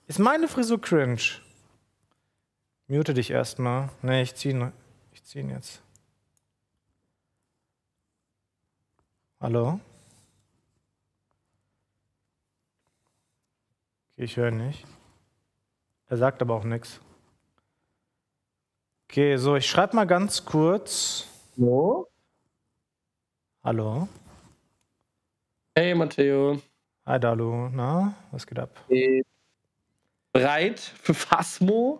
Ist meine Frisur cringe? Mute dich erstmal. Nee, ich zieh ihn jetzt. Hallo? Okay, ich höre nicht. Er sagt aber auch nichts. Okay, so, ich schreibe mal ganz kurz. Hallo? Hallo? Hey, Matteo. Hi, Dalu. Na, was geht ab? Bereit für Phasmo?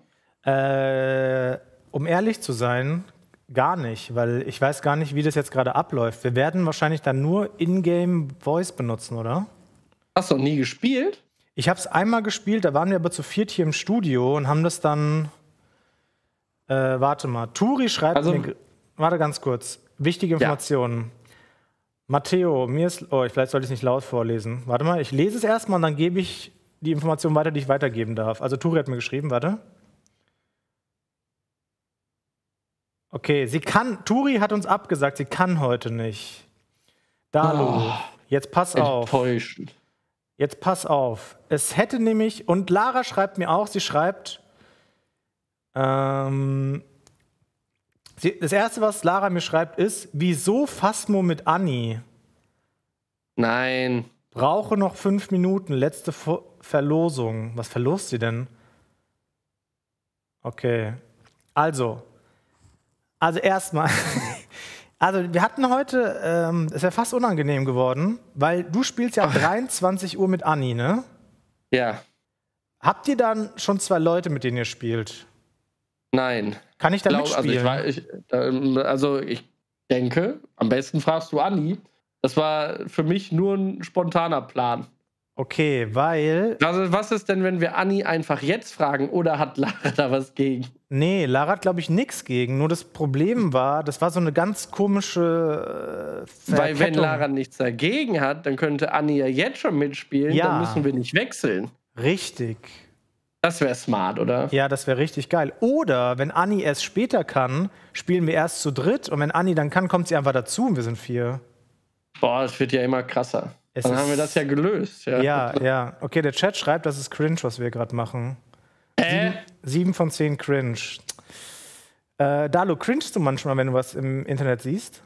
Um ehrlich zu sein, gar nicht, weil ich weiß gar nicht, wie das jetzt gerade abläuft. Wir werden wahrscheinlich dann nur Ingame Voice benutzen, oder? Hast du noch nie gespielt? Ich habe es einmal gespielt, da waren wir aber zu viert hier im Studio und haben das dann. Warte mal. Turi schreibt mir. Warte ganz kurz. Wichtige Informationen. Ja. Matteo, mir ist. Oh, vielleicht sollte ich es nicht laut vorlesen. Warte mal, ich lese es erstmal und dann gebe ich die Information weiter, die ich weitergeben darf. Also Turi hat mir geschrieben, warte. Okay, sie kann. Turi hat uns abgesagt, sie kann heute nicht. Dalu, jetzt pass auf. Enttäuschend. Jetzt pass auf. Es hätte nämlich. Und Lara schreibt mir auch, sie schreibt. Das Erste, was Lara mir schreibt, ist, wieso Phasmo mit Anni? Nein. Brauche noch 5 Minuten, letzte Verlosung. Was verlost sie denn? Okay. Also erstmal. Also wir hatten heute, es wäre fast unangenehm geworden, weil du spielst ja ab 23 Uhr mit Anni, ne? Ja. Habt ihr dann schon 2 Leute, mit denen ihr spielt? Nein. Kann ich da mitspielen? Also ich denke, am besten fragst du Anni. Das war für mich nur ein spontaner Plan. Okay, weil... Also was ist denn, wenn wir Anni einfach jetzt fragen oder hat Lara da was gegen? Nee, Lara hat, glaube ich, nichts gegen. Nur das Problem war, das war so eine ganz komische Verkettung. Weil wenn Lara nichts dagegen hat, dann könnte Anni ja jetzt schon mitspielen, ja. Dann müssen wir nicht wechseln. Richtig. Das wäre smart, oder? Ja, das wäre richtig geil. Oder wenn Anni erst später kann, spielen wir erst zu dritt. Und wenn Anni dann kann, kommt sie einfach dazu und wir sind 4. Boah, es wird ja immer krasser. Dann haben wir das ja gelöst. Ja. Okay, der Chat schreibt, das ist cringe, was wir gerade machen. 7 von 10 cringe. Dalu, cringest du manchmal, wenn du was im Internet siehst?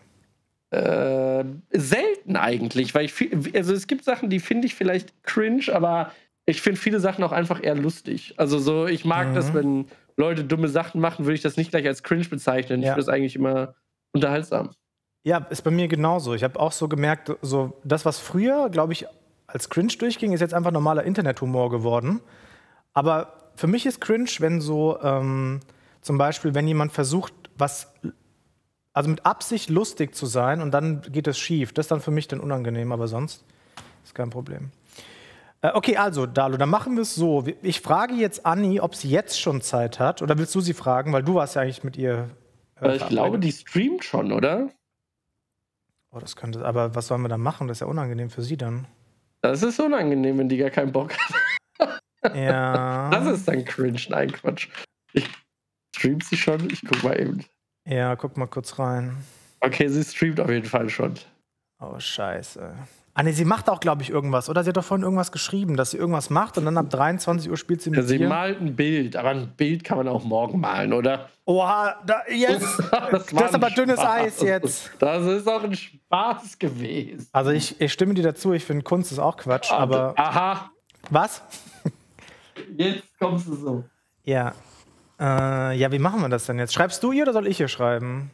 Selten eigentlich, weil also es gibt Sachen, die finde ich vielleicht cringe, aber ich finde viele Sachen auch einfach eher lustig. Also so, ich mag das, wenn Leute dumme Sachen machen, würde ich das nicht gleich als cringe bezeichnen. Ich finde das eigentlich immer unterhaltsam. Ja, ist bei mir genauso. Ich habe auch so gemerkt, so das, was früher, glaube ich, als cringe durchging, ist jetzt einfach normaler Internethumor geworden. Aber für mich ist cringe, wenn so zum Beispiel, wenn jemand versucht, also mit Absicht lustig zu sein und dann geht es schief. Das ist dann für mich dann unangenehm, aber sonst ist kein Problem. Okay, also, Dalu, dann machen wir es so. Ich frage jetzt Anni, ob sie jetzt schon Zeit hat. Oder willst du sie fragen? Weil du warst ja eigentlich mit ihr. Ich glaube, die streamt schon, oder? Oh, das könnte. Aber was sollen wir dann machen? Das ist ja unangenehm für sie dann. Das ist unangenehm, wenn die gar keinen Bock hat. Ja. Das ist dann cringe. Nein, Quatsch. Streamt sie schon? Ich guck mal eben. Ja, guck mal kurz rein. Okay, sie streamt auf jeden Fall schon. Oh, scheiße. Ah, nee, sie macht auch, glaube ich, irgendwas. Oder sie hat doch vorhin irgendwas geschrieben, dass sie irgendwas macht und dann ab 23 Uhr spielt sie mit dir. Sie malt ein Bild, aber ein Bild kann man auch morgen malen, oder? Oha, jetzt! Das ist aber dünnes Eis jetzt. Das ist auch ein Spaß gewesen. Also ich stimme dir dazu, ich finde Kunst ist auch Quatsch, aber... Aha. Was? Jetzt kommst du so. Ja. Ja, wie machen wir das denn jetzt? Schreibst du ihr oder soll ich ihr schreiben?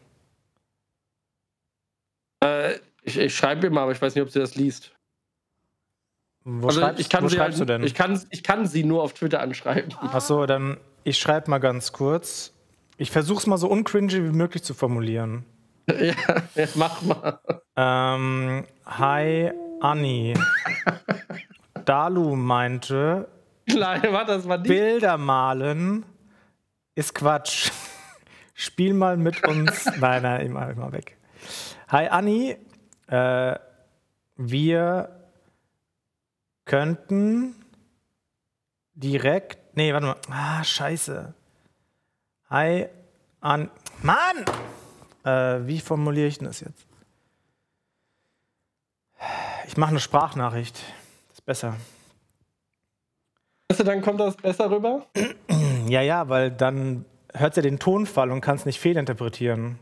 Ich schreibe ihr mal, aber ich weiß nicht, ob sie das liest. Wo schreibst du denn? Ich kann sie nur auf Twitter anschreiben. Achso, dann ich schreibe mal ganz kurz. Ich versuche es mal so uncringy wie möglich zu formulieren. Ja, mach mal. Hi, Anni. Dalu meinte, Nein, warte, das war nicht. Bilder malen ist Quatsch. Spiel mal mit uns. Nein, immer weg. Hi, Anni. Wir könnten direkt. Nee, warte mal. Ah, scheiße. Hi, Anni. Mann! Wie formuliere ich denn das jetzt? Ich mache eine Sprachnachricht. Das ist besser. Meinst du, dann kommt das besser rüber? Ja, weil dann hört ja den Tonfall und kann es nicht fehlinterpretieren.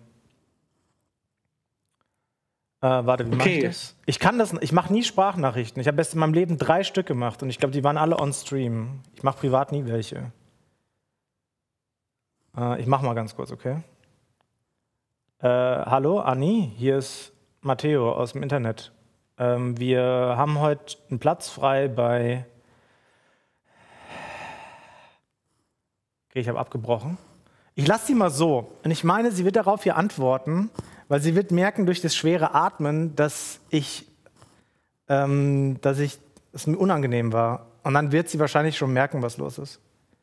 Warte, wie mache ich das? Ich mache nie Sprachnachrichten. Ich habe erst in meinem Leben 3 Stück gemacht und ich glaube, die waren alle on Stream. Ich mache privat nie welche. Ich mache mal ganz kurz, okay? Hallo, Anni, hier ist Matteo aus dem Internet. Wir haben heute einen Platz frei bei... Okay, ich habe abgebrochen. Ich lasse sie mal so. Und ich meine, sie wird darauf hier antworten, weil sie wird merken durch das schwere Atmen, dass es mir unangenehm war. Und dann wird sie wahrscheinlich schon merken, was los ist.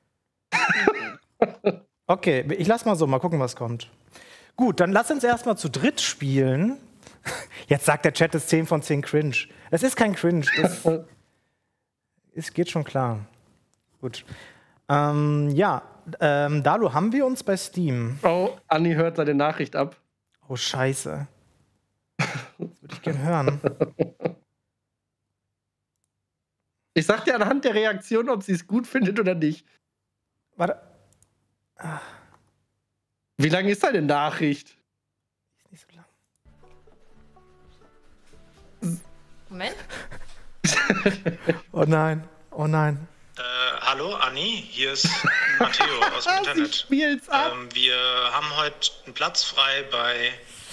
Okay, ich lasse mal so, mal gucken, was kommt. Gut, dann lass uns erstmal zu dritt spielen. Jetzt sagt der Chat, das ist 10 von 10 Cringe. Das ist kein Cringe. Es geht schon klar. Gut. Dalu, haben wir uns bei Steam? Oh, Anni hört seine Nachricht ab. Oh, scheiße. Das würde ich gerne hören. Ich sag dir anhand der Reaktion, ob sie es gut findet oder nicht. Warte. Wie lang ist deine Nachricht? Ist nicht so lang. Moment. Oh nein, oh nein. Hallo Anni, hier ist Matteo aus dem Internet. Spiel's ab. Wir haben heute einen Platz frei bei...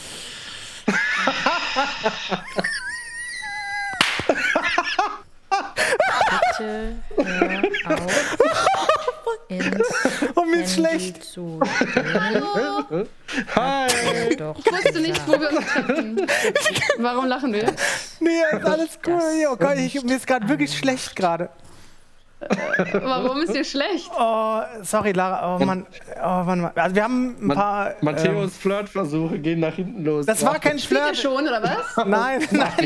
Bitte hör auf, ins Oh, mir ist Handy schlecht. zu Hallo. Hi. doch Ich wusste nicht, wo wir uns treffen. Warum lachen wir? Nee, ist alles cool. Oh Gott, mir ist gerade wirklich schlecht gerade. Warum ist dir schlecht? Oh, sorry, Lara. Oh Mann. Oh, warte mal. Also wir haben ein paar... Matthäus Flirtversuche gehen nach hinten los. Das war kein Spielt ihr Flirt. schon, oder was? Nein.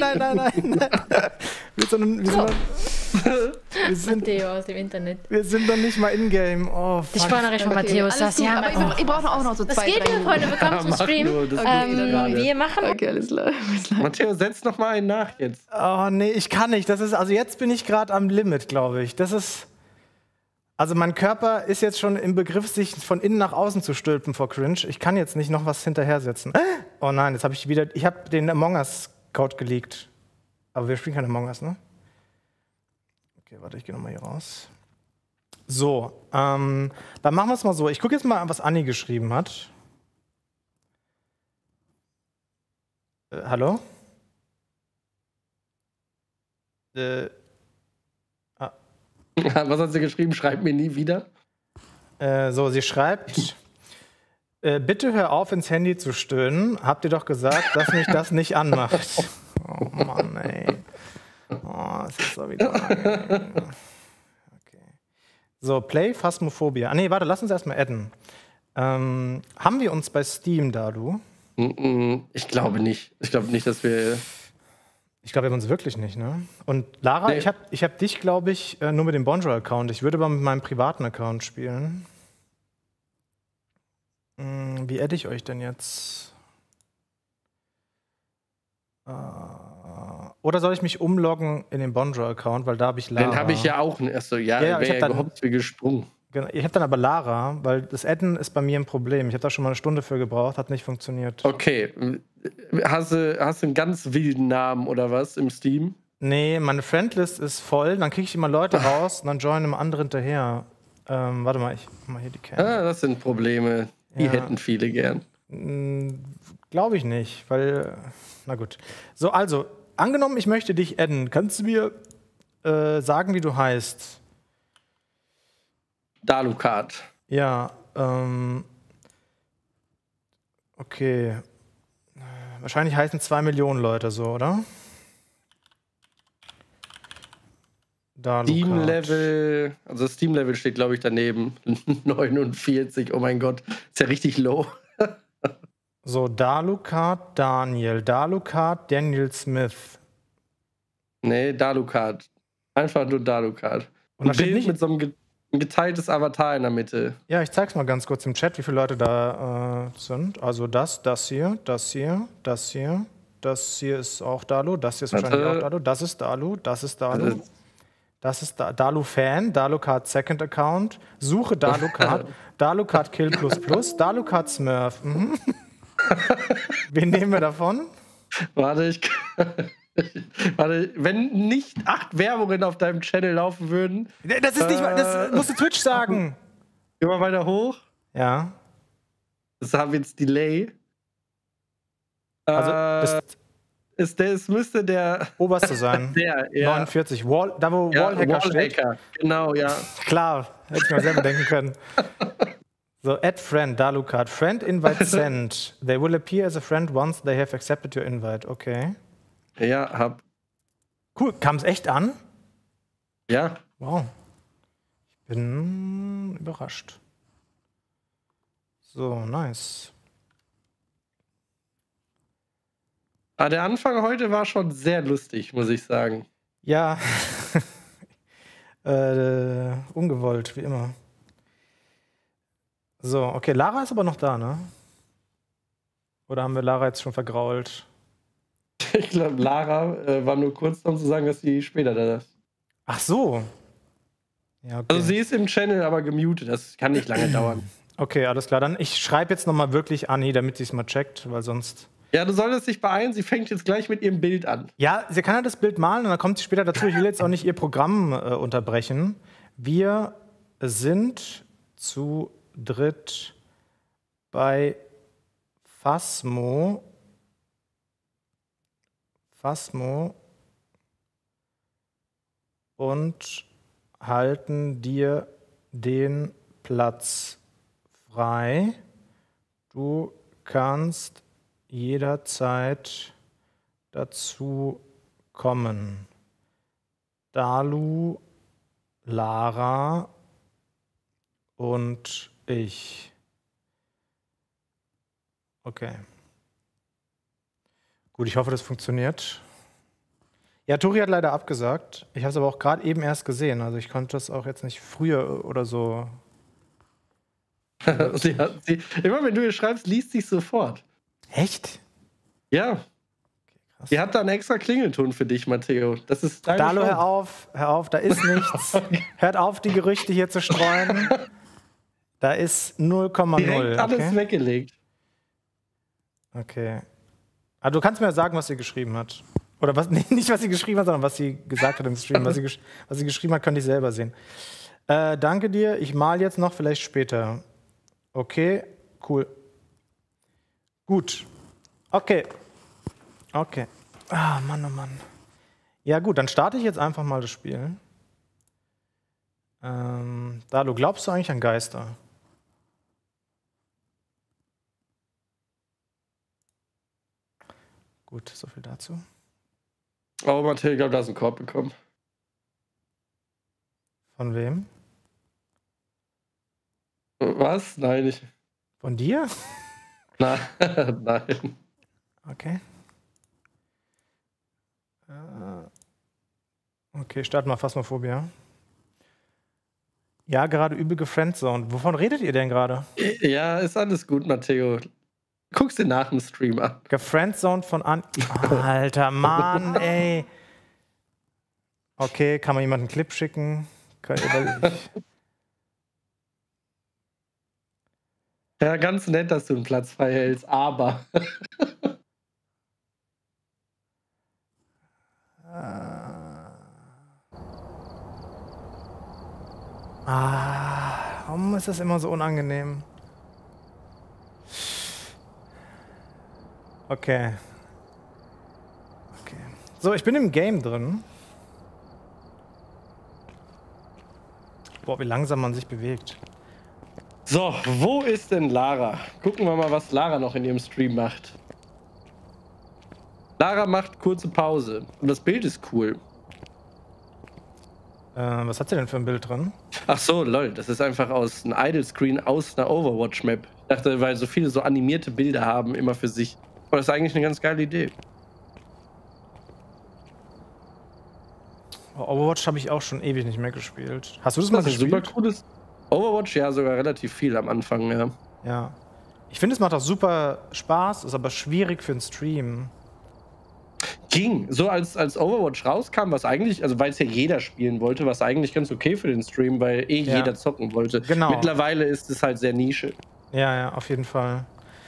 Matteo aus dem Internet. Wir sind doch nicht mal in-game. Oh, Die fuck. Sprachnachricht von Matthäus, alles das gut, ja. aber ihr braucht auch noch so Das 2, geht 3 ja, Freunde, willkommen zum mach Stream. nur, das geht gerade. Wir machen. Okay, alles klar. Matthäus, setz noch mal einen nach jetzt. Oh, nee, ich kann nicht. Also jetzt bin ich gerade am Limit, glaube ich. Also mein Körper ist jetzt schon im Begriff, sich von innen nach außen zu stülpen vor Cringe. Ich kann jetzt nicht noch was hinterher setzen. Oh nein, jetzt habe ich den Among Us Code geleakt. Aber wir spielen kein Among Us, ne? Okay, warte, ich gehe nochmal hier raus. So, dann machen wir es mal so. Ich gucke jetzt mal, was Anni geschrieben hat. Hallo? Was hat sie geschrieben? Schreib mir nie wieder. So, sie schreibt, bitte hör auf, ins Handy zu stöhnen. Habt ihr doch gesagt, dass mich das nicht anmacht. Oh Mann, ey. Oh, das ist so wieder... Okay. So, Play Phasmophobia. Ah, nee, warte, lass uns erstmal adden. Haben wir uns bei Steam, Dalu? Ich glaube nicht. Ich glaube nicht, dass wir... Ich glaube, wir haben uns wirklich nicht, ne? Und Lara, Nee. ich hab dich, glaube ich, nur mit dem Bonjour-Account. Ich würde aber mit meinem privaten Account spielen. Wie adde ich euch denn jetzt? Oder soll ich mich umloggen in den Bonjour-Account, weil da habe ich Lara. Den habe ich ja auch. Achso, ja, Ja, ich wäre hab ja dann- gehopst wie gesprungen. Genau, ich habe dann aber Lara, weil das Adden ist bei mir ein Problem. Ich habe da schon mal eine Stunde für gebraucht, hat nicht funktioniert. Okay. Hast du einen ganz wilden Namen oder was im Steam? Nee, meine Friendlist ist voll, dann kriege ich immer Leute raus und dann joinen immer andere hinterher. Warte mal, ich mach mal hier die Cam. Das sind Probleme. Die Ja. hätten viele gern. Glaube ich nicht, weil. Na gut. So, also, angenommen, ich möchte dich adden. Kannst du mir sagen, wie du heißt? Dalukat. Ja, okay. Wahrscheinlich heißen 2 Millionen Leute so, oder? Dalukat. Steam-Level, also das Steam-Level steht, glaube ich, daneben. 49, oh mein Gott. Ist ja richtig low. So, Dalukat, Daniel Smith. Nee, Dalukat. Einfach nur Dalukat. Und da Ein steht Bild nicht- mit so einem ein geteiltes Avatar in der Mitte. Ja, ich zeig's mal ganz kurz im Chat, wie viele Leute da sind. Also das hier, das hier ist auch Dalu, das hier ist wahrscheinlich Warte. auch Dalu, das ist Dalu, das ist Dalu, Das ist Dalu-Fan, Dalucard Second Account, suche Dalucard, Dalucard Kill++, Dalucard Smurf. Mhm. Wen nehmen wir davon? Warte, wenn nicht 8 Werbungen auf deinem Channel laufen würden. Das ist nicht mal, das musst du Twitch sagen. Geh mal weiter hoch. Ja. Das haben wir jetzt Delay. Also, es müsste der oberste sein. Der, ja. 49. Da wo Wallhacker steht. Genau, ja. Klar, hätte ich mir selber denken können. So, add friend, Dalucard. Friend invite sent. They will appear as a friend once they have accepted your invite. Okay. Ja, hab. Cool, kam es echt an? Ja. Wow. Ich bin überrascht. So, nice. Der Anfang heute war schon sehr lustig, muss ich sagen. Ja. Ungewollt, wie immer. So, okay, Lara ist aber noch da, ne? Oder haben wir Lara jetzt schon vergrault? Ich glaube, Lara war nur kurz um zu sagen, dass sie später da ist. Ach so. Ja, okay. Also sie ist im Channel, aber gemutet. Das kann nicht lange dauern. Okay, alles klar. Dann ich schreibe jetzt nochmal wirklich Anni, damit sie es mal checkt, weil sonst... Ja, du solltest dich beeilen. Sie fängt jetzt gleich mit ihrem Bild an. Ja, sie kann ja das Bild malen und dann kommt sie später dazu. Ich will jetzt auch nicht ihr Programm unterbrechen. Wir sind zu dritt bei Phasmo und halten dir den Platz frei. Du kannst jederzeit dazu kommen. Dalu, Lara und ich. Okay. Gut, ich hoffe, das funktioniert. Ja, Tori hat leider abgesagt. Ich habe es aber auch gerade eben erst gesehen. Also ich konnte das auch jetzt nicht früher oder so. Immer wenn du ihr schreibst, liest sie es sofort. Echt? Ja. Okay, sie hat da einen extra Klingelton für dich, Matteo. Das ist deine Dalu, Chance. hör auf, da ist nichts. Okay. Hört auf, die Gerüchte hier zu streuen. Da ist 0,0. Direkt alles weggelegt. Okay. Aber du kannst mir sagen, was sie geschrieben hat. Oder was, nee, nicht, was sie geschrieben hat, sondern was sie gesagt hat im Stream. Was sie geschrieben hat, könnte ich selber sehen. Danke dir, ich mal jetzt noch, vielleicht später. Okay, cool. Gut. Okay. Okay. Ah, Mann, oh Mann. Ja gut, dann starte ich jetzt einfach mal das Spiel. Dalu, glaubst du eigentlich an Geister? Gut, so viel dazu. Oh, Matteo, ich glaube, da hast du einen Korb bekommen. Von wem? Was? Nein, nicht. Von dir? Nein. Nein. Okay. Okay, starten wir Phasmophobia. Ja, gerade übel gefriendzoned. Wovon redet ihr denn gerade? Ja, ist alles gut, Matteo. Guck's dir nach dem Stream an. Gefriendzoned von an. Alter Mann, ey. Okay, kann man jemanden einen Clip schicken? Ja, ganz nett, dass du einen Platz frei hältst, aber. Warum ist das immer so unangenehm? Okay. Okay. So, ich bin im Game drin. Boah, wie langsam man sich bewegt. So, wo ist denn Lara? Gucken wir mal, was Lara noch in ihrem Stream macht. Lara macht kurze Pause. Und das Bild ist cool. Was hat sie denn für ein Bild drin? Ach so, lol. Das ist einfach aus einem Idle-Screen aus einer Overwatch-Map. Ich dachte, weil so viele so animierte Bilder haben, immer für sich. Aber das ist eigentlich eine ganz geile Idee. Overwatch habe ich auch schon ewig nicht mehr gespielt. Hast du das mal gespielt? Super cooles Overwatch, ja, sogar relativ viel am Anfang, ja. Ja. Ich finde, es macht auch super Spaß, ist aber schwierig für einen Stream. ging. So als Overwatch rauskam, was eigentlich, also weil es ja jeder spielen wollte, was eigentlich ganz okay für den Stream, weil jeder zocken wollte. Genau. Mittlerweile ist es halt sehr Nische. Ja, auf jeden Fall.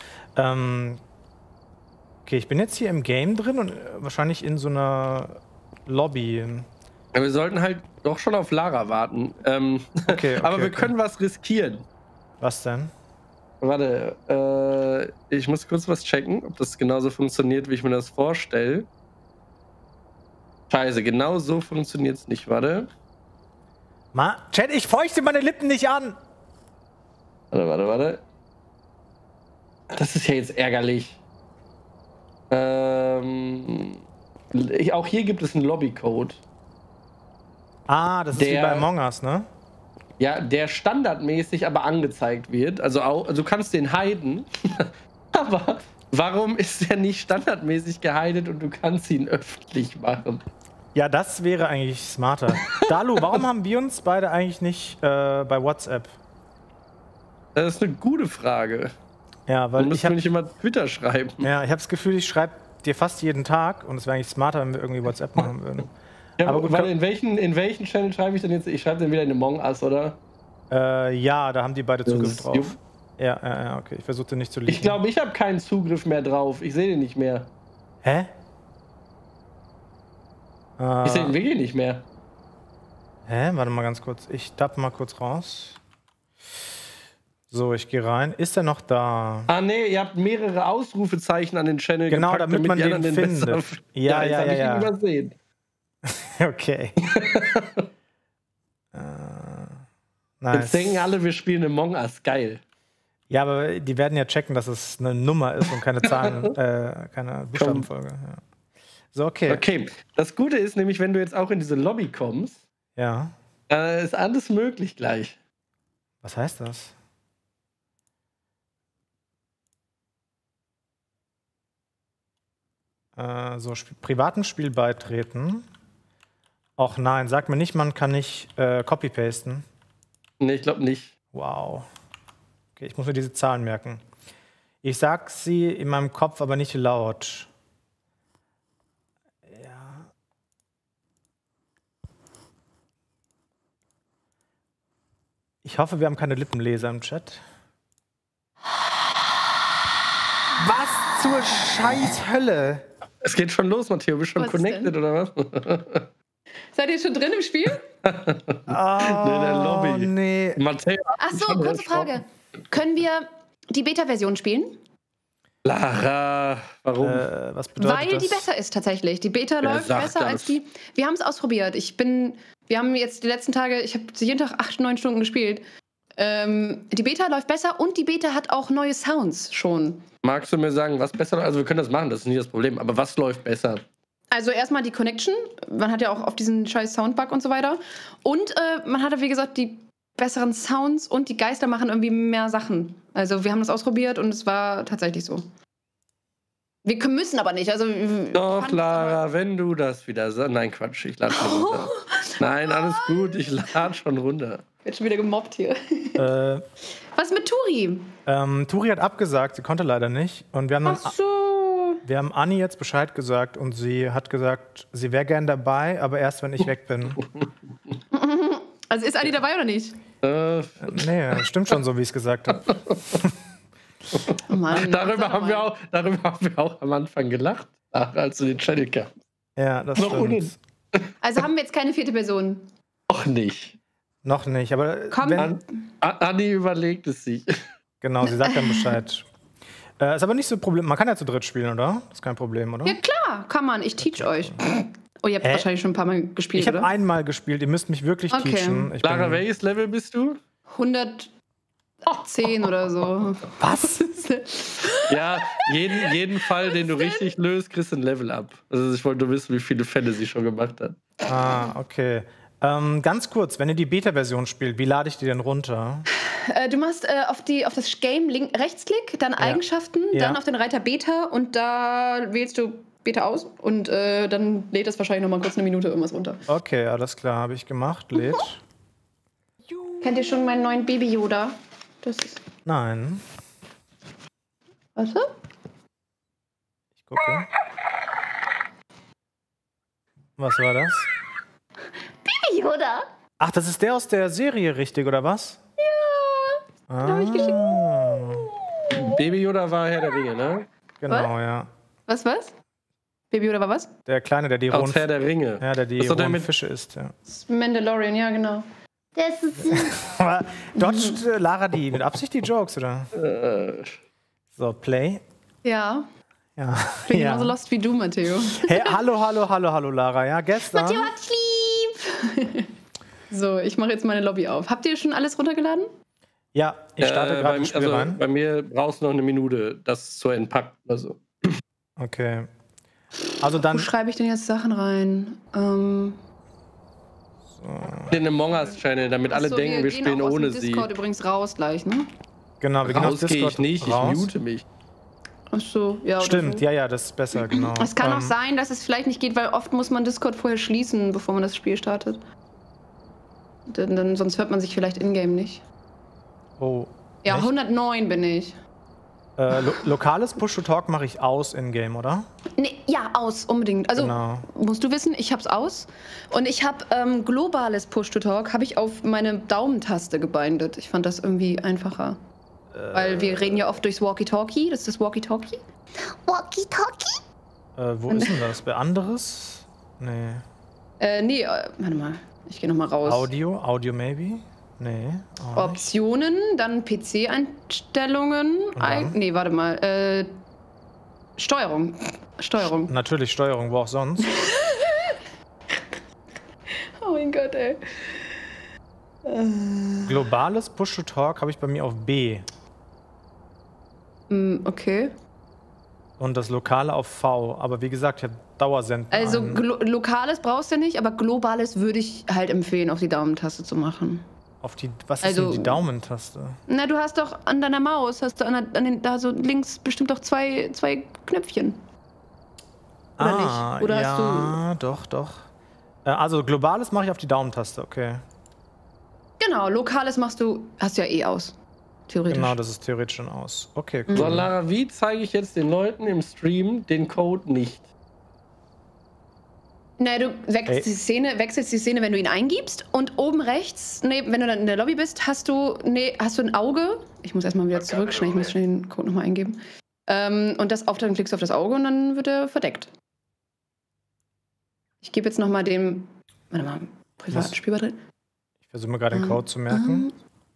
Okay, ich bin jetzt hier im Game drin und wahrscheinlich in so einer Lobby. Ja, wir sollten halt doch schon auf Lara warten. Okay, aber wir können was riskieren. Was denn? Warte, ich muss kurz was checken, ob das genauso funktioniert, wie ich mir das vorstelle. Scheiße, genau so funktioniert es nicht, warte. Chat, ich feuchte meine Lippen nicht an! Warte. Das ist ja jetzt ärgerlich. Auch hier gibt es einen Lobbycode. Das ist wie bei Among Us, ne? Ja, der standardmäßig aber angezeigt wird. Also du kannst den hiden, aber warum ist der nicht standardmäßig gehidet und du kannst ihn öffentlich machen? Ja, das wäre eigentlich smarter. Dalu, warum haben wir uns beide eigentlich nicht bei WhatsApp? Das ist eine gute Frage. Ja, weil ich habe nicht immer Twitter schreiben. Ja, ich habe das Gefühl, ich schreibe dir fast jeden Tag und es wäre eigentlich smarter, wenn wir irgendwie WhatsApp machen würden. Ja, aber gut, warte, in welchen Channel schreibe ich denn jetzt? Ich schreibe den wieder in Among Us, oder? Ja, da haben die beide Zugriff drauf. Ja, okay. Ich versuchte nicht zu liegen. Ich glaube, ich habe keinen Zugriff mehr drauf. Ich sehe den nicht mehr. Hä? Ich sehe den wirklich nicht mehr. Hä? Warte mal ganz kurz. Ich tappe mal kurz raus. So, ich gehe rein. Ist er noch da? Nee, ihr habt mehrere Ausrufezeichen an den Channel gepackt, damit man den findet. Ja. Habe ich ihn übersehen. Okay. Nice. Jetzt denken alle, wir spielen Among Us. Geil. Ja, aber die werden ja checken, dass es eine Nummer ist und keine Zahlen, keine Buchstabenfolge. Ja. So, okay. Okay, das Gute ist nämlich, wenn du jetzt auch in diese Lobby kommst, ist alles möglich gleich. Was heißt das? Privaten Spiel beitreten. Och nein, sag mir nicht, man kann nicht copy-pasten. Nee, ich glaube nicht. Wow. Okay, ich muss mir diese Zahlen merken. Ich sag sie in meinem Kopf, aber nicht laut. Ja. Ich hoffe, wir haben keine Lippenleser im Chat. Was zur Scheißhölle? Es geht schon los, Matteo. Bist du schon connected, oder was? Seid ihr schon drin im Spiel? Nee, der Lobby. Nee. Matteo. Achso, kurze Frage. Können wir die Beta-Version spielen? Lara, warum? Was bedeutet Weil das? die besser ist tatsächlich. Die Beta läuft besser als die. Wir haben es ausprobiert. Wir haben jetzt die letzten Tage, ich habe jeden Tag 8-9 Stunden gespielt. Die Beta läuft besser und die Beta hat auch neue Sounds schon. Magst du mir sagen, was besser läuft? Also wir können das machen, das ist nicht das Problem. Aber was läuft besser? Also erstmal die Connection. Man hat ja auch auf diesen scheiß Soundbug und so weiter. Und man hatte, wie gesagt, die besseren Sounds und die Geister machen irgendwie mehr Sachen. Also wir haben das ausprobiert und es war tatsächlich so. Wir müssen aber nicht. Also, doch, Lara, wenn du das wieder sagst. Nein, Quatsch, ich lade schon runter. Nein, alles gut, ich lade schon runter. Wird schon wieder gemobbt hier. Was mit Turi? Turi hat abgesagt, sie konnte leider nicht. Und wir haben dann, wir haben Anni jetzt Bescheid gesagt und sie hat gesagt, sie wäre gern dabei, aber erst, wenn ich weg bin. Also ist Anni dabei oder nicht? Nee, stimmt schon so, wie ich es gesagt habe. Oh Mann, darüber haben wir auch am Anfang gelacht, als du den Channel kamst. Ja, das stimmt. Also haben wir jetzt keine vierte Person? Noch nicht. Noch nicht, aber wenn Anni überlegt es sich. Genau, sie sagt dann Bescheid. Ist aber nicht so ein Problem. Man kann ja zu dritt spielen, oder? Das ist kein Problem, oder? Ja klar, kann man. Ich teach euch. Oh, ihr habt wahrscheinlich schon ein paar Mal gespielt, Ich habe einmal gespielt. Ihr müsst mich wirklich teachen. Lara, welches Level bist du? 110 oder so. Was? Ja, jeden Fall, den du richtig löst, kriegst du ein Level up. Also ich wollte nur wissen, wie viele Fälle sie schon gemacht hat. Okay. Ganz kurz, wenn ihr die Beta-Version spielt, wie lade ich die denn runter? Du machst auf das Game Rechtsklick, dann Eigenschaften, dann auf den Reiter Beta und da wählst du Beta aus und dann lädt das wahrscheinlich noch mal kurz eine Minute irgendwas runter. Okay, alles klar, habe ich gemacht. Lädt. Kennt ihr schon meinen neuen Baby Yoda? Nein. Warte. Ich gucke. Was war das? Baby Yoda. Ach, das ist der aus der Serie, richtig, oder was? Ja. Hab ich geschickt. Baby Yoda war Herr der Ringe, ne? Genau, Was? ja. Was? Baby Yoda war was? Der Kleine, der die Aus rohen, Herr der Ringe. ja, der die Das ist doch der rohen mit- Fische isst. Ja. Mandalorian, ja, genau. Das ist Aber dodgt Lara die mit Absicht die Jokes, oder? So, Play. Ja. Ja. Ich bin ja. genauso lost wie du, Matteo. Hey, hallo, Lara. Ja, gestern. Matteo hat's lieb. So, ich mache jetzt meine Lobby auf. Habt ihr schon alles runtergeladen? Ja, ich starte gerade ins Spiel rein. Bei mir brauchst du noch eine Minute, das zu entpacken. Also. Okay. Also dann. Wo schreibe ich denn jetzt Sachen rein? Den Among Us Channel, damit alle Achso, denken, wir spielen auch aus ohne dem sie. Discord übrigens raus gleich, ne? Genau, wir gehen aus Raus gehe Discord ich nicht, raus. ich mute mich. Achso, ja. oder Stimmt, so. ja, das ist besser, genau. Es kann auch sein, dass es vielleicht nicht geht, weil oft muss man Discord vorher schließen, bevor man das Spiel startet. Denn sonst hört man sich vielleicht in-game nicht. Oh. Ja, echt? 109 bin ich. Lokales Push-to-Talk mache ich aus in-game, oder? Nee, ja, aus, unbedingt. Also, Genau. musst du wissen, ich hab's aus. Und ich habe globales Push-to-Talk habe ich auf meine Daumentaste gebindet. Ich fand das irgendwie einfacher. Weil wir reden ja oft durchs Walkie-Talkie. Das ist das Walkie-Talkie. Walkie-Talkie? Wo ist denn das? Bei anderes? Nee. Warte mal. Ich gehe nochmal raus. Audio maybe? Nee. Auch nicht. Optionen, dann PC-Einstellungen. dann? Nee, warte mal. Steuerung. Natürlich Steuerung, wo auch sonst. Oh mein Gott, ey. Globales Push-to-Talk habe ich bei mir auf B. Okay. Und das Lokale auf V. Aber wie gesagt, ich habe Dauersenden. Also an. Lokales brauchst du nicht, aber Globales würde ich halt empfehlen, auf die Daumentaste zu machen. Auf die, was ist Also- denn die Daumentaste? Na, du hast doch an deiner Maus, hast du da so links bestimmt doch zwei Knöpfchen. Oder nicht? Oder hast ja, doch. Also Globales mache ich auf die Daumentaste, okay. Genau, Lokales hast du ja eh aus. Theoretisch. Genau, das ist theoretisch schon aus. Okay, cool. So, Lara, wie zeige ich jetzt den Leuten im Stream den Code nicht? Na, du wechselst die Szene, wenn du ihn eingibst. Und oben rechts, wenn du dann in der Lobby bist, hast du ein Auge. Ich muss erstmal wieder zurück, ich muss schnell den Code nochmal eingeben. Und dann klickst du auf das Auge und dann wird er verdeckt. Ich gebe jetzt nochmal dem, warte mal, privaten Spielbeitrag. Ich versuche mir gerade den Code zu merken.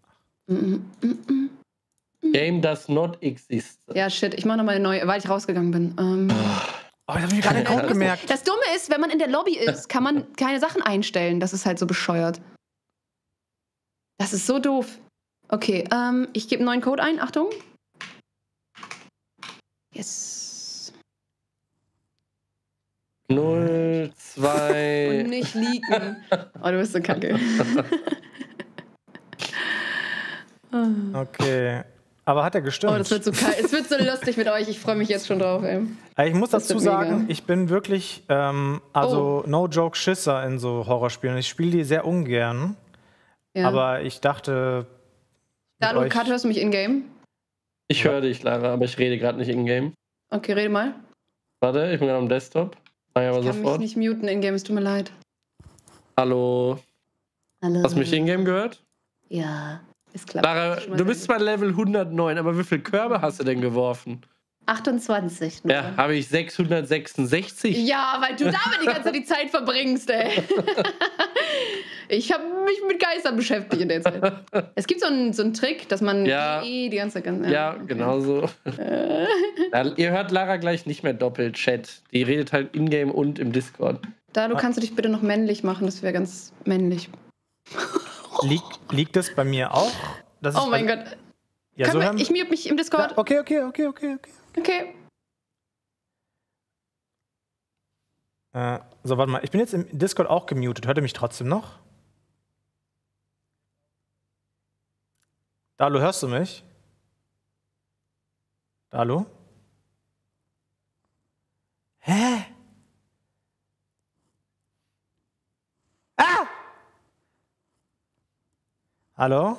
Game does not exist. Ja, shit, ich mache nochmal eine neue, weil ich rausgegangen bin. Oh, jetzt habe ich mir gerade den Code gemerkt. Das Dumme ist, wenn man in der Lobby ist, kann man keine Sachen einstellen. Das ist halt so bescheuert. Das ist so doof. Okay, ich gebe einen neuen Code ein. Achtung. Yes. 0, 2. Und nicht leaken. Oh, du bist so kacke. Okay. Aber hat er gestimmt? Oh, das wird so kalt. Es wird so lustig mit euch. Ich freue mich jetzt schon drauf, ey. Ich muss Das dazu wird sagen, mega. ich bin wirklich, no joke Schisser in so Horrorspielen. Ich spiele die sehr ungern. Ja. Aber ich dachte. Dalu, euch- Kat, hörst du mich in-game? Ich höre dich, Lara, aber ich rede gerade nicht in-game. Okay, rede mal. Warte, ich bin gerade am Desktop. Mach ich aber Ich kann sofort. mich nicht muten in-game, es tut mir leid. Hallo. Hallo. Hast du mich in-game gehört? Ja, ist klar. Lara, du bist zwar Level 109, aber wie viele Körbe hast du denn geworfen? 28. nur. Ja, habe ich 666. Ja, weil du damit die ganze Zeit die Zeit verbringst, ey. Ich habe mich mit Geistern beschäftigt in der Zeit. Es gibt so einen Trick, dass man Ja. die ganze Zeit... Ja, okay. genau so. Ja, ihr hört Lara gleich nicht mehr doppelt, Chat. Die redet halt in-game und im Discord. Dalu, kannst du dich bitte noch männlich machen? Das wäre ganz männlich. Liegt das bei mir auch? Dass Oh mein Gott. Ja, so Ich mute mich im Discord. Okay. Okay. So, warte mal. Ich bin jetzt im Discord auch gemutet. Hört ihr mich trotzdem noch? Dalu, hörst du mich? Dalu? Hä? Ah! Hallo?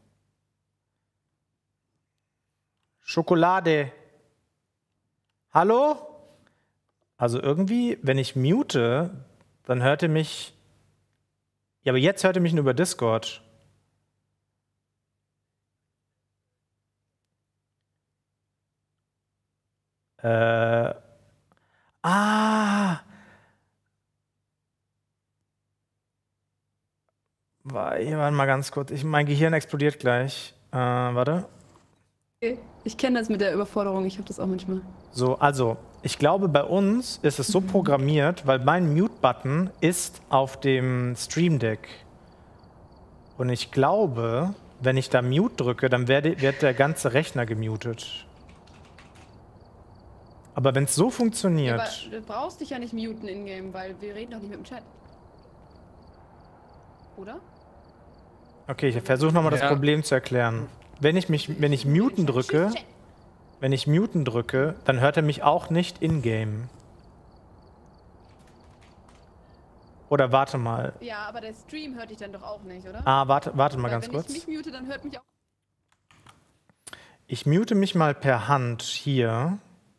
Schokolade. Hallo? Also irgendwie, wenn ich mute, dann hört ihr mich. Ja, aber jetzt hört ihr mich nur über Discord. Warte mal ganz kurz. Mein Gehirn explodiert gleich. Warte. Ich kenne das mit der Überforderung, ich habe das auch manchmal. So, also, ich glaube, bei uns ist es so programmiert, weil mein Mute-Button ist auf dem Stream Deck. Und ich glaube, wenn ich da Mute drücke, dann wird der ganze Rechner gemutet. Aber wenn es so funktioniert... Ja, aber du brauchst dich ja nicht muten in-game, weil wir reden doch nicht mit dem Chat. Oder? Okay, ich versuche nochmal das Problem zu erklären. Wenn ich Muten drücke, dann hört er mich auch nicht in-game. Oder warte mal. Ja, aber der Stream hört dich dann doch auch nicht, oder? Warte mal ganz kurz. Wenn ich mich mute, dann hört mich auch... Ich mute mich mal per Hand hier.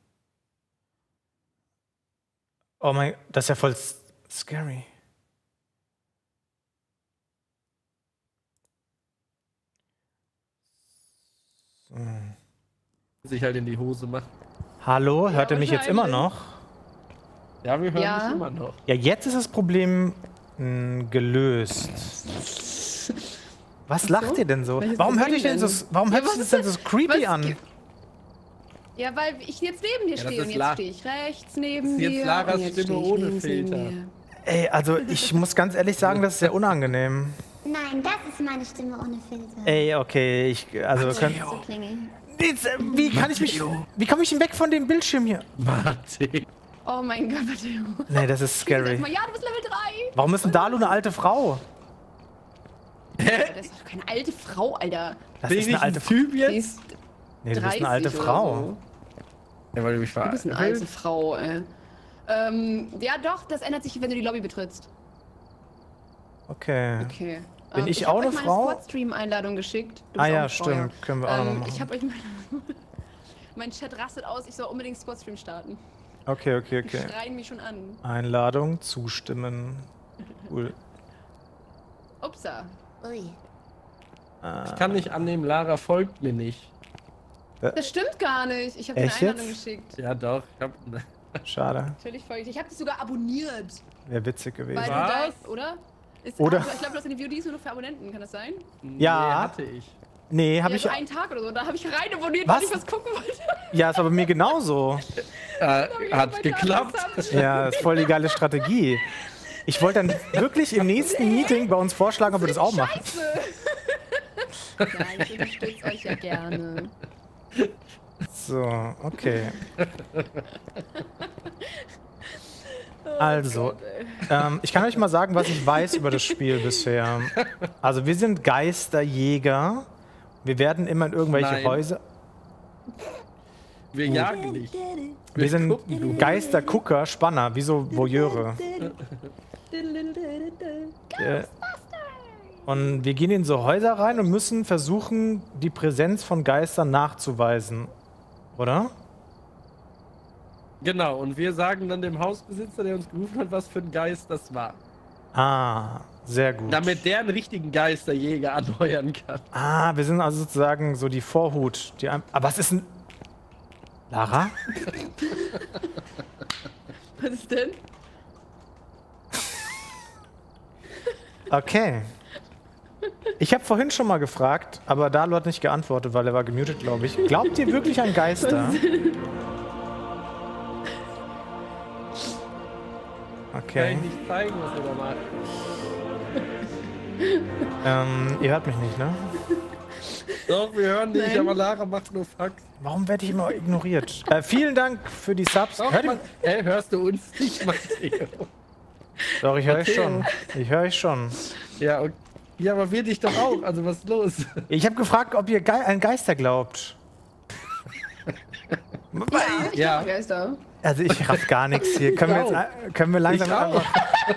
Oh mein, das ist ja voll scary. Sich halt in die Hose macht. Hallo, hört ihr mich jetzt immer noch? Ja, wir hören dich immer noch. Ja, jetzt ist das Problem gelöst. Was lacht ihr denn so? Warum hört sich das denn so creepy an? Ja, weil ich jetzt neben dir stehe und jetzt stehe ich rechts neben dir. Jetzt Laras Stimme ohne Filter. Ey, also ich muss ganz ehrlich sagen, das ist sehr unangenehm. Nein, das ist meine Stimme ohne Filter. Ey, okay, wie komme ich denn weg von dem Bildschirm hier? Martin. Oh mein Gott, Matteo. Nee, das ist scary. Ja, du bist Level 3. Warum ist denn Dalu eine alte Frau? Das ist doch keine alte Frau, Alter. Das ist eine alte Typ Die jetzt? ist Nee, du bist eine alte Frau. So. Ja, weil du mich Du bist eine alte Frau, ey. Ja doch, das ändert sich, wenn du die Lobby betrittst. Okay. Okay. Bin ich auch eine Frau? Ich habe euch meine Squad-Stream-Einladung geschickt. Du bist auch Ja, eine Frau, stimmt. ja. Können wir auch noch machen. Ich habe euch mein Chat rastet aus, ich soll unbedingt Squad-Stream starten. Okay. Die schreien mich schon an. Einladung, zustimmen. Cool. Upsa. Ui. Ich kann nicht annehmen, Lara folgt mir nicht. Das stimmt gar nicht. Ich habe dir eine Echt Einladung jetzt? geschickt. Ja doch, Schade. Natürlich folge ich. Ich habe dich sogar abonniert. Wäre witzig gewesen. Weil Was? du oder? Oder- Ich glaube, du hast eine VODs nur noch für Abonnenten, kann das sein? Ja. Nee, hatte ich. Nee, habe Ja, ich. so einen Tag oder so. Da habe ich rein abonniert, Was? weil ich was gucken wollte. Ja, ist aber bei mir genauso. Hat geklappt. Ja, ist voll die geile Strategie. Ich wollte dann wirklich im nächsten Meeting bei uns vorschlagen, ob wir das auch machen. Scheiße. Nein, ich unterstütze euch ja gerne. So, okay. Also, ich kann euch mal sagen, was ich weiß über das Spiel bisher. Also, wir sind Geisterjäger. Wir werden immer in irgendwelche Nein. Häuser. Wir jagen nicht. Wir sind Geistergucker, Spanner, wie so Voyeure. Und wir gehen in so Häuser rein und müssen versuchen, die Präsenz von Geistern nachzuweisen. Oder? Genau, und wir sagen dann dem Hausbesitzer, der uns gerufen hat, was für ein Geist das war. Ah, sehr gut. Damit der einen richtigen Geisterjäger anheuern kann. Ah, wir sind also sozusagen so die Vorhut. Aber was ist denn... Lara? Was ist denn? Okay. Ich habe vorhin schon mal gefragt, aber Dalu hat nicht geantwortet, weil er war gemutet, glaube ich. Glaubt ihr wirklich an Geister? Kann Okay. ich nicht zeigen, was er da macht. Ihr hört mich nicht, ne? Doch, wir hören dich, Nein. aber Lara macht nur Fax. Warum werde ich immer ignoriert? Vielen Dank für die Subs. Doch, hörst du uns nicht, Matteo? Doch, ich höre euch schon. Ich höre euch schon. Ja, und, ja, aber wir dich doch auch. Also was ist los? Ich habe gefragt, ob ihr an Geister glaubt. Ja. Geister. Also ich raff gar nichts hier. Können wir langsam Ich auch. einfach...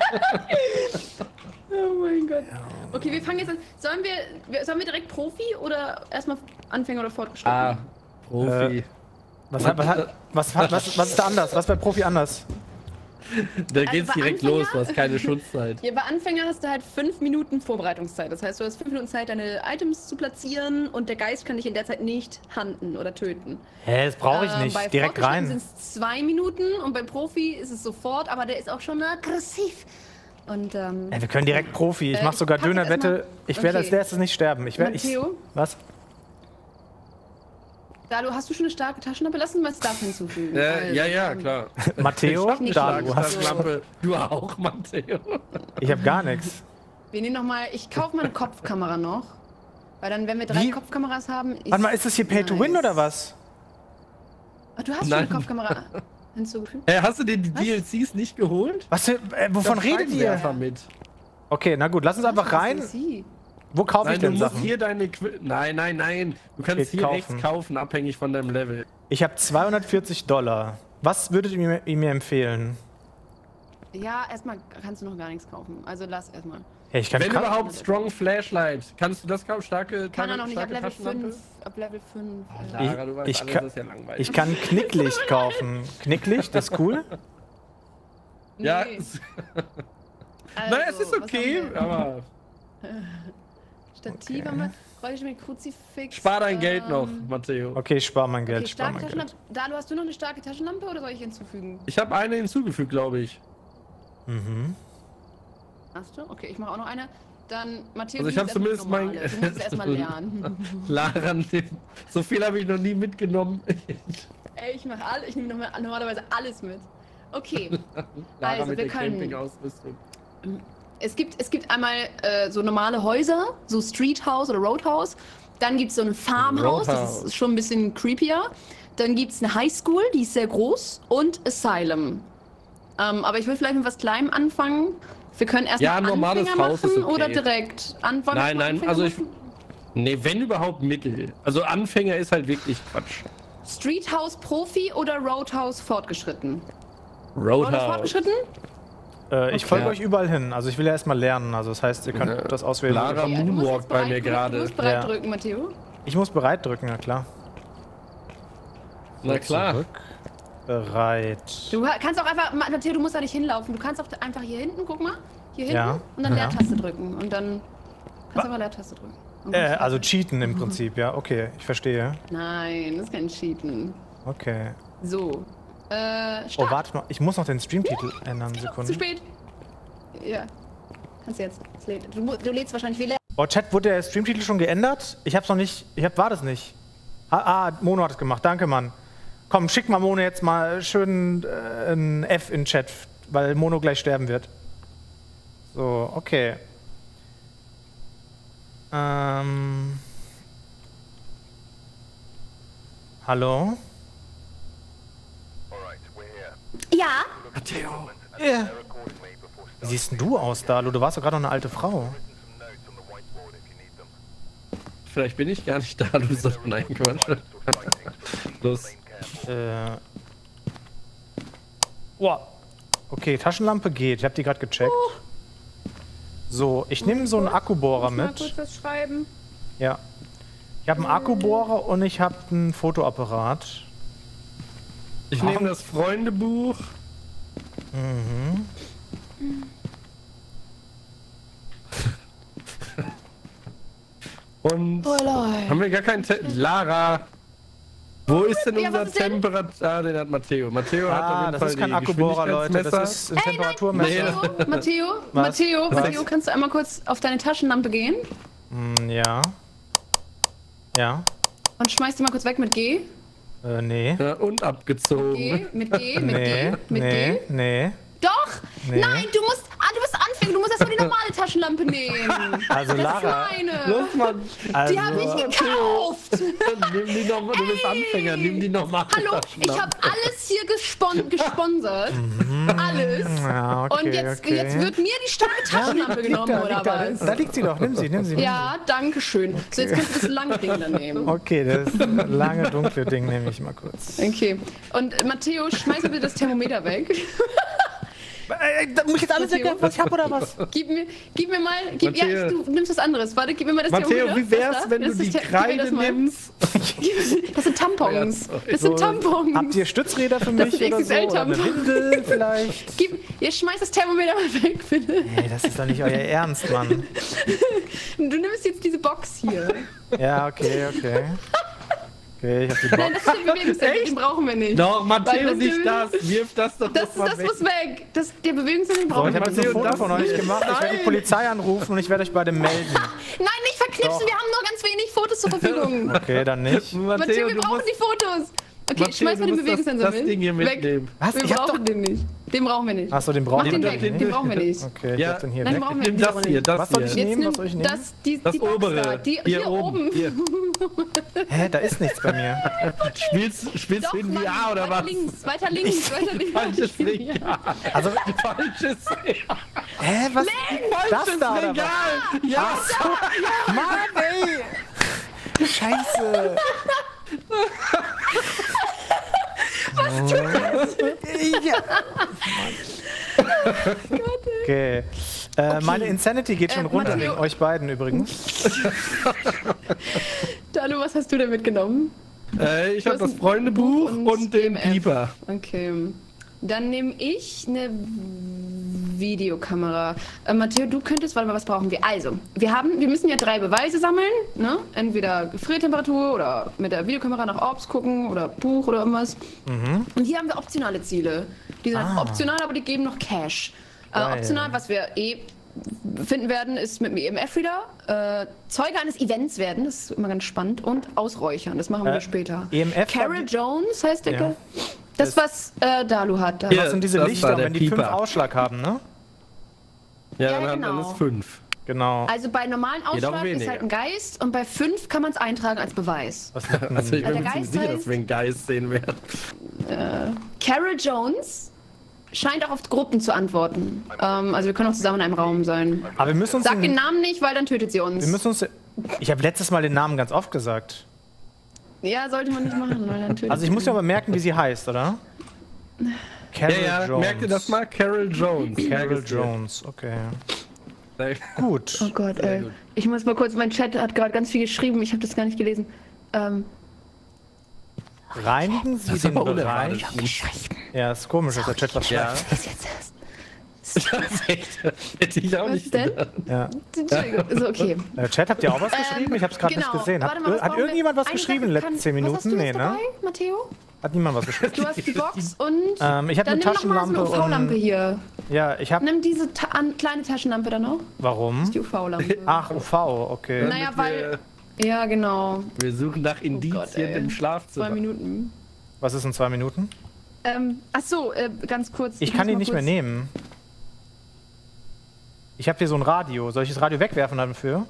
Oh mein Gott. Okay, wir fangen jetzt an. Sollen wir direkt Profi oder erstmal Anfänger oder Fortgeschritten? Profi. Was ist da anders? Was ist bei Profi anders? Da geht's direkt los, du hast keine Schutzzeit. Ja, bei Anfänger hast du halt 5 Minuten Vorbereitungszeit. Das heißt, du hast 5 Minuten Zeit, deine Items zu platzieren und der Geist kann dich in der Zeit nicht hunten oder töten. Hä, das brauche ich nicht. Bei Direkt rein. sind es 2 Minuten und beim Profi ist es sofort, aber der ist auch schon aggressiv. Und, wir können direkt Profi. Ich mache sogar Dönerwette. Ich werde als erstes nicht sterben. Matteo? Was? Dalu, hast du schon eine starke Taschenlampe? Lass uns mal Stuff hinzufügen. Ja, klar. Matteo? Dalu, du auch, Matteo. Ich habe gar nichts. Wir nehmen nochmal, ich kaufe mal eine Kopfkamera noch. Weil dann, wenn wir 3 Kopfkameras haben, Warte mal, ist das hier Pay to Win oder was? Ach, du hast schon eine Kopfkamera hinzugefügt? Hast du dir die DLCs nicht geholt? Was? Wovon redet ihr? Mit. Okay, na gut, lass uns einfach rein. Wo kaufe ich denn du Sachen? musst hier deine Nein. Du kannst hier rechts kaufen, abhängig von deinem Level. Ich habe $240. Was würdet ihr mir empfehlen? Ja, erstmal kannst du noch gar nichts kaufen. Also lass erstmal. Hey, ich kann Wenn überhaupt Strong Flashlight. Kannst du das kaufen? Starke Kann er noch nicht, ab Level 5. Ab Level 5. Lara, du weißt alles, das ist ja langweilig. Ich kann Knicklicht kaufen. Knicklicht, das ist cool? Ja. Nee. Naja, es ist okay, aber... Stativ haben wir. Räuche mit Kruzifix. Spar dein Geld noch, Matteo. Okay, ich spare mein Geld. Okay, starke Taschenlampe. Dalu, hast du noch eine starke Taschenlampe oder soll ich hinzufügen? Ich habe eine hinzugefügt, glaube ich. Mhm. Hast du? Okay, ich mache auch noch eine. Dann, Matteo, also ich habe zumindest mein... Du musst es erstmal lernen. Lara, so viel habe ich noch nie mitgenommen. Ey, ich mache alles. Ich nehme normalerweise alles mit. Okay. Lara also, mit wir der können... Campingausrüstung. Es gibt einmal so normale Häuser, so Street House oder Roadhouse. Dann gibt es so ein Farmhouse, das ist schon ein bisschen creepier. Dann gibt es eine Highschool, die ist sehr groß. Und Asylum. Aber ich will vielleicht mit was Kleinem anfangen. Wir können erstmal normales Anfänger Haus machen ist okay. oder direkt anfangen. Nein, also ich... Nee, wenn überhaupt Mittel. Also Anfänger ist halt wirklich Quatsch. Street House Profi oder Roadhouse fortgeschritten? Roadhouse Fortgeschritten? Ich folge euch überall hin. Also ich will ja erstmal lernen. Also das heißt, ihr könnt das auswählen. Lara Moonwalk bei mir gerade. Du musst bereit drücken, Matteo. Ich muss bereit drücken, na klar. Na klar. Zurück. Bereit. Du kannst auch einfach, Matteo, du musst da nicht hinlaufen. Du kannst auch einfach hier hinten, guck mal. Hier hinten und dann Leertaste drücken. Und dann kannst du einfach Leertaste drücken. Also cheaten im Prinzip, ja. Okay, ich verstehe. Nein, das ist kein Cheaten. Okay. So. Oh, warte mal. Ich muss noch den Streamtitel ändern. Sekunde. Zu spät. Ja. Kannst du jetzt. Du lädst wahrscheinlich viel. Oh, Chat, wurde der Streamtitel schon geändert? Ich hab's noch nicht. War das nicht. Mono hat es gemacht. Danke, Mann. Komm, schick mal Mono jetzt mal schön ein F in Chat, weil Mono gleich sterben wird. So, okay. Hallo? Ja? Matteo. Yeah. Wie siehst denn du aus, Dalu? Du warst doch gerade noch eine alte Frau. Vielleicht bin ich gar nicht da, du sagst, nein, Quatsch. Los. Wow. Okay, Taschenlampe geht. Ich habe die gerade gecheckt. So, ich nehme so einen Akkubohrer mit. Mal kurz was schreiben. Ja. Ich habe einen Akkubohrer und ich habe einen Fotoapparat. Ich nehme das Freundebuch. Mhm. Und haben wir gar keinen Lara, wo ist denn unser Temperatur? Ah, den hat Matteo. Matteo hat auf jeden das Fall ist kein die Akkubohrer, Leute. Das ist ein Temperaturmesser. Matteo, kannst du einmal kurz auf deine Taschenlampe gehen? Ja. Ja. Und schmeiß die mal kurz weg mit G. Nee. Ja, und abgezogen. Mit G. Nee. Doch! Nee. Nein, du bist Anfänger, du musst erstmal die normale Taschenlampe nehmen. Also das Lara. ist meine. Los, Mann. Also, Die habe ich gekauft. Nimm die nochmal, du bist Anfänger, nimm die nochmal. Hallo, ich habe alles hier gesponsert. Alles. Ja, okay, und jetzt okay. wird mir die starke Taschenlampe genommen, oder was? Da liegt sie doch, nimm sie. Ja, danke schön. So, jetzt kannst du das lange Ding dann nehmen. Okay, das lange dunkle Ding nehme ich mal kurz. Okay. Und Matteo, schmeiß bitte das Thermometer weg. Muss ich jetzt alles erklären, was ich hab oder was? Gib mir mal. Matteo. Du nimmst was anderes. Warte, gib mir mal das Matteo, Thermometer. wie wär's, Das da? wenn du Das die ist gib mir Kreide das mal. nimmst? Das sind Tampons. Das So, sind Tampons. Habt ihr Stützräder für Das mich sind oder so? Oder eine XXL-Tampons. Windel vielleicht? Ihr schmeißt das Thermometer mal weg, bitte. Ey, das ist doch nicht euer Ernst, Mann. Du nimmst jetzt diese Box hier. Ja, okay. Okay, ich hab die Nein, Box. das ist der Bewegungssensor, den brauchen wir nicht. Doch, Matteo, Weil nicht das. Wirf das doch Das mal weg. muss weg. Der Bewegungssensor So, brauchen ich wir habe jetzt ein nicht. Foto von euch gemacht. Ich werde die Polizei anrufen und ich werde euch beide melden. Nein, nicht verknipsen, wir haben nur ganz wenig Fotos zur Verfügung. Okay, dann nicht. Matteo, wir du brauchen musst, die Fotos. Okay, Matteo, schmeiß mal du den musst Bewegungssensor das mit. Ding hier Weg. mitnehmen. Was? Wir Ich hab brauchen den nicht. Den brauchen wir nicht. Achso, den Mach brauchen wir den nicht. weg, den brauchen wir nicht. Okay, ich Ja. hab den hier Nein, weg. den brauchen wir Nimm nicht. das hier, das Was soll ich hier. nehmen? Jetzt Was soll ich nimm nehmen? Das die Box obere. da. Hier oben. Hier. Hä, da ist nichts bei mir. Spielst Doch, du in Mann, VR oder was? Weiter links. Falsches Regal. Also, Falsches Regal. hä, was? Das da oder was? Regal. Ja. Mann, ey! Scheiße! Was tust du? Okay. Meine Insanity geht schon runter Matteo. wegen euch beiden übrigens. Dalu, was hast du denn mitgenommen? Ich habe das Freundebuch und den EMF. Pieper. Okay. Dann nehme ich eine Videokamera. Matteo, du könntest, warte mal, was brauchen wir? Also, wir müssen ja 3 Beweise sammeln, ne? Entweder Gefriertemperatur oder mit der Videokamera nach Orbs gucken oder Buch oder irgendwas. Und hier haben wir optionale Ziele. Die sind halt optional, aber die geben noch Cash. Optional, was wir finden werden, ist mit dem EMF-Reader, Zeuge eines Events werden, das ist immer ganz spannend, und ausräuchern, das machen wir später. EMF Carol Jones heißt der. Ja. Das, was Dalu hat. Da. Ja. Das sind diese Das Lichter, war der wenn die 5 Pieper. Ausschlag haben, ne? Ja, Ja, dann genau. ist 5. Genau. Also bei normalen Geht auch Ausschlag ist weniger. halt ein Geist und bei 5 kann man es eintragen als Beweis. Was ist denn? Also ich bin der mir ziemlich Geist sicher, heißt- dass wir einen Geist sehen werden. Carol Jones scheint auch auf Gruppen zu antworten. Also wir können auch zusammen in einem Raum sein. Aber wir müssen uns Sag den Namen nicht, weil dann tötet sie uns. wir müssen uns. Ich habe letztes Mal den Namen ganz oft gesagt. Ja, sollte man nicht machen, weil dann tötet Also ich muss ja aber merken, wie sie heißt, oder? Carol Ja, Jones. merkt ihr das mal? Carol Jones. Carol Jones, okay. Jones. Gut. Oh Gott, ey. Ich muss mal kurz, mein Chat hat gerade ganz viel geschrieben, ich habe das gar nicht gelesen. Reinigen Sie den aber Bereich. Ja, ist komisch, dass der Chat was Ja. schreibt. Was jetzt erst? Das ist echt, hätte ich auch Was nicht denn? gedacht. Ja. Entschuldigung, so okay. Chat, habt ihr auch was geschrieben? Ich habe es gerade nicht gesehen. Warte mal, was Hat brauchen wir? irgendjemand was Eine geschrieben in den Sache letzten 10 was hast Minuten? du Nee, jetzt ne? dabei, Matteo? Hat niemand was geschrieben? Du hast die Box und Ich habe eine dann nimm noch mal so Taschenlampe eine UV-Lampe und. hier. Ja, ich habe. Nimm diese kleine Taschenlampe dann noch. Warum? Die UV-Lampe. Ach, UV, okay. Naja, weil... Ja, genau. Wir suchen nach Gott, Indizien ey. im 2 Schlafzimmer. Minuten. Was ist in 2 Minuten? Ach so, ganz kurz. Ich kann ihn nicht mehr nehmen. Ich habe hier so ein Radio. Soll ich das Radio wegwerfen dafür?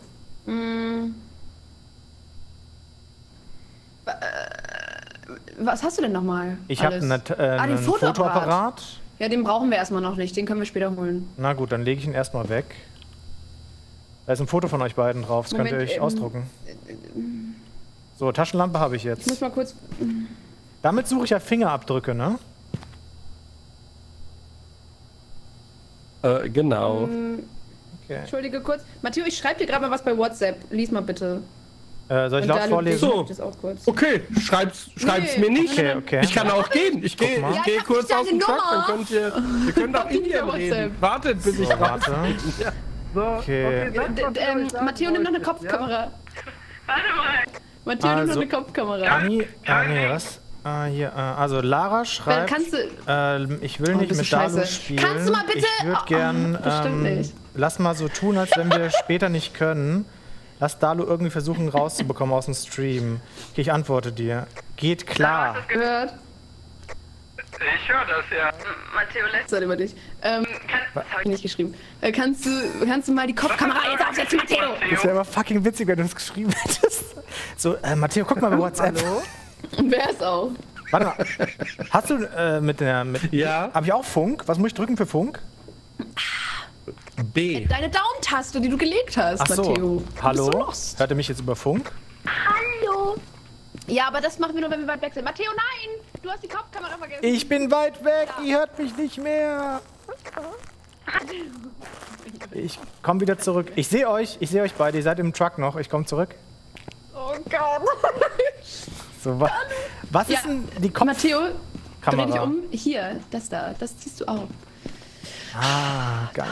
Was hast du denn nochmal? Ich habe den einen Fotoapparat. Fotoapparat. Ja, den brauchen wir erstmal noch nicht. Den können wir später holen. Na gut, dann lege ich ihn erstmal weg. Da ist ein Foto von euch beiden drauf. Das könnt ihr Moment, euch ausdrucken. So, Taschenlampe habe ich Ich muss jetzt. mal kurz... Damit suche ich ja Fingerabdrücke, ne? Genau. Okay. Entschuldige kurz. Matteo, ich schreibe dir gerade mal was bei WhatsApp. Lies mal bitte. Soll ich Und laut Dalu, vorlesen? So. das auch kurz. Okay, schreib's Nee. mir nicht. Okay, okay. Ich kann auch gehen. Ich gehe mal. Ja, geh ich hab kurz nicht aus dem deine Truck, dann Nummer. ihr könnt auch Hab die in nicht dir bei reden. WhatsApp. Wartet, bis ich So, raus warte. So, Okay. Matteo, nimm noch eine Kopfkamera. Matteo, nimm noch Also, eine Kopfkamera. Anni, nee, was? Hier, also Lara schreibt, Kannst du... ich will nicht bist du mit Dalu scheiße. spielen. Kannst du mal bitte- Ich würde Oh, gern, bestimmt nicht. lass mal so tun, als wenn wir später nicht können. Lass Dalu irgendwie versuchen rauszubekommen aus dem Stream. Okay, ich antworte dir. Geht klar. Gehört. Ich höre das, ja. Matteo lässt über dich. Das habe ich nicht geschrieben. Kannst du mal die Kopfkamera jetzt aufsetzen, Matteo? Das wäre aber fucking witzig, wenn du das geschrieben hättest. So, Matteo, guck mal bei WhatsApp. Hallo? Und wer ist auch? Warte mal. Hast du Ja. Habe ich auch Funk? Was muss ich drücken für Funk? B. Deine Daumen-Taste, die du gelegt hast, Ach so. Matteo. Hallo? Bist du lost? Hört ihr mich jetzt über Funk? Hallo. Ja, aber das machen wir nur, wenn wir weit weg sind. Matteo, nein! Du hast die Kopfkamera vergessen. Ich bin weit weg, ihr hört mich nicht mehr. Ich komme wieder zurück. Ich sehe euch beide. Ihr seid im Truck noch. Ich komme zurück. Oh Gott. So, was ist denn die Matteo, dreh dich Kamera? um. Hier, das da. Das ziehst du auf. Ah, geil.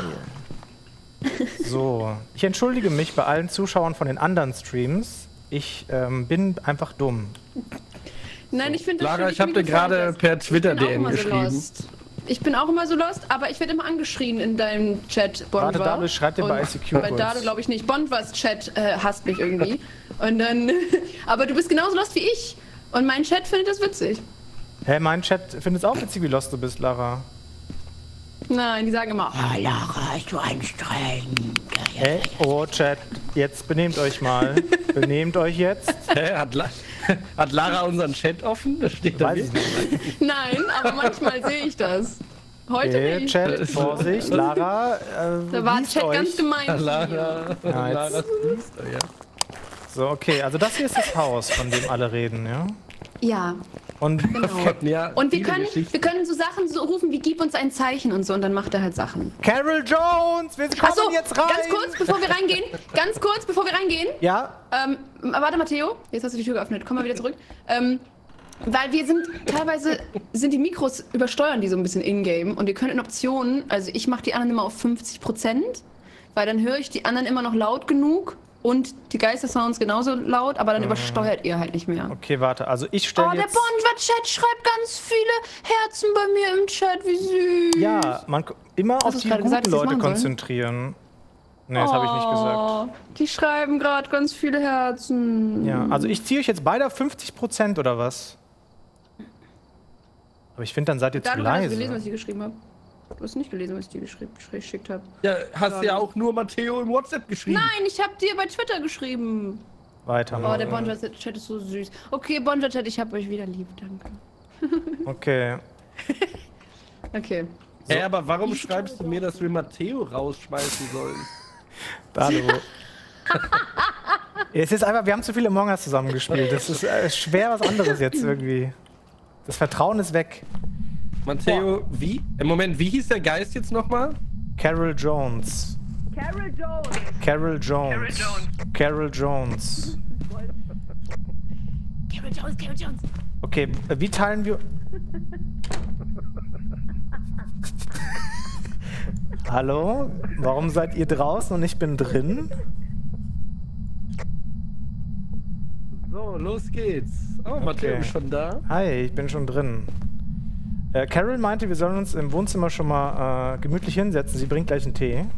So, ich entschuldige mich bei allen Zuschauern von den anderen Streams. Ich bin einfach dumm. Nein, ich finde das Lara, ich habe dir gerade per Twitter DM geschrieben. Ich bin auch immer so lost, aber ich werde immer angeschrien in deinem Chat, Bonva. Warte, David, schreib dir bei ICQ Bei kurz. David glaube ich nicht. Bonvas Chat hasst mich irgendwie. Und dann, aber du bist genauso lost wie ich. Und mein Chat findet das witzig. Hey, mein Chat findet es auch witzig, wie lost du bist, Lara. Nein, die sagen immer, Oh, Lara, ist so anstrengend. Hey, oh, Chat, jetzt benehmt euch mal. Benehmt euch jetzt. Hä, hat Lara unseren Chat offen? Das steht da Weiß ich nicht. nein, aber manchmal sehe ich das. Heute Okay, nicht. Chat, Vorsicht, Lara. Da war liest Chat euch. ganz gemein. zu mir. Lara, Ja, Lara jetzt- ja. So, okay, also das hier ist das Haus, von dem alle reden, ja? Ja, Und genau. Ja, Und wir viele können Geschichten. so Sachen so rufen wie gib uns ein Zeichen und so und dann macht er halt Sachen. Carol Jones, wir kommen Achso, jetzt rein. ganz kurz, bevor wir reingehen. Ja, Warte, Matteo, jetzt hast du die Tür geöffnet. Komm mal wieder zurück. Weil teilweise sind die Mikros übersteuern die so ein bisschen in-game und ihr könnt in Optionen, also ich mache die anderen immer auf 50%, weil dann höre ich die anderen immer noch laut genug und die Geistersounds genauso laut, aber dann übersteuert ihr halt nicht mehr. okay, warte, also ich Oh, stelle der jetzt... Bonva-Chat schreibt ganz viele Herzen bei mir im Chat, wie süß. Ja, immer auf du die gerade guten gesagt, dass sie es Leute machen sollen? konzentrieren. Nee, das habe ich nicht gesagt. Oh, die schreiben gerade ganz viele Herzen. Ja, also ich ziehe euch jetzt beide auf 50% oder was? Aber ich finde, dann seid ihr zu Hast du gelesen, leise. was ich geschrieben habe? Du hast nicht gelesen, was ich dir geschickt habe. Ja, hast ja auch nur Matteo im WhatsApp geschrieben. Nein, ich habe dir bei Twitter geschrieben. Weiter. Oh, der Bonja-Chat ist so süß. Okay, Bonja-Chat, ich hab euch wieder lieb, danke. Okay. Okay. Ey, aber warum schreibst du mir, dass wir Matteo rausschmeißen sollen? Hallo. Es ist einfach, wir haben zu viele Among Us zusammen gespielt. Das ist schwer was anderes jetzt irgendwie. Das Vertrauen ist weg. Matteo, wie? Im Moment, wie hieß der Geist jetzt nochmal? Carol Jones. Carol Jones. Carol Jones. Carol Jones. Okay, wie teilen wir... Hallo? Warum seid ihr draußen und ich bin drin? So, los geht's. Oh, Matteo ist schon da. Hi, ich bin schon drin. Carol meinte, wir sollen uns im Wohnzimmer schon mal gemütlich hinsetzen. Sie bringt gleich einen Tee.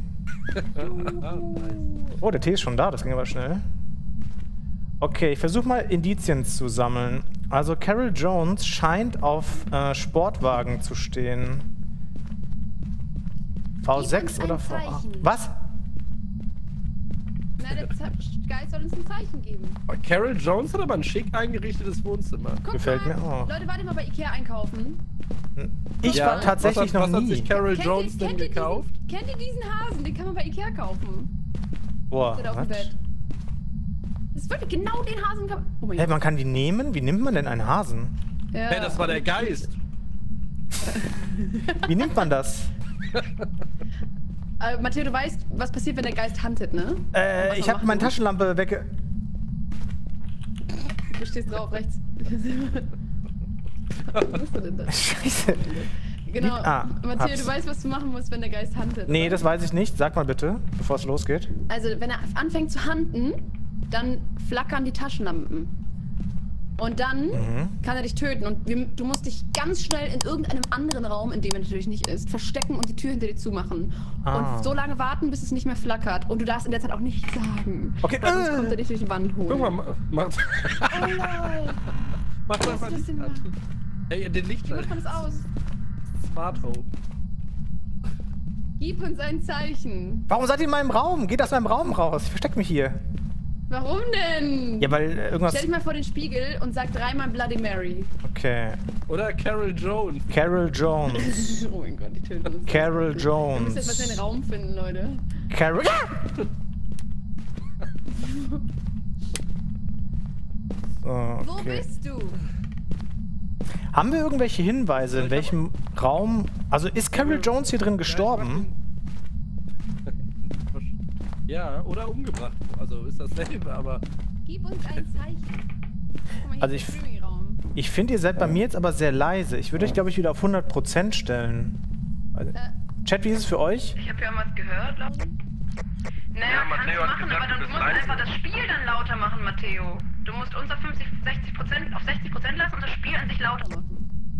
Oh, der Tee ist schon da, das ging aber schnell. Okay, ich versuche mal Indizien zu sammeln. Also Carol Jones scheint auf Sportwagen zu stehen. V6 oder V8? Zeichen. Was? Na, der Geist soll uns ein Zeichen geben. Carol Jones hat aber ein schick eingerichtetes Wohnzimmer. Guck Gefällt mal. mir auch. Leute, warte mal bei Ikea einkaufen. Ich war tatsächlich was noch hat sich nie. Carol Jones denn gekauft? Kennt ihr diesen Hasen? Den kann man bei Ikea kaufen. Boah, Steht auf dem was? Bett. Das ist wirklich genau den Hasen. Oh mein Hey, Gott. man kann die nehmen? Wie nimmt man denn einen Hasen? Ja. Hey, das war der Geist. Wie nimmt man das? Matteo, du weißt, was passiert, wenn der Geist huntet, ne? Was Ich man habe meine machen muss? Taschenlampe wegge... Du stehst drauf, rechts. Was bist du denn da? Scheiße. Genau. Matteo, hab's. du weißt, was du machen musst, wenn der Geist huntet. Nee, oder? das weiß ich nicht. Sag mal bitte, bevor es losgeht. Also, wenn er anfängt zu hunten, dann flackern die Taschenlampen. Und dann kann er dich töten. Und du musst dich ganz schnell in irgendeinem anderen Raum, in dem er natürlich nicht ist, verstecken und die Tür hinter dir zumachen. Und so lange warten, bis es nicht mehr flackert. Und du darfst in der Zeit auch nichts sagen. Okay, Weil sonst kommt er dich durch die Wand holen. Guck mal, mach Oh lol. doch hast mal du das denn Licht an. gemacht? Ey, den Wie macht Lichtschalter. man das aus? Smart Home. Gib uns ein Zeichen. Warum seid ihr in meinem Raum? Geht aus meinem Raum raus. Ich versteck mich hier. Warum denn? Ja, weil irgendwas... Stell dich mal vor den Spiegel und sag dreimal Bloody Mary. Okay. Oder Carol Jones. Carol Jones. Oh mein Gott, die töten uns. Carol Wir müssen jetzt was in Jones. den Raum finden, Leute. Carol... So, Wo okay. bist du? Haben wir irgendwelche Hinweise, in welchem Raum... Also ist Carol Jones hier drin gestorben? Ja, oder umgebracht. Also ist dasselbe, aber... Gib uns ein Zeichen. Guck mal, hier Also ist der Streaming-Raum. Ich finde, ihr seid bei mir jetzt aber sehr leise. Ich würde euch, glaube ich, wieder auf 100% stellen. Chat, wie ist es für euch? Ich habe ja was gehört, glaube ich. Naja, Ja, kannst du Matteo hat machen, gesagt, aber dann du musst bist du leise. einfach das Spiel dann lauter machen, Matteo. Du musst uns auf 60% lassen und das Spiel an sich lauter machen.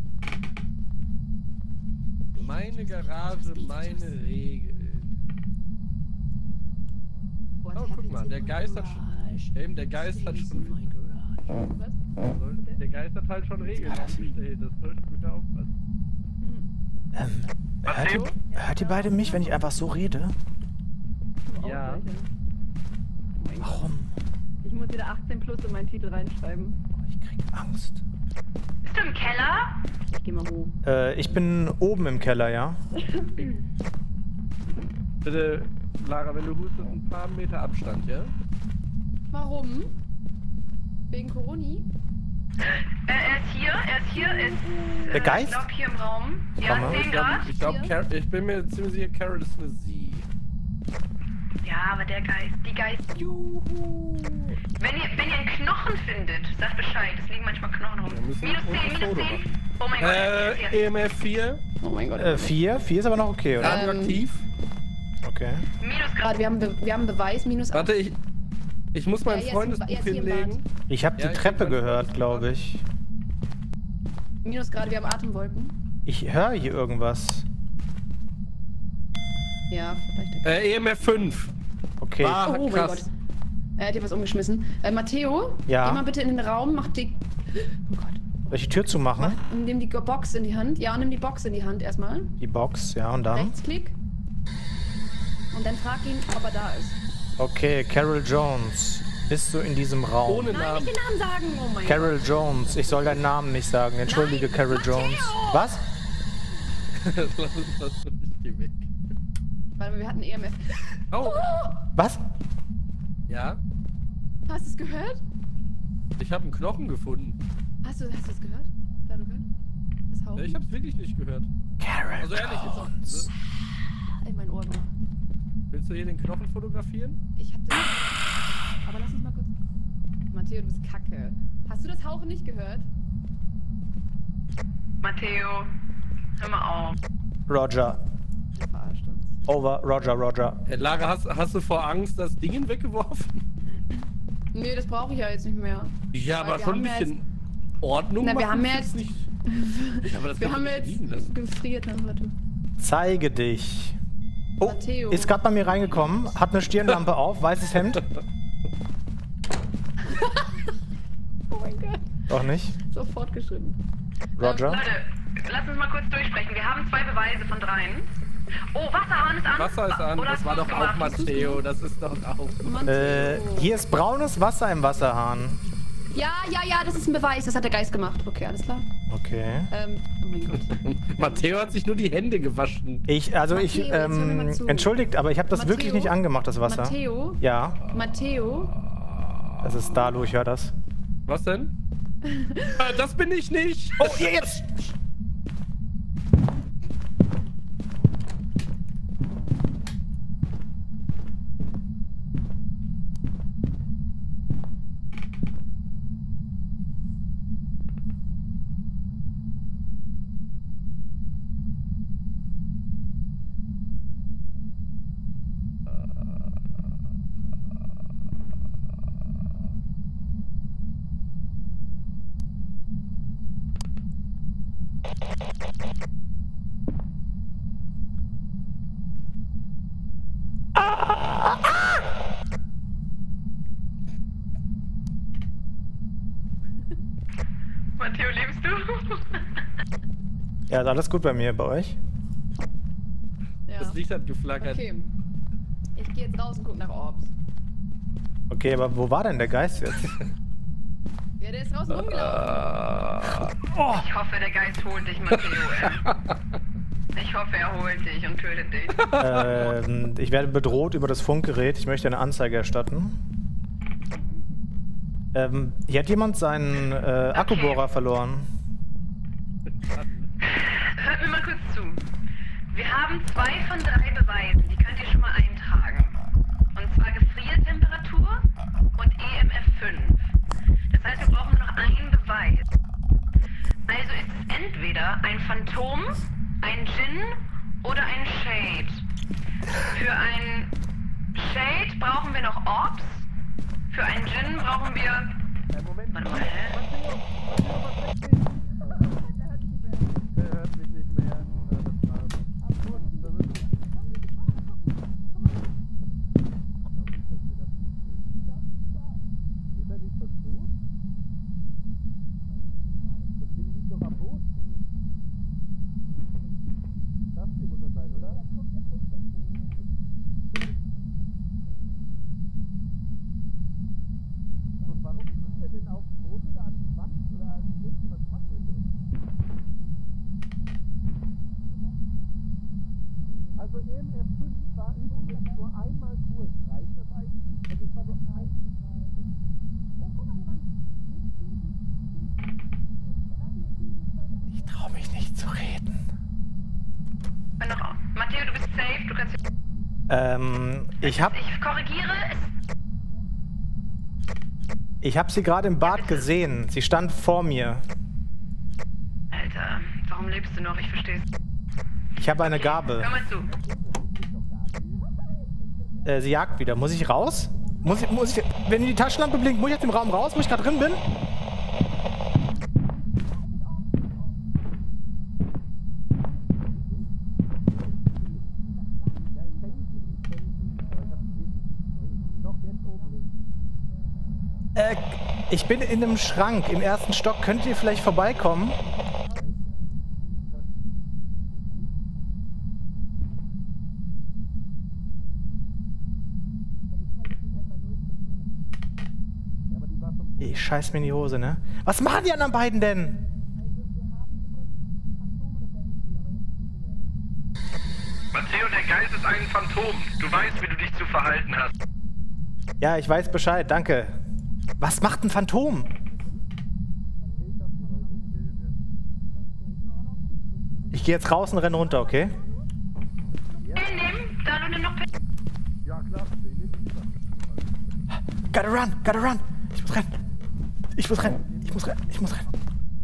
Meine Garage, meine Regeln. Oh, guck mal, der Geist hat schon... Eben, der Geist hat schon... Der Geist hat halt schon Regeln aufgestellt. Das sollte ich wieder aufpassen. Hört ihr beide mich, wenn ich einfach so rede? Ja. Warum? Ich muss wieder 18 plus in meinen Titel reinschreiben. Ich krieg Angst. Bist du im Keller? Ich geh mal hoch. Ich bin oben im Keller, ja? Bitte, Lara, wenn du hustest, ein paar Meter Abstand, ja? Warum? Wegen Coroni? Er ist hier, er ist, Der Geist? ich glaube hier im Raum. Ja, Komm mal. 10 Grad. Ich bin mir ziemlich sicher, Carol ist eine Sie. Ja, aber der Geist, die Geist. Juhu. Wenn ihr einen Knochen findet, sagt Bescheid. Es liegen manchmal Knochen rum. Wir müssen Minus ein 10, minus Foto 10. machen. Oh mein Gott, er ist hier. EMF 4, Oh mein Gott. 4 ist aber noch okay, oder? radioaktiv. Okay. Minusgrad. Wir haben einen Beweis, minus 8. Warte, ich muss mein Freundesbuch hinlegen. Ich habe die Ja, ich Treppe bin gehört, glaube ich. Minusgrade, wir haben Atemwolken. Ich höre hier irgendwas. Ja, vielleicht. EMF 5. Okay. Ah, Oh mein krass. Gott. Er hat hier was umgeschmissen. Matteo, Ja? geh mal bitte in den Raum, mach die... Oh Gott. Soll ich die Tür zumachen? Nimm die Box in die Hand. Ja, nimm die Box in die Hand erstmal. Die Box, ja, und dann? Rechtsklick. Und dann frag ihn, ob er da ist. Okay, Carol Jones. Bist du in diesem Raum? Ohne Nein, Namen. nicht den Namen sagen. Oh mein Gott. Carol Jones. Ich soll deinen Namen nicht sagen. Entschuldige, Nein, Carol Matteo! Jones. Was? Lass mich, ich geh weg. Warte mal, wir hatten EMF. Oh, Was? ja. Hast du es gehört? Ich habe einen Knochen gefunden. Hast du es gehört? Da du gehört? Das Haufen? Ich hab's wirklich nicht gehört. Carol Also ehrlich, Jones. In mein Ohr gemacht. Willst du hier den Knochen fotografieren? Ich hab den... Aber lass uns mal kurz... Matteo, du bist kacke. Hast du das Hauchen nicht gehört? Matteo, hör mal auf. Roger. Du verarscht uns. Over. Roger, Roger. Lara, hast du vor Angst das Ding weggeworfen? Nee, das brauche ich ja jetzt nicht mehr. Ja, Weil aber wir schon ein haben ja bisschen Ordnung Na, wir machen haben ja ist jetzt- nicht... Ja, aber das Wir kann haben man nicht jetzt liegen lassen. gefriert, dann warte. Zeige dich. Oh, Matteo. ist gerade bei mir reingekommen, hat eine Stirnlampe auf, weißes Hemd. Oh mein Gott. Doch nicht. Sofort geschrieben. Roger. Leute, lass uns mal kurz durchsprechen. Wir haben 2 Beweise von 3. Oh, Wasserhahn ist an. Wasser ist an, Oder das hast war du's doch auch gemacht? Matteo, das ist doch auch... Matteo. Hier ist braunes Wasser im Wasserhahn. Ja, das ist ein Beweis. Das hat der Geist gemacht. Okay, alles klar. Okay. Oh mein Gott. Matteo hat sich nur die Hände gewaschen. Matteo, jetzt hör mir mal zu. Entschuldigt, aber ich habe das Matteo? wirklich nicht angemacht, das Wasser. Matteo. Ja, Matteo. das ist Dalu, ich höre das. Was denn? Das bin ich nicht! Oh, ihr jetzt! Matteo, lebst du? Ja, ist alles gut bei mir, bei euch? Ja. Das Licht hat geflackert. Okay. Ich gehe jetzt raus und guck nach Orbs. Okay, aber wo war denn der Geist jetzt? Ja, der ist draußen rumgelaufen. Ich hoffe, der Geist holt dich, Matteo. Ich hoffe, er holt dich und tötet dich. Ich werde bedroht über das Funkgerät. Ich möchte eine Anzeige erstatten. Hier hat jemand seinen Akkubohrer verloren. Hört mir mal kurz zu. Wir haben 2 von 3 Beweisen. Die könnt ihr schon mal eintragen. Und zwar entweder ein Phantom, ein Djinn oder ein Shade. Für ein Shade brauchen wir noch Orbs. Für einen Djinn brauchen wir... Warte mal, Er hört mich nicht mehr. Ist er nicht schon tot? Das Ding liegt doch am Boot. Das hier muss er sein, oder? Warum ist er denn auf dem Boden oder an die Wand oder an die Liste? Was macht er denn? Also EMF5 war übrigens nur einmal Kurs. Reicht das eigentlich? Also es war nur ein. Oh, guck mal, hier waren. Ich traue mich nicht zu reden. Matteo, du bist safe, du kannst... Ich korrigiere, Ich habe sie gerade im Bad gesehen. Sie stand vor mir. Alter, warum lebst du noch? Ich versteh's. Ich habe eine Gabe. Hör mal zu. Sie jagt wieder. Muss ich raus? Muss ich, wenn die Taschenlampe blinkt, muss ich aus dem Raum raus, wo ich gerade drin bin? Ich bin in einem Schrank im ersten Stock. Könnt ihr vielleicht vorbeikommen? Ich scheiß mir in die Hose, ne? Was machen die anderen beiden denn? Matteo, der Geist ist ein Phantom. Du weißt, wie du dich zu verhalten hast. Ja, ich weiß Bescheid, danke. Was macht ein Phantom? Ich gehe jetzt raus und renne runter, okay? Nehmen, da du noch... Ja, klar. Gotta run, gotta run. Ich muss rennen. Ich muss rennen. Ich muss rennen. Ich muss rennen.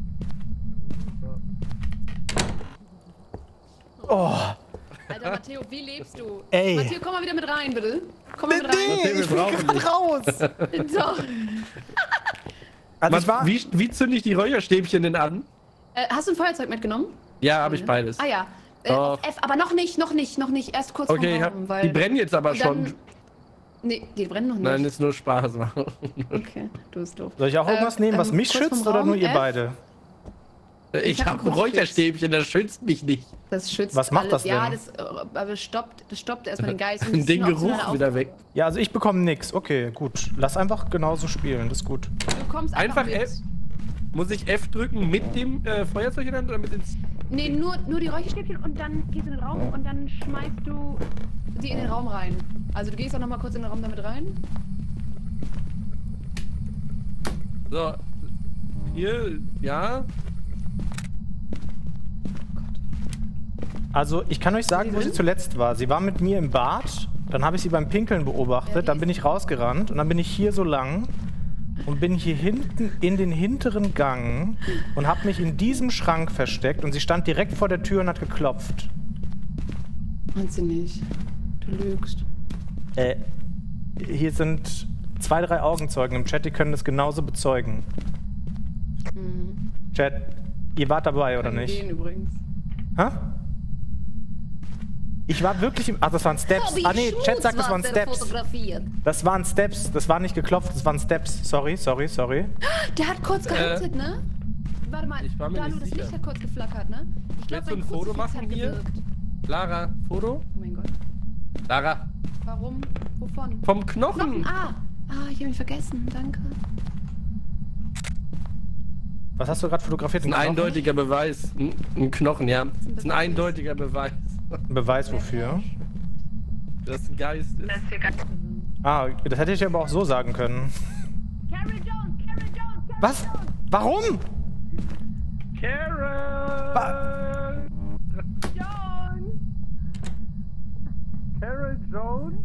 Oh. Alter, Matteo, wie lebst du? Ey. Matteo, komm mal wieder mit rein, bitte. Komm mal mit rein. Nee, ich bin gerade raus. Doch. Also ich war... Wie zünde ich die Räucherstäbchen denn an? Hast du ein Feuerzeug mitgenommen? Ja, habe ich beides. Ah ja. Doch. F, aber noch nicht. Erst kurz Okay, vorm Raum, weil... die brennen jetzt aber schon. Nee, die brennen noch nicht. Nein, ist nur Spaß machen. Okay, du bist doof. Soll ich auch irgendwas nehmen, was mich kurz schützt, vom oder Raum nur ihr F. beide? Ich habe ein Räucherstäbchen, das schützt mich nicht. Das schützt Was macht alles. das Ja, denn? das stoppt erstmal den Geist. Und Den Geruch wieder weg. Ja, also ich bekomme nix. Okay, gut. Lass einfach genauso spielen, das ist gut. Du kommst Einfach mit. F. Muss ich F drücken mit dem Feuerzeug in der Hand oder mit ins... Nee, nur die Räucherstäbchen und dann gehst du in den Raum und dann schmeißt du die in den Raum rein. Also du gehst auch nochmal kurz in den Raum damit rein. So. Hier, ja. Also ich kann euch sagen, wo sie zuletzt war. Sie war mit mir im Bad, dann habe ich sie beim Pinkeln beobachtet, dann bin ich rausgerannt und dann bin ich hier so lang und bin hier hinten in den hinteren Gang und habe mich in diesem Schrank versteckt und sie stand direkt vor der Tür und hat geklopft. Meinst du nicht? Du lügst. Hier sind 2, 3 Augenzeugen im Chat, die können das genauso bezeugen. Chat, ihr wart dabei, oder nicht? Gehen übrigens. Hä? Ich war wirklich im... Ach, das waren Steps. Ah, nee, Chat sagt, das waren Steps. Das waren Steps. Das war nicht geklopft, das waren Steps. Sorry. Der hat kurz gehalten, ne? Warte mal, Ich war mir Dalu, nicht das sicher. Licht hat kurz geflackert, ne? Ich Willst du mein ein Foto Kruzifix machen hat hier? gewirkt. Lara, Foto? Oh mein Gott. Lara. Warum? Wovon? Vom Knochen. Ah, ich habe ihn vergessen. Danke. Was hast du gerade fotografiert? Das ist ein Knochen? eindeutiger Beweis. Ein Knochen, ja. Das ist ein eindeutiger Beweis. Ein Beweis wofür? Dass es ein Geist ist. Das ist hier ganz... Ah, das hätte ich aber auch so sagen können. Carrie Jones! Was? Warum? Carol! Carol Jones?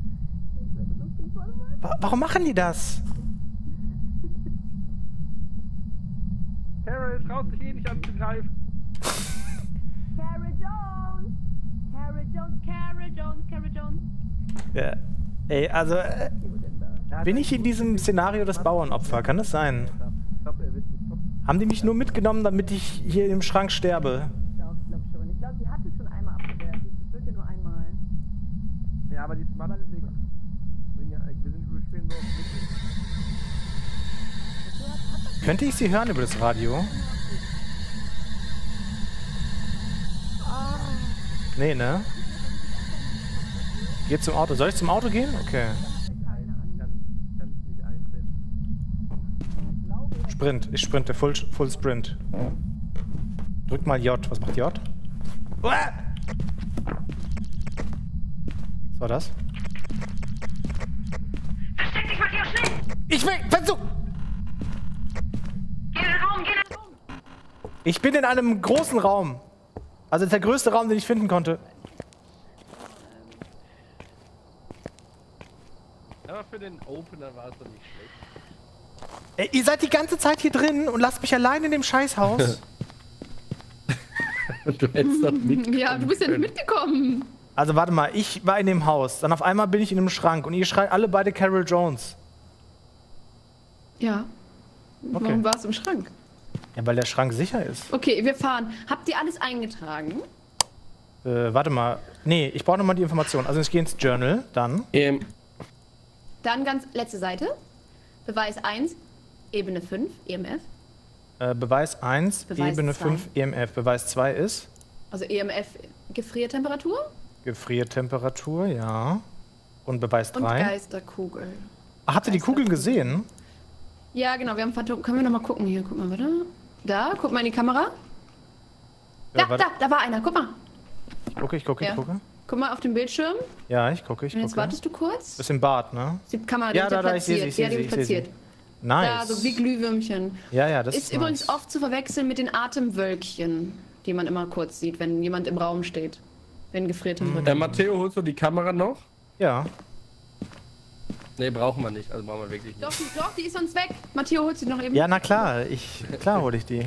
Warum machen die das? Carol traut sich eh nicht anzugreifen. Carrie Jones. Ja. Ey, also bin ich in diesem Szenario das Bauernopfer? Kann das sein? Haben die mich nur mitgenommen, damit ich hier im Schrank sterbe? Ich glaube schon. Ich glaube, die hat es schon einmal abgewehrt. Das wird ja nur einmal. Ja, aber die Smaller ist egal. Wir spielen so auf Mittel. Könnte ich sie hören über das Radio? Nee, ne? Geh zum Auto. Soll ich zum Auto gehen? Okay. Sprint. Ich sprinte. Full Sprint. Drück mal J. Was macht J? Uah! Was war das? Versteck dich, Matthias, schnell! Ich will... Versuch! Geh in den Raum, geh in den Raum! Ich bin in einem großen Raum. Also der größte Raum, den ich finden konnte. Aber für den Opener war es doch nicht schlecht. Ey, ihr seid die ganze Zeit hier drin und lasst mich allein in dem Scheißhaus. Du hättest doch mitkommen Ja, du bist ja nicht mitgekommen. Also warte mal, ich war in dem Haus, dann auf einmal bin ich in einem Schrank und ihr schreit alle beide Carol Jones. Ja. Okay. Warum warst du im Schrank? Ja, weil der Schrank sicher ist. Okay, wir fahren. Habt ihr alles eingetragen? Warte mal. Nee, ich brauche nochmal die Information. Also ich gehe ins Journal, dann. Dann ganz letzte Seite. Beweis 1, Ebene 5, EMF. Beweis 1, Beweis Ebene 2. 5, EMF. Beweis 2 ist? Also EMF, Gefriertemperatur. Gefriertemperatur, ja. Und Beweis Und 3? Geisterkugel. Ach, habt ihr die Kugeln gesehen? Ja, genau, wir haben Phantom. Können wir noch mal gucken hier? Guck mal, warte. Da, guck mal in die Kamera. Ja, Da, da war einer. Guck mal. Ich gucke. Ja. Guck mal auf dem Bildschirm. Ja, ich gucke. Und jetzt wartest du kurz. Das ist im Bad, ne? Die Kamera, Ja, die ist da, ich sehe platziert. sie, Ja, die ist platziert. Nice. Da, so wie Glühwürmchen. Ja, das Ist übrigens oft zu verwechseln mit den Atemwölkchen, die man immer kurz sieht, wenn jemand im Raum steht. Wenn Gefriertemperatur. Matteo, holst du die Kamera noch? Ja. Nee, brauchen wir nicht. Also brauchen wir wirklich nicht. Doch, die ist sonst weg. Matteo holt sie noch eben. Ja, na klar. Klar hole ich die.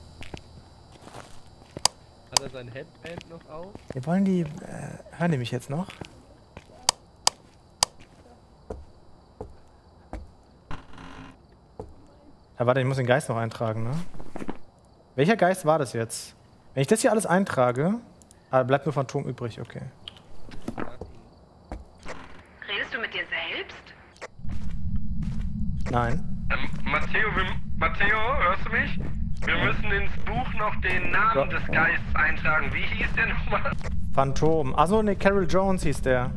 Hat er sein Headband noch auf? Wir wollen die... hören die mich jetzt noch? Ja, warte, ich muss den Geist noch eintragen, ne? Welcher Geist war das jetzt? Wenn ich das hier alles eintrage... bleibt nur Phantom übrig, okay. Redest du mit dir selbst? Nein. Matteo, hörst du mich? Wir müssen ins Buch noch den Namen des Geistes eintragen. Wie hieß der nochmal? Phantom. Achso, ne, Carol Jones hieß der.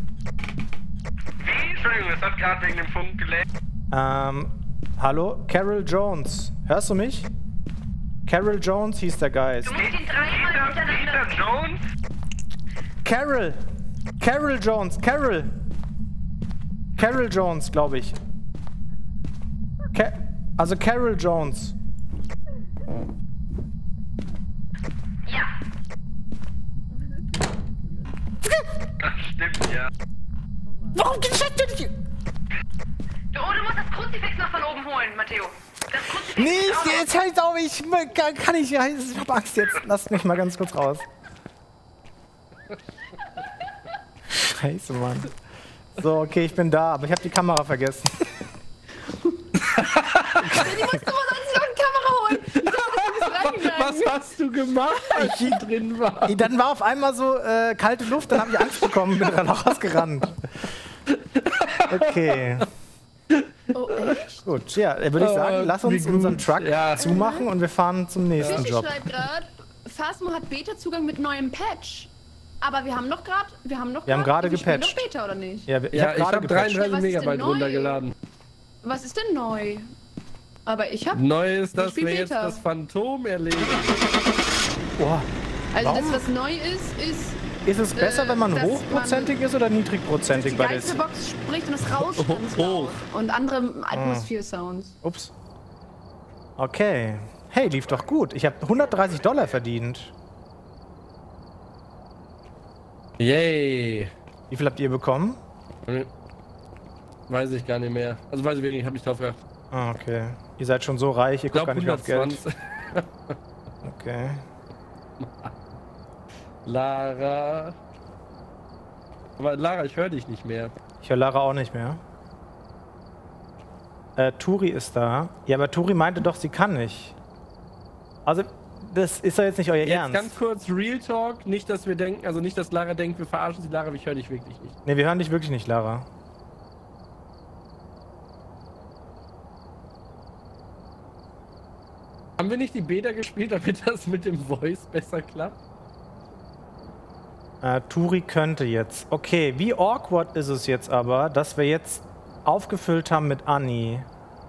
Wie? Entschuldigung, das hat gerade wegen dem Funk geleckt. Hallo? Carol Jones. Hörst du mich? Carol Jones hieß der Geist. Du musst ihn dreimal hintereinander... Peter Jones? Carol! Carol Jones! Carol! Carol Jones, glaube ich. Also Carol Jones. Ja. Das stimmt, ja. Warum geschafft du nicht? Du musst das Kruzifix noch von oben holen, Matteo. Das Kruzifix Nee, ist auch noch- jetzt hör ich auf, kann ich, ich hab Angst jetzt. Lasst mich mal ganz kurz raus. Scheiße, Mann. So, okay, ich bin da, aber ich habe die Kamera vergessen. Die musst du mal sonst noch eine Kamera holen. Ich dachte, du bist reingegangen. Was hast du gemacht, als ich drin war? Dann war auf einmal so kalte Luft, dann habe ich Angst bekommen, bin dann rausgerannt. Okay. Oh, echt? Gut, ja, würde ich sagen, lass uns unseren Truck zumachen und wir fahren zum nächsten Fischi Job. schreibt gerade, Phasmo hat Beta-Zugang mit neuem Patch. Aber wir haben gerade gepatcht. noch Beta, oder nicht? Ja, Ich habe 33 Was ist denn Megabyte neu? runtergeladen. Was ist denn neu? Aber ich habe... Neu ist, dass spiel wir jetzt Beta. das Phantom erleben. Boah. Also Warum? das, was neu ist... Ist es besser, wenn man dass hochprozentig ist oder Die niedrigprozentig bei der... Geisterbox spricht und es rauscht ganz Hoch. laut. Und andere Atmosphäre-Sounds. Ups. Okay. Hey, lief doch gut. Ich habe $130 verdient. Yay. Wie viel habt ihr bekommen? Weiß ich gar nicht mehr. Also weiß ich wirklich, habe ich drauf gedacht. Ah, okay. Ihr seid schon so reich, ihr Ich guckt glaube gar nicht mehr auf Geld. 120. Okay. Lara. Aber Lara, ich höre dich nicht mehr. Ich höre Lara auch nicht mehr. Turi ist da. Ja, aber Turi meinte doch, sie kann nicht. Also, das ist doch jetzt nicht euer Ernst. Ganz kurz, Real Talk. Nicht, dass wir denken, also nicht, dass Lara denkt, wir verarschen sie. Lara, ich höre dich wirklich nicht. Ne, wir hören dich wirklich nicht, Lara. Haben wir nicht die Beta gespielt, damit das mit dem Voice besser klappt? Turi könnte jetzt. Okay, wie awkward ist es jetzt aber, dass wir jetzt aufgefüllt haben mit Anni?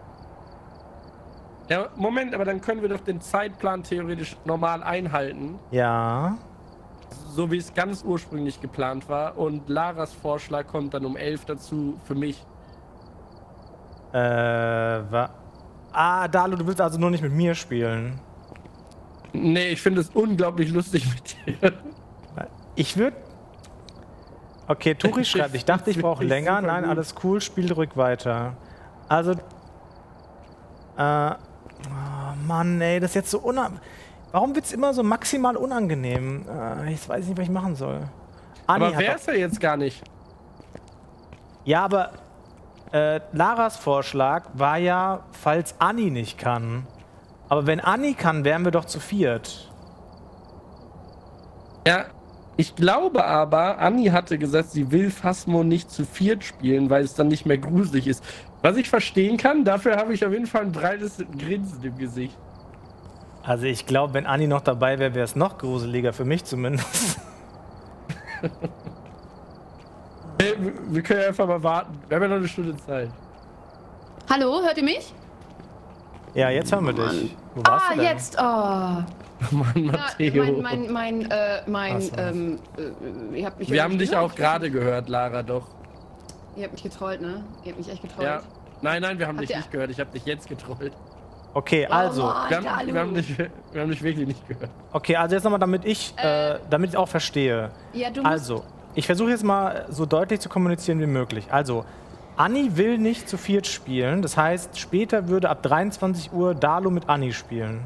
Ja, Moment, aber dann können wir doch den Zeitplan theoretisch normal einhalten. Ja. So wie es ganz ursprünglich geplant war. Und Laras Vorschlag kommt dann um 11 dazu für mich. Dalu, du willst also nur nicht mit mir spielen? Nee, ich finde es unglaublich lustig mit dir. Ich würde... Okay, Turi schreibt, ich dachte, ich brauche länger. Nein, alles cool, spiel ruhig weiter. Also... oh Mann, ey, das ist jetzt so Warum wird es immer so maximal unangenehm? Ich weiß nicht, was ich machen soll. Aber wer ist er jetzt gar nicht? Ja, aber Laras Vorschlag war ja, falls Anni nicht kann. Aber wenn Anni kann, wären wir doch zu viert. Ja, ich glaube aber, Anni hatte gesagt, sie will Phasmo nicht zu viert spielen, weil es dann nicht mehr gruselig ist. Was ich verstehen kann, dafür habe ich auf jeden Fall ein breites Grinsen im Gesicht. Also ich glaube, wenn Anni noch dabei wäre, wäre es noch gruseliger, für mich zumindest. Wir können ja einfach mal warten. Wir haben ja noch eine Stunde Zeit. Hallo, hört ihr mich? Ja, jetzt hören wir dich. Wo warst du denn? Jetzt. Oh. Mann, Matteo. Wir haben dich auch gerade gehört, Lara, doch. Ihr habt mich getrollt, ne? Ihr habt mich echt getrollt. Ja. Nein, wir haben dich nicht gehört. Ich habe dich jetzt getrollt. Okay, also. Wir haben dich wirklich nicht gehört. Okay, also jetzt nochmal, damit ich auch verstehe. Ja, du musst... Also, ich versuche jetzt mal so deutlich zu kommunizieren wie möglich. Also, Anni will nicht zu viert spielen. Das heißt, später würde ab 23 Uhr Dalu mit Anni spielen.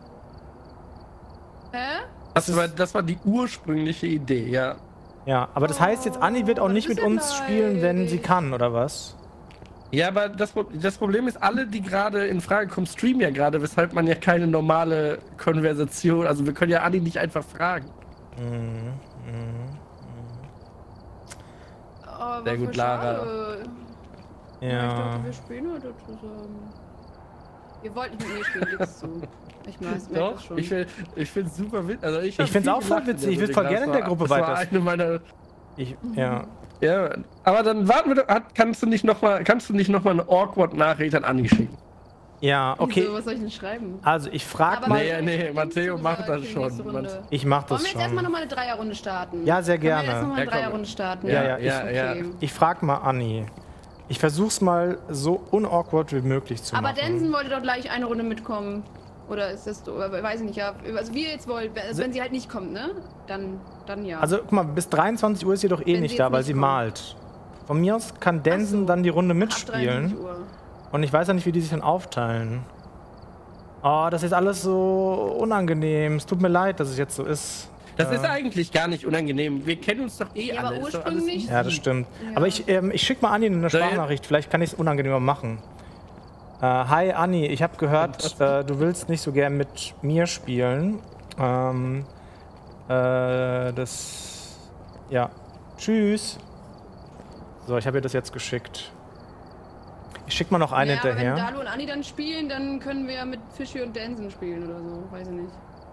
Hä? Das war die ursprüngliche Idee, ja. Ja, aber das heißt jetzt, Anni wird auch nicht mit uns spielen, wenn sie kann, oder was? Ja, aber das Problem ist, alle, die gerade in Frage kommen, streamen ja gerade, weshalb man ja keine normale Konversation, also wir können ja Anni nicht einfach fragen. Oh, sehr gut, Lara. Ja. Ich dachte, wir spielen heute zusammen. Ihr wollt nicht mit mir spielen, gib's zu. Ich merke das schon. Ich find's super witzig. Also ich find's auch voll witzig. Ich würde voll gerne in der Gruppe weiter. Das war eine meiner... Ja, aber dann warten wir. Kannst du nicht noch mal eine Awkward-Nachricht an Anni schicken? Ja, okay. Wieso, was soll ich denn schreiben? Also ich frage mal... Nee, Matteo macht das schon. Ich mach das schon. Wollen wir jetzt erstmal nochmal eine Dreierrunde starten? Ja, sehr gerne. Wollen wir jetzt nochmal eine Dreierrunde starten? Ja. Ich frage mal Anni. Ich versuch's mal so unawkward wie möglich zu machen. Aber Densen wollte doch gleich eine Runde mitkommen. Oder ist das, weiß ich nicht, ja. Also wie ihr jetzt wollt, wenn sie halt nicht kommt, ne? Dann ja. Also guck mal, bis 23 Uhr ist sie doch eh nicht da, weil sie malt. Von mir aus kann Densen dann die Runde mitspielen. Und ich weiß ja nicht, wie die sich dann aufteilen. Oh, das ist alles so unangenehm. Es tut mir leid, dass es jetzt so ist. Das ist eigentlich gar nicht unangenehm. Wir kennen uns doch alle. Aber ursprünglich... Ja, das stimmt. Ja. Aber ich schick mal Anni eine Sprachnachricht. Vielleicht kann ich es unangenehmer machen. Hi Anni, ich habe gehört, du willst nicht so gern mit mir spielen. Ja. Tschüss. So, ich habe ihr das jetzt geschickt. Ich schick mal noch eine hinterher. Aber wenn Dalu und Anni dann spielen, dann können wir ja mit Fischi und Densen spielen oder so. Weiß ich nicht.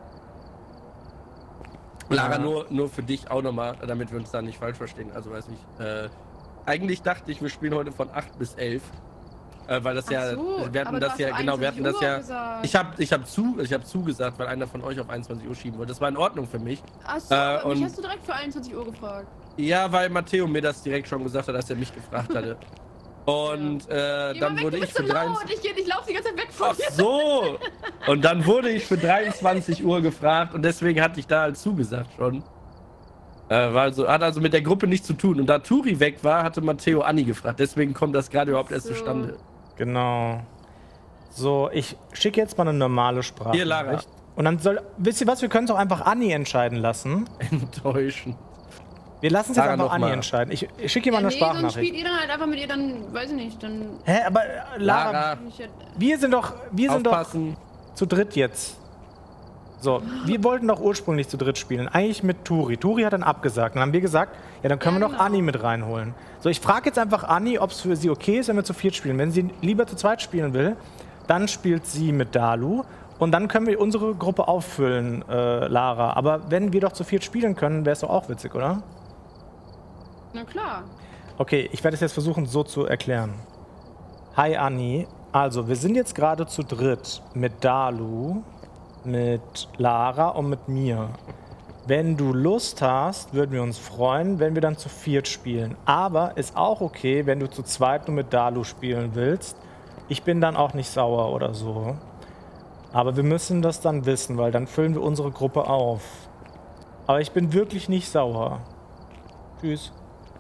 Lara, nur für dich auch nochmal, damit wir uns da nicht falsch verstehen. Also weiß ich, eigentlich dachte ich, wir spielen heute von 8 bis 11. Weil das wir hatten das ja, ich hab zugesagt, weil einer von euch auf 21 Uhr schieben wollte. Das war in Ordnung für mich. Achso, mich hast du direkt für 21 Uhr gefragt. Ja, weil Matteo mir das direkt schon gesagt hat, dass er mich gefragt hatte. Und dann wurde ich für 23... Ich laufe die ganze Zeit weg von dir. Ach so! Und dann wurde ich für 23 Uhr gefragt und deswegen hatte ich da halt zugesagt schon. Hat also mit der Gruppe nichts zu tun. Und da Turi weg war, hatte Matteo Anni gefragt. Deswegen kommt das gerade überhaupt erst zustande. Genau. So, ich schicke jetzt mal eine normale Sprache. Hier, Lara. Und dann wisst ihr was, wir können es auch einfach Anni entscheiden lassen. Enttäuschend. Wir lassen es jetzt einfach Anni entscheiden. Ich schicke ihr mal eine Sprachnachricht. Dann spielt ihr dann halt einfach mit ihr, dann, weiß ich nicht, dann... Hä, aber Lara, wir sind doch zu dritt jetzt. So, wir wollten doch ursprünglich zu dritt spielen, eigentlich mit Turi. Turi hat dann abgesagt. Dann haben wir gesagt, ja, dann können wir noch Anni mit reinholen. So, ich frage jetzt einfach Anni, ob es für sie okay ist, wenn wir zu viert spielen. Wenn sie lieber zu zweit spielen will, dann spielt sie mit Dalu. Und dann können wir unsere Gruppe auffüllen, Lara. Aber wenn wir doch zu viert spielen können, wäre es doch auch witzig, oder? Na klar. Okay, ich werde es jetzt versuchen, so zu erklären. Hi, Anni. Also, wir sind jetzt gerade zu dritt mit Dalu, mit Lara und mit mir. Wenn du Lust hast, würden wir uns freuen, wenn wir dann zu viert spielen. Aber ist auch okay, wenn du zu zweit nur mit Dalu spielen willst. Ich bin dann auch nicht sauer oder so. Aber wir müssen das dann wissen, weil dann füllen wir unsere Gruppe auf. Aber ich bin wirklich nicht sauer. Tschüss.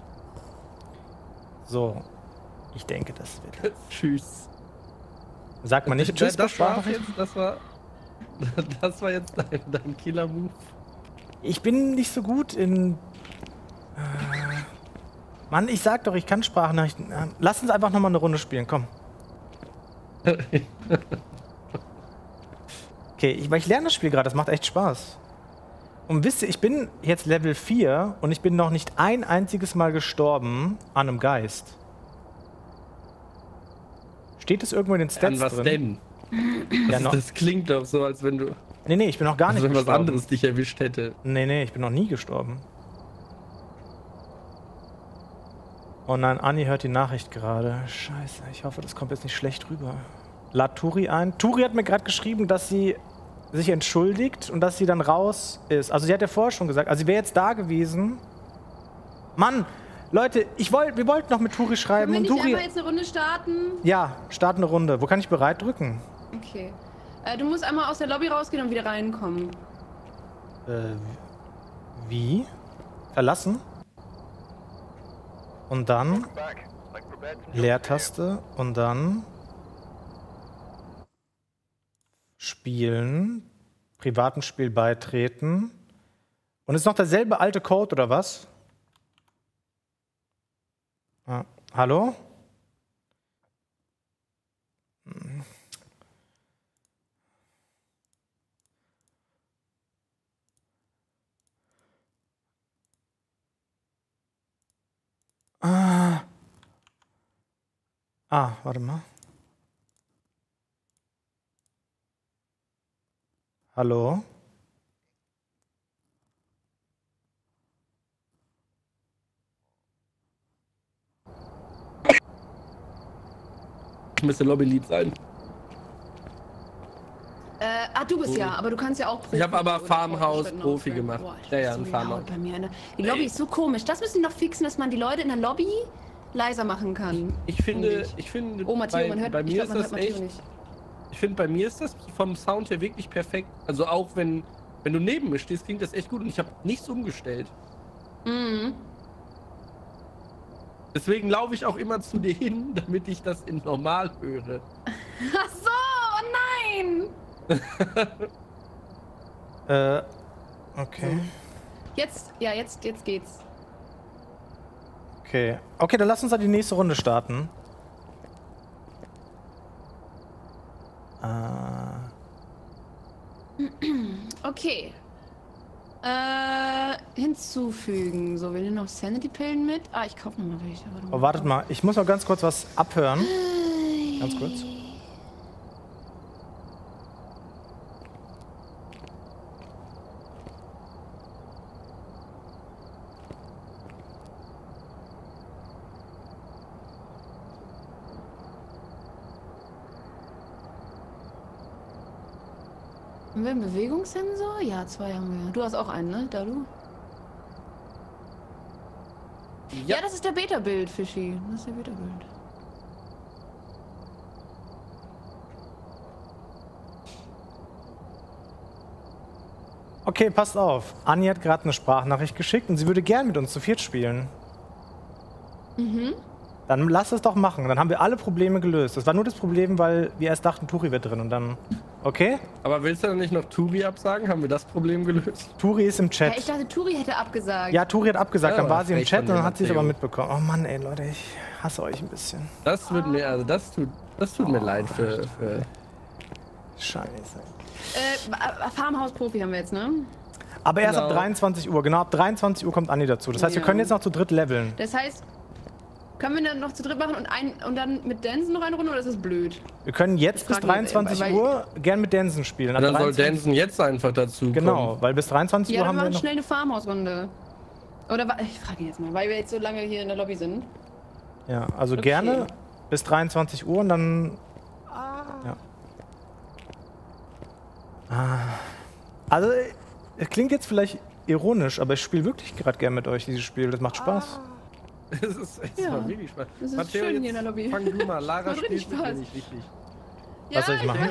So. Ich denke, das wird. Tschüss. Sagt man nicht Tschüss? Das war jetzt dein Killer-Move. Ich bin nicht so gut in... Mann, ich sag doch, ich kann Sprachnachrichten. Lass uns einfach nochmal eine Runde spielen, komm. Okay, weil ich lerne das Spiel gerade, das macht echt Spaß. Und wisst ihr, ich bin jetzt Level 4 und ich bin noch nicht ein einziges Mal gestorben an einem Geist. Steht das irgendwo in den Stats was drin? Denn? Ja, das klingt doch so, als wenn du... Nee, ich bin noch gar nicht gestorben. Wenn was gestorben. anderes dich erwischt hätte. Nee, ich bin noch nie gestorben. Oh nein, Anni hört die Nachricht gerade. Scheiße, ich hoffe, das kommt jetzt nicht schlecht rüber. Lad Turi ein. Turi hat mir gerade geschrieben, dass sie sich entschuldigt und dass sie dann raus ist. Also sie hat ja vorher schon gesagt, also sie wäre jetzt da gewesen. Mann, Leute, wir wollten noch mit Turi schreiben. Können wir und nicht Turi... einfach jetzt eine Runde starten? Ja, start eine Runde. Wo kann ich bereit drücken? Okay. Du musst einmal aus der Lobby rausgehen und wieder reinkommen. Wie? Verlassen? Und dann Leertaste und dann Spielen, privaten Spiel beitreten. Und ist noch derselbe alte Code oder was? Ah, hallo? Warte mal. Hallo? Ich müsste Lobby-Lead sein. Du bist ja, aber du kannst ja auch Profi. Ich habe aber Farmhouse Profi gemacht. Ja, ein Farmhouse. Die Lobby ist so komisch. Das müssen die noch fixen, dass man die Leute in der Lobby leiser machen kann. Ich finde, oh, Matteo, man hört, bei mir ist das Matteo echt. Nicht. Ich finde, bei mir ist das vom Sound her wirklich perfekt. Also auch wenn du neben mir stehst, klingt das echt gut und ich habe nichts umgestellt. Mhm. Deswegen laufe ich auch immer zu dir hin, damit ich das in normal höre. Ach so, oh nein! Okay. Jetzt geht's. Okay, dann lass uns da die nächste Runde starten. Okay. Hinzufügen. So, wir nehmen noch Sanity-Pillen mit. Ich kaufe nochmal welche. Oh, wartet mal, ich muss noch ganz kurz was abhören. Ganz kurz. Haben wir einen Bewegungssensor? Ja, 2 haben wir. Du hast auch einen, ne, Dalu? Ja, das ist der Beta-Bild, Fischi. Das ist der Beta-Bild. Okay, passt auf. Anni hat gerade eine Sprachnachricht geschickt und sie würde gern mit uns zu viert spielen. Mhm. Dann lass es doch machen. Dann haben wir alle Probleme gelöst. Das war nur das Problem, weil wir erst dachten, Turi wäre drin und dann... Okay? Aber willst du dann nicht noch Turi absagen? Haben wir das Problem gelöst? Turi ist im Chat. Ja, ich dachte, Turi hätte abgesagt. Ja, Turi hat abgesagt, Ja, dann war sie im frech Chat von und dann dir, hat sie es aber Matteo. mitbekommen. Oh Mann, ey, Leute, ich hasse euch ein bisschen. Das tut mir, also das tut mir leid für Scheiße. Farmhaus-Profi haben wir jetzt, ne? Aber erst ab Genau. 23 Uhr, genau, ab 23 Uhr kommt Anni dazu. Das heißt, wir Ja. können jetzt noch zu dritt leveln. Das heißt, können wir dann noch zu dritt machen und dann mit Dansen noch eine Runde oder ist das blöd? Wir können jetzt bis Ich frage mich, 23 weil- Uhr gern mit Dansen spielen. Ab dann soll 23 Danson jetzt einfach dazu Genau, kommen. weil bis 23 Ja, Uhr dann haben wir machen noch... schnell eine Farmhaus-Runde. Oder ich frage ihn jetzt mal, weil wir jetzt so lange hier in der Lobby sind. Ja, also Okay. gerne bis 23 Uhr und dann... Ja. Also, es klingt jetzt vielleicht ironisch, aber ich spiele wirklich gerade gern mit euch dieses Spiel. Das macht Spaß. Das ist echt Ja. mal wirklich Spaß. Das ist Matteo, schön jetzt hier in der Lobby. fang du mal. Lara Macht richtig spielt mit mir Spaß. nicht richtig. Was soll ich machen?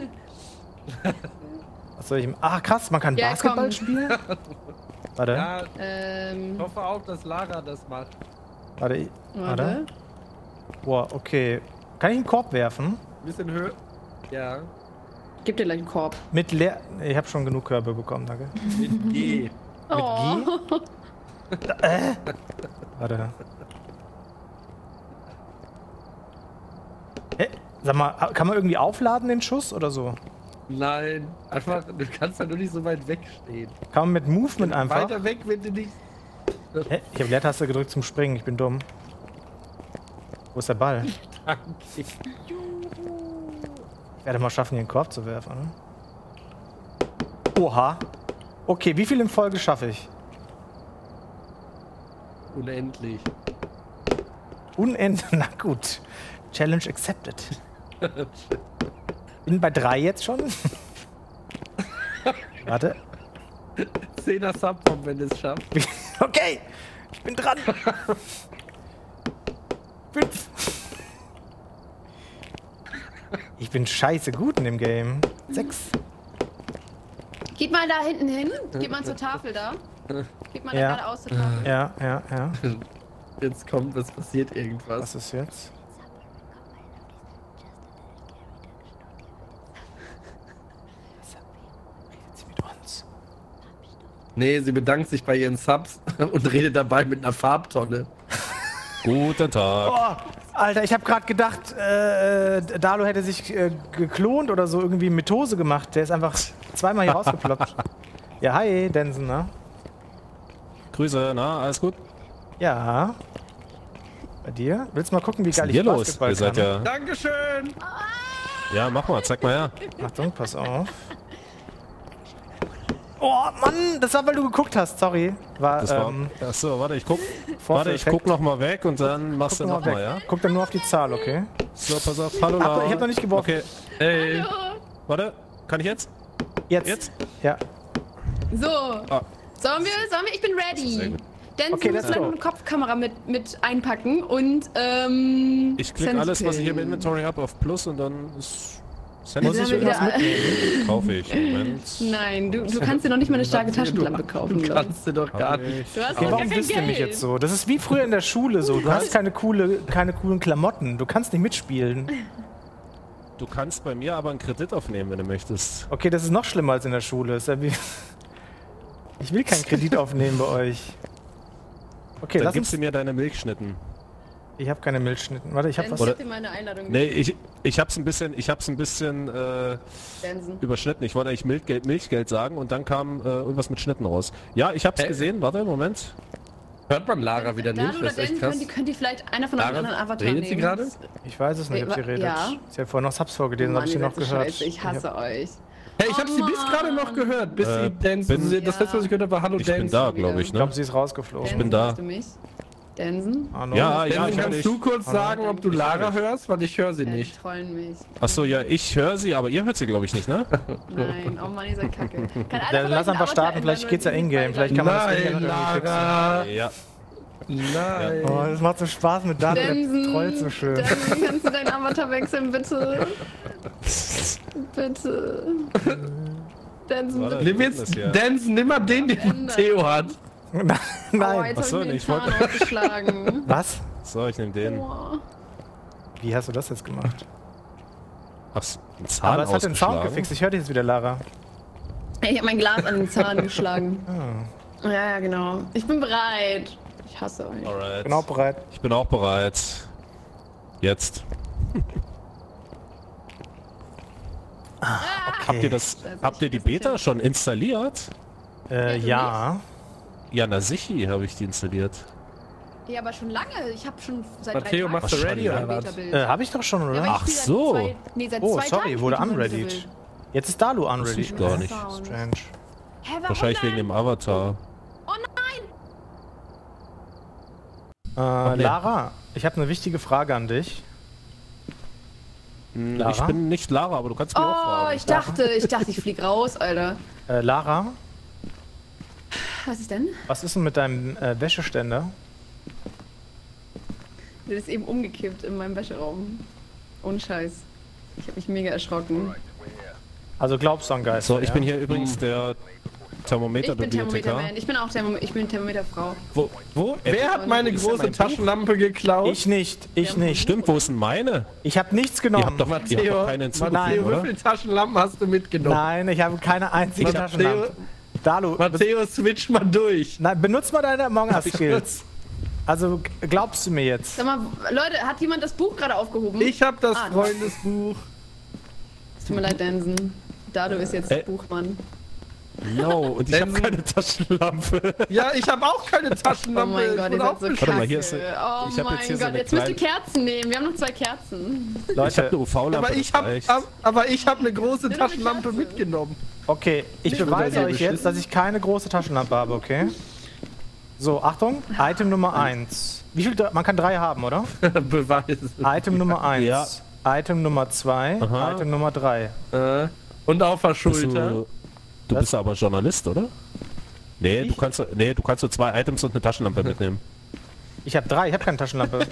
Was soll ich... Ah, krass, man kann Ja, Basketball komm. spielen? Warte, Ja, ich hoffe auch, dass Lara das macht. warte. Warte. Boah, okay. Kann ich einen Korb werfen? Ein bisschen höher. Ja. Gib dir gleich einen Korb. Mit leer... Ich habe schon genug Körbe bekommen, danke. Mit G. Oh. Warte. Hä? Sag mal, kann man irgendwie aufladen den Schuss oder so? Nein, einfach, du kannst ja nur nicht so weit wegstehen. Kann man mit Movement einfach? Weiter weg, wenn du nicht. Hä? Ich habe Leertaste gedrückt zum Springen, ich bin dumm. Wo ist der Ball? Danke. Ich werde mal schaffen, hier einen Korb zu werfen. Ne? Oha. Okay, wie viel in Folge schaffe ich? Unendlich. Unendlich. Na gut. Challenge accepted. Bin bei 3 jetzt schon. Warte. 10er Subpomp, wenn du es schaffst. Okay, ich bin dran. 5. Ich bin scheiße gut in dem Game. 6. Geht mal da hinten hin. Geht mal zur Tafel da. Geht mal Ja. da geradeaus zur Tafel. Ja. Jetzt kommt, es passiert irgendwas. Was ist jetzt? Redet sie mit uns? Nee, sie bedankt sich bei ihren Subs und redet dabei mit einer Farbtonne. Guten Tag. Oh, Alter, ich habe gerade gedacht, Dalo hätte sich geklont oder so irgendwie Mitose gemacht. Der ist einfach zweimal hier rausgeploppt. Ja, hi, Densen, ne? Grüße, na, alles gut? Ja. Bei dir? Willst du mal gucken, wie Was ist geil denn ich hier los? Basketball Ihr seid kann? ja. Dankeschön! Ja, mach mal, zeig mal her. Achtung, pass auf. Oh, Mann, das war, weil du geguckt hast, sorry. Das war. Achso, warte, ich guck noch mal weg und dann machst du noch mal, ja? Guck dann nur auf die Zahl, okay? So, pass auf. Hallo, Ach, Lara. ich hab noch nicht geworfen. Okay. Hey. Warte, kann ich jetzt? Jetzt? Ja. So. Ah. Sollen wir? Ich bin Sehr ready. gut. Denzel Okay, muss let's dann go. eine Kopfkamera mit einpacken und Ich klicke alles, was ich hier im Inventory habe, auf Plus und dann ist. Muss ich irgendwas wieder- mitnehmen? Kaufe ich. Moment. Nein, du kannst dir noch nicht mal eine starke Taschenlampe kaufen. Du glaub. kannst du doch gar nicht. Du hast Okay, doch gar warum kein wisst ihr mich Geld. jetzt so? Das ist wie früher in der Schule so. Du hast keine coolen Klamotten. Du kannst nicht mitspielen. Du kannst bei mir aber einen Kredit aufnehmen, wenn du möchtest. Okay, das ist noch schlimmer als in der Schule. Ist ja wie ich will keinen Kredit aufnehmen bei euch. Okay, Dann lass gibst uns... du mir deine Milchschnitten. Ich habe keine Milchschnitten. Warte, ich habe was... Denzel hat dir meine Einladung Nee, ich hab's ein bisschen Denzel. überschnitten. Ich wollte eigentlich Milchgeld sagen und dann kam irgendwas mit Schnitten raus. Ja, ich hab's gesehen. Warte, Moment. Hört man Lara wieder Dalu nicht? oder Das ist echt Denzel, krass. könnt ihr vielleicht einer von euch Lara, anderen Avatar redet nehmen? sie gerade? Ich weiß es nicht, ob sie Ja. redet. Sie hat vorhin noch Subs vorgelesen, Mann, habe ich sie ihr noch seid so gehört. scheiße, ich hasse euch. Hey, ich hab sie bis gerade noch gehört, bis sie Dance. Das letzte, was ich gehört habe, war Hallo Ich Dance. bin da, glaube ich, Ich ne? glaube, sie ist rausgeflogen. bin da. Hörst du mich? Densen? Hallo? Ja, Denzel, ja, ich höre kannst dich. du kurz sagen, ob du Lara hörst? Weil ich höre sie Ja, die nicht. trollen mich. Achso, ja, ich höre sie, aber ihr hört sie, glaube ich, nicht, ne? Nein, oh Mann, ihr seid kacke. Kann einer Dann von lass euch einen einfach starten, Avatar vielleicht ändern, geht's ja oder in-game. die Vielleicht kann man das Nein, in-game irgendwie fixen. Lara. Ja. Nein. Oh, das macht so Spaß mit Daniel, Densen, der trollt so schön. Densen, kannst du deinen Avatar wechseln, bitte? Bitte. Densen, Warte. bitte. Nimm jetzt Das hier. Dance, nimm mal den Theo hat. Nein. Oh, Nein. jetzt Achso, hab ich mir ich den Zahn wollte- aufgeschlagen. Was? So, ich nehme den. Oh. Wie hast du das jetzt gemacht? Ach, ein Zahn Aber es hat den Sound ausgeschlagen. gefixt. Ich höre dich jetzt wieder, Lara. Ich habe mein Glas an den Zahn geschlagen. Ah. Ja, genau. Ich bin bereit. Ich hasse euch. Alright. Bin auch bereit. Ich bin auch bereit. Jetzt. Okay. Habt ihr die Beta schon installiert? Ja. Ja, na sicher habe ich die installiert. Ja, aber schon lange. Ich habe schon seit Matteo, 3 machst Tagen du ready ein oder was? Beta-Bild. Habe ich doch schon, oder? Ja, aber ich Ach spiele seit so. seit Oh, 2 sorry, Tagen wurde spiele ich unreadied. Beta-Bild. Jetzt ist Dalu Wusste unready. ich gar nicht. Strange. Hä, warum Wahrscheinlich denn? wegen dem Avatar. Oh nein! nee. Lara, ich habe eine wichtige Frage an dich. Lara? Ich bin nicht Lara, aber du kannst mich auch Oh, fragen. ich dachte, ich flieg raus, Alter. Lara, Was ist denn? was ist denn mit deinem Wäscheständer? Der ist eben umgekippt in meinem Wäscheraum. Ohne Scheiß. Ich habe mich mega erschrocken. Also glaubst du an Geister? So, ich ja? bin hier übrigens der Ich bin Thermometer-Bibliothekar. Thermometerman. Ich bin auch ich bin Thermometerfrau. Wo? Wer hat meine Ist ja große mein Buch. Taschenlampe geklaut? Ich nicht, ich nicht. Stimmt, wo ist denn meine? Ich habe nichts Ihr genommen. habt doch keine Matteo, hinzugefügt, wie oder? viele Taschenlampen hast du mitgenommen? Nein, ich habe keine einzige Matteo, Taschenlampe. Dalu, Matteo, switch mal durch. nein, benutz mal deine Among Us Ich Skills. Also glaubst du mir jetzt? Sag mal, Leute, hat jemand das Buch gerade aufgehoben? hab das Ah, Freundesbuch. Es tut mir leid, Dansen. Dado ist jetzt Buchmann. No, und ich habe keine Taschenlampe. Ja, ich habe auch keine Oh Taschenlampe. mein Gott, ihr seid so Warte mal, kacke. hier ist- Oh ich hab mein jetzt hier so Gott, eine jetzt müsst ihr kleine- Kerzen nehmen. Wir haben noch 2 Kerzen. Ich habe eine Leute, UV-Lampe. aber ich habe eine große Taschenlampe mitgenommen. okay, ich Nicht beweise unter dir euch jetzt, dass ich keine große Taschenlampe habe, okay? So, Achtung, Item Nummer 1. Wie viel? Man kann 3 haben, oder? Beweis. Item Nummer 1. Ja. Item Nummer 2. Aha. Item Nummer 3. Und auf der Schulter. Du bist aber Journalist, oder? Nee, du kannst so 2 Items und eine Taschenlampe mitnehmen. Ich habe 3, ich habe keine Taschenlampe.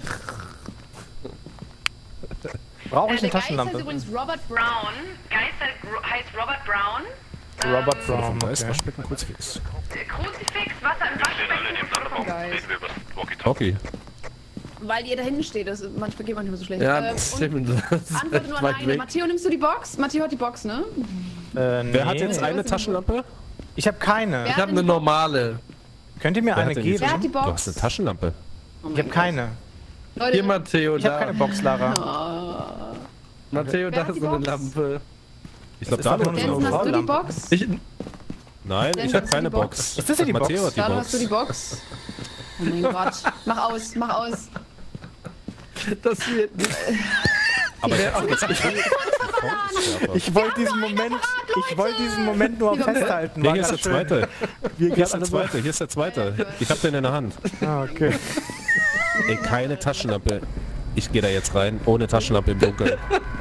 Brauche ich eine Der Geist heißt Taschenlampe? übrigens Robert Brown. Geist heißt Robert Brown. Robert Brown, Da ist okay. Waschbecken Kruzifix. Kruzifix, Wasser im Waschbecken. Geil. Okay. Weil ihr da hinten steht, das manchmal geht manchmal so schlecht. Ja, und stimmt. antworte nur Weit alleine. weg. Matteo, nimmst du die Box? Matteo hat die Box, ne? Wer hat jetzt nee. eine Taschenlampe? Ich habe keine. Ich habe eine normale. Könnt ihr mir Wer eine hat denn geben? jetzt- Wer hat die Du hast Box? eine Taschenlampe. Oh Ich habe keine. Leute, Hier, Matteo, Ich habe keine da. Box, Lara. Matteo, Wer da hat ist die so eine Box? Lampe. Ich glaube, ist doch da nur hat so Dansen, eine hast du die UV-Lampe. Box? Ich, Nein, Dann ich habe hast du keine die Box. Box. Ist das ja die Matteo Box? hat die Dado, hast du die Box. Box? Oh mein Gott. Mach aus, mach aus. das wird nicht. Aber ich habe jetzt nicht. Ich wollte diesen Moment nur festhalten. Nee, War hier ist der ganz schön. zweite. Wir Hier ist der gerade zweite. Hier ist der zweite. Ich habe den in der Hand. Ah, okay. Ey, keine Taschenlampe. Ich gehe da jetzt rein, ohne Taschenlampe im Dunkeln.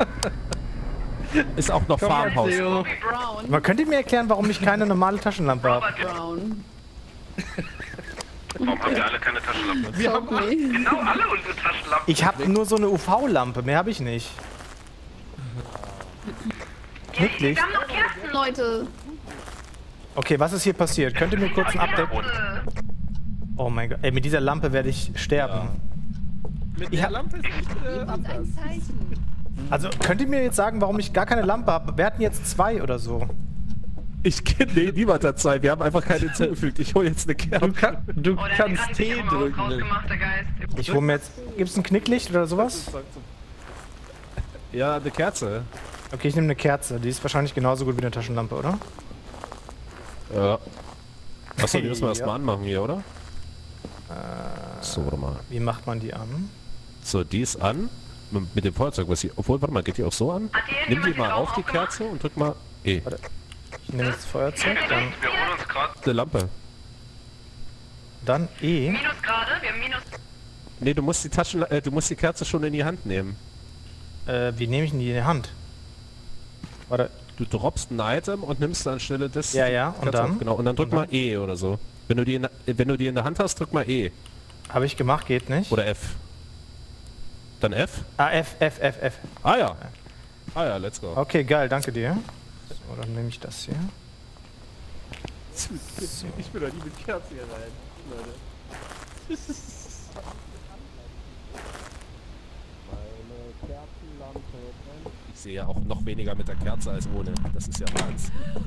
Ist auch noch Farmhaus. Matteo. Brown. Man könnte mir erklären, warum ich keine normale Taschenlampe habe. Brown. Warum haben wir alle keine Taschenlampe? Wir haben Okay. Genau, alle unsere Taschenlampen. Ich habe nur so eine UV-Lampe, mehr habe ich nicht. Knicklicht. Wir haben noch Kerzen, Leute. Okay, was ist hier passiert? Könnt ihr mir kurz ein Update... Oh mein Gott, ey, mit dieser Lampe werde ich sterben. mit der Lampe ist nicht anders. Ein Zeichen. Also, könnt ihr mir jetzt sagen, warum ich gar keine Lampe habe? Wir hatten jetzt 2 oder so. Nee, niemand hat Zeit. Wir haben einfach keine hinzugefügt. Ich hole jetzt eine Kerze. Du Oh, der hat kannst gerade Tee die Maus drücken. rausgemacht, der Geist. Ich hole mir jetzt... Gibt's ein Knicklicht oder sowas? Ja, eine Kerze. Okay, ich nehme eine Kerze. Die ist wahrscheinlich genauso gut wie eine Taschenlampe, oder? Ja. Achso, die müssen wir Ja. erstmal anmachen hier, oder? So, warte mal. Wie macht man die an? So, die ist an. Mit dem Feuerzeug, was hier. Obwohl, warte mal, geht die auch so an? Hat hier Nimm die irgendjemand mal den auf, Raum die aufgemacht? Kerze, und drück mal E. Ich nehme jetzt das Feuerzeug, dann Wir holen uns gerade. Eine Lampe. E. Minusgrade, wir haben Minus. Nee, du musst die Kerze schon in die Hand nehmen. Wie nehme ich denn die in die Hand? Warte, Du droppst ein Item und nimmst dann anstelle des... Ja, ja, und Kerze dann? auf, genau, und dann drück mal E oder so. Wenn du die in der Hand hast, drück mal E. habe ich gemacht, geht nicht. Oder F. Dann F? Ah, F. Ah ja. Ah ja, let's go. Okay, geil, danke dir. So, dann nehme ich das hier. Ich bin doch nie mit Kerze hier rein, Leute. sehe ja auch noch weniger mit der Kerze als ohne. Das ist ja Wahnsinn.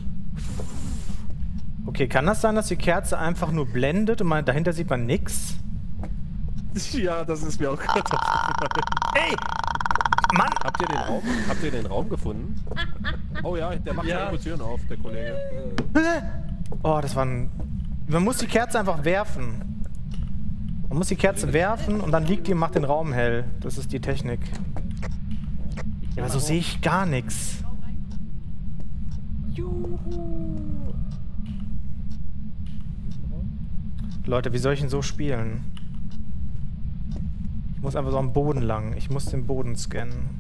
Okay, kann das sein, dass die Kerze einfach nur blendet und dahinter sieht man nix? Ja, das ist mir auch gerade Ey! Mann! Habt ihr den Raum gefunden? Oh ja, der macht ja irgendwo Türen auf, der Kollege. Oh, das war ein... Man muss die Kerze einfach werfen. Man muss die Kerze werfen und dann liegt die und macht den Raum hell. Das ist die Technik. Ja, aber so sehe ich gar nichts. Leute, wie soll ich ihn so spielen? Ich muss einfach so am Boden lang. Ich muss den Boden scannen.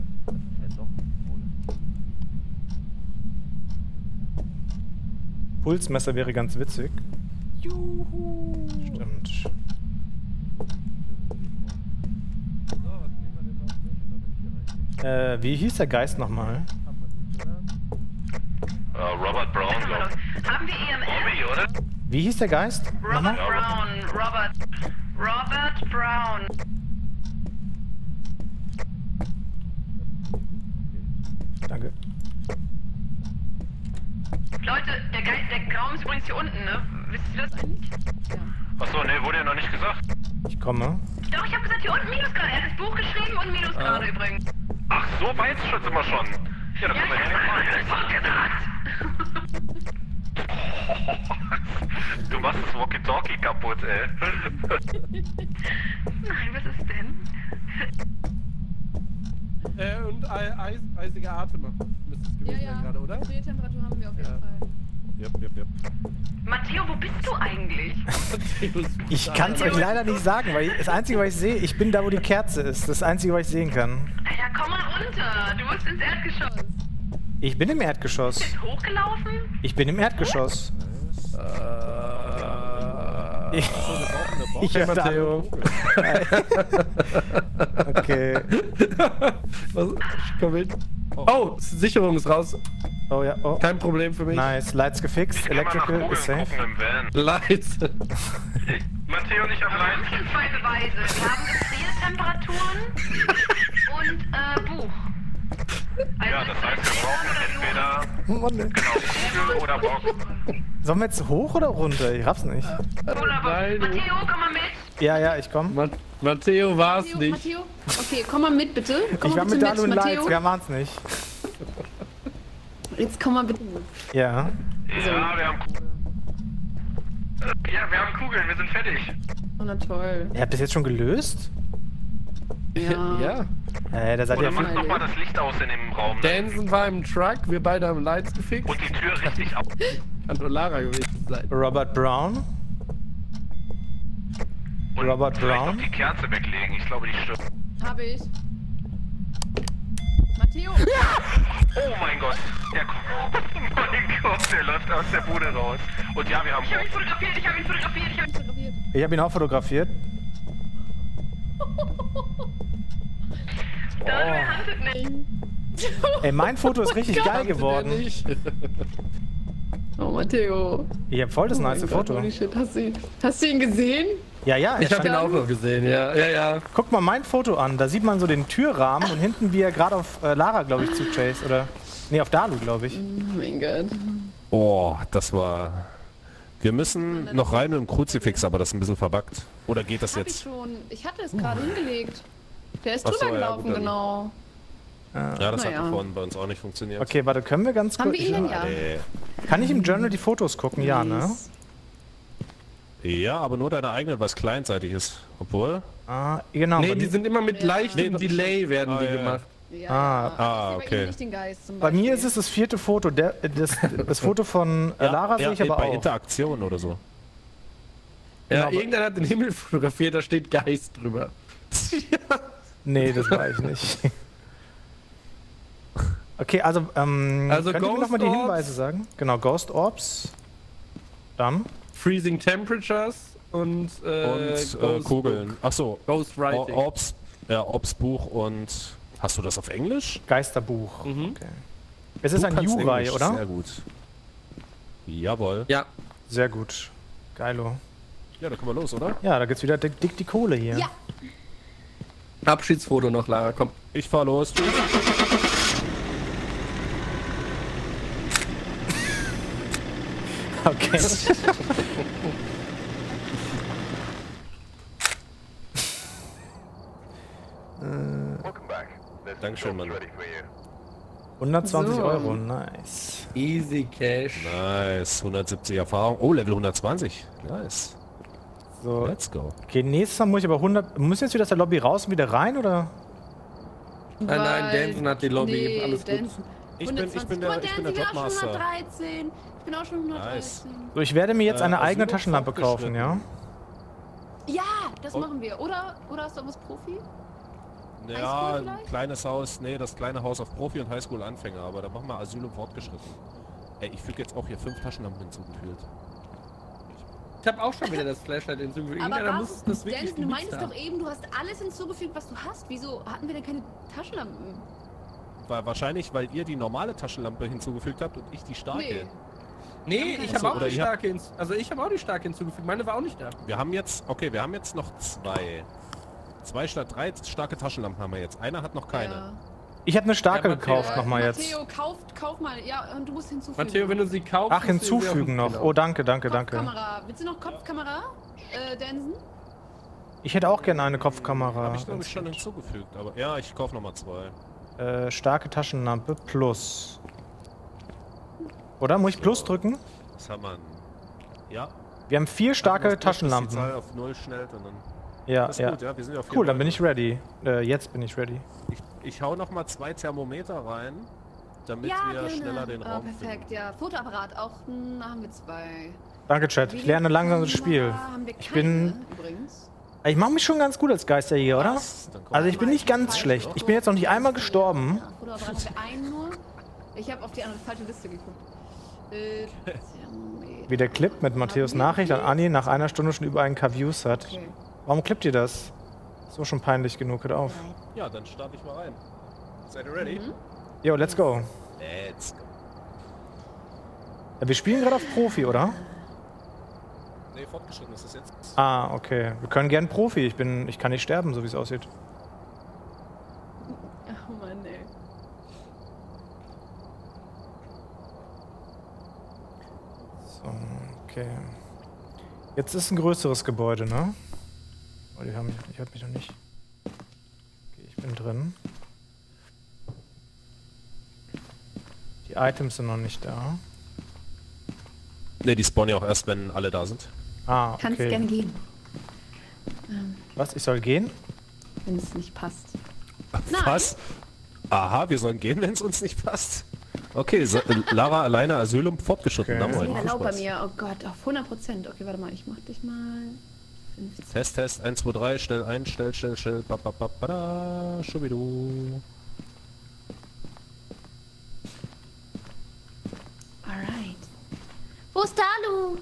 Pulsmesser wäre ganz witzig. Stimmt. Wie hieß der Geist nochmal? Robert Brown, glaube ich. Haben wir EMF? Bobby, oder? Wie hieß der Geist? Robert Brown. Robert Brown. Danke. Leute, der Raum ist übrigens hier unten, ne? Wisst ihr das eigentlich? Achso, ne, wurde ja noch nicht gesagt. Ich komme. Doch, ich hab gesagt, hier unten Minusgrade. Er hat das Buch geschrieben und Minusgrade übrigens. Ach, so weit sind wir schon. Ja, da können wir Du machst das Walkie-Talkie kaputt, ey. Nein, was ist denn? Und eisige Atem müsste es gewesen sein gerade, oder? Temperatur haben wir auf jeden Fall. Yep. Matteo, wo bist du eigentlich? Ich kann es euch leider nicht sagen, weil das Einzige, was ich sehe, ich bin da, wo die Kerze ist. Das Einzige, was ich sehen kann. Ja, komm mal runter. Du musst ins Erdgeschoss. Ich bin im Erdgeschoss. Bist du hochgelaufen? Ich bin im Erdgeschoss. Ich höre Matteo. Okay. Was? Komm mit. Oh, Sicherung ist raus. Oh ja, oh. Kein Problem für mich. Nice, Lights gefixt, Electrical ist safe. Im Van. Lights. Matteo und ich haben Wir haben zwei Beweise. Wir haben Gefriertemperaturen und Buch. Also Ja, das heißt, wir brauchen entweder Kugel oder Box. Sollen wir jetzt hoch oder runter? Ich raff's nicht. Nein, Matteo, komm mal mit. Ja, ich komm. Matteo war's nicht. Matteo? Okay, komm mal mit, bitte. Komm Ich mal war bitte mit Dalu in Matteo. Lights, wir machen's nicht. Jetzt komm mal bitte mit. Ja. Ja, wir haben Kugeln. Ja, wir haben Kugeln, wir sind fertig. Oh, na toll. Ihr habt das jetzt schon gelöst? Ja. Da seid Oder ihr mach doch mal das Licht aus in dem Raum. Danson war im Truck, wir beide haben Lights gefixt. Und die Tür richtig ab. Kann nur Lara gewesen sein. Robert Brown. Und Robert vielleicht Brown. noch die Kerze weglegen, ich glaube, die stimmt. Hab ich. Matteo! Oh mein Gott, der oh mein Gott, der läuft aus der Bude raus. Und ja, wir haben Ich habe ihn fotografiert, ich habe ihn fotografiert. Ich habe ihn auch fotografiert. Dalu, er handelt nicht. Ey, mein Foto ist richtig geil geworden. Oh, Matteo. Ich hab voll das nice Foto. Holy shit. Hast du ihn gesehen? Ja, Ich habe ihn auch noch gesehen, ja. Guck mal mein Foto an. Da sieht man so den Türrahmen und hinten, wie er gerade auf Lara, glaube ich, zuchase. Oder. Nee, auf Dalu, glaube ich. Oh mein Gott. Oh, das war... Wir müssen noch rein mit dem Kruzifix, aber das ist ein bisschen verbuggt. Oder geht das Hab ich jetzt? schon. Ich hatte es gerade hingelegt. Der ist Ach so, drüber ja, gelaufen, gut, dann. genau. Ja, das Naja. hat vorhin bei uns auch nicht funktioniert. Okay, warte, können wir ganz Haben kurz. wir ihn denn ja? Kann ich im Journal die Fotos gucken? Ja, ne? Ja, aber nur deine eigene, was kleinzeitig ist. Obwohl... Ah, genau. Nee, bei die mir- sind immer mit leichtem Delay werden die ja. gemacht. Ja. Ah, Ich sehe bei okay. ihm nicht den Geist zum Bei mir Beispiel. ist es das 4. Foto. Das Foto von Lara sehe ich aber bei auch. Interaktion oder so. Ja, Genau, aber- irgendeiner hat den Himmel fotografiert, da steht Geist drüber. Nee, das war ich nicht. Okay, also, Also könnt ihr mir Ghost nochmal die Orbs. Hinweise sagen? Genau, Ghost Orbs. Dann. Freezing Temperatures und, Ghost Kugeln. Book. Achso, Ghost Writing. Orbs Buch und... Hast du das auf Englisch? Geisterbuch. Mhm. Okay. Es ist Du ein kannst Jurai, Englisch, oder? Sehr gut. Jawohl. Ja. Sehr gut. Geilo. Ja, da können wir los, oder? Ja, da gibt's wieder dick die Kohle hier. Ja. Abschiedsfoto noch, Lara, komm. Ich fahr los. Tschüss. Okay. Dankeschön, Mann. 120 So. Euro, nice. Easy Cash. Nice, 170 Erfahrung. Oh, Level 120. Nice. So, Let's go. okay, nächstes Mal muss ich aber 100. Muss ich jetzt wieder aus der Lobby raus und wieder rein, oder? Nein, Danson hat die Lobby. Nee, Alles gut. Danson. Ich bin der 120. Jobmaster. 113. Ich bin auch schon 113. Nice. So, ich werde mir jetzt eine eigene Asylum Taschenlampe kaufen, ja? Ja, das machen wir. Oder hast du irgendwas Profi? Ja, Highschool ein vielleicht? kleines Haus. Nee, das kleine Haus auf Profi- und Highschool-Anfänger. Aber da machen wir Asylum fortgeschritten. Ey, ich füge jetzt auch hier 5 Taschenlampen hinzugefügt. Ich habe auch schon wieder das Flashlight hinzugefügt. Aber Irgendeiner was? muss das wirklich Dennis, du genutzt meintest haben. doch eben, du hast alles hinzugefügt, was du hast. Wieso hatten wir denn keine Taschenlampen? War wahrscheinlich, weil ihr die normale Taschenlampe hinzugefügt habt und ich die starke. Nee. Nee, ich Achso, habe auch oder die ihr habt- starke also ich habe auch die starke hinzugefügt. Meine war auch nicht da. Wir haben jetzt, okay, wir haben jetzt noch 2. 2 statt 3 starke Taschenlampen haben wir jetzt. Einer hat noch keine. Ja. Ich habe eine starke Ja, Matteo, gekauft nochmal jetzt. Matteo, kauf mal. Ja, und du musst hinzufügen. Matteo, wenn du sie kaufst... Ach, musst du sie hinzufügen auch- noch. genau. Oh, danke, danke, danke. Kopfkamera. Willst du noch Kopfkamera, Danson? Ich hätte auch gerne eine Kopfkamera. Habe ich glaube ich schon hinzugefügt, aber ja, ich kaufe nochmal 2. Starke Taschenlampe plus. Oder? Muss ich plus drücken? Was haben wir? Ja. Wir haben 4 starke Einfach mal plus, bis die Taschenlampen. Zahl auf 0 schnellt und dann... Ja, Das ist ja. gut, ja. Wir sind ja auf Cool, 4 dann bin Leute. ich ready. Jetzt bin ich ready. Ich hau nochmal 2 Thermometer rein, damit Ja, wir gerne. schneller den Raum perfekt, finden. ja. Fotoapparat auch, haben wir 2. Danke, Chat. Ich lerne langsam das Spiel. Haben wir Ich keine, bin- übrigens. Ich mache mich schon ganz gut als Geisterjäger, oder? Was? Dann komm Also ich bin nicht ganz schlecht. Ich bin jetzt noch nicht einmal gestorben. Ja, Fotoapparat haben wir einen nur. Ich habe auf die andere falsche Liste geguckt. Thermometer. Wie der Clip mit Matthäus Nachricht an Anni nach einer Stunde schon über 1K Views hat. Okay. Warum klippt ihr das? So schon peinlich genug, hört auf. Ja, dann starte ich mal rein. Seid ihr ready? Jo, let's go. Let's go. Ja, wir spielen gerade auf Profi, oder? Nee, fortgeschritten ist das jetzt. Ah, okay. Wir können gern Profi. Ich kann nicht sterben, so wie es aussieht. Oh Mann, ey. So, okay. Jetzt ist ein größeres Gebäude, ne? Oh, ich hab mich noch nicht. Okay, ich bin drin. Die Items sind noch nicht da. Ne, die spawnen ja auch erst, wenn alle da sind. Ah, okay. Kannst gerne gehen, Was? Ich soll gehen? wenn es nicht passt. Was? Aha, wir sollen gehen, wenn es uns nicht passt. Okay, so, Lara alleine Asylum fortgeschritten. Okay. Na Das ist moin, wieder viel laut bei Spaß. mir. Oh Gott, auf 100%. Okay, warte mal, ich mach dich mal. 50. Test, 1, 2, 3, schnell ein, schnell. Ba, schubidu. Alright. Wo ist Dalu?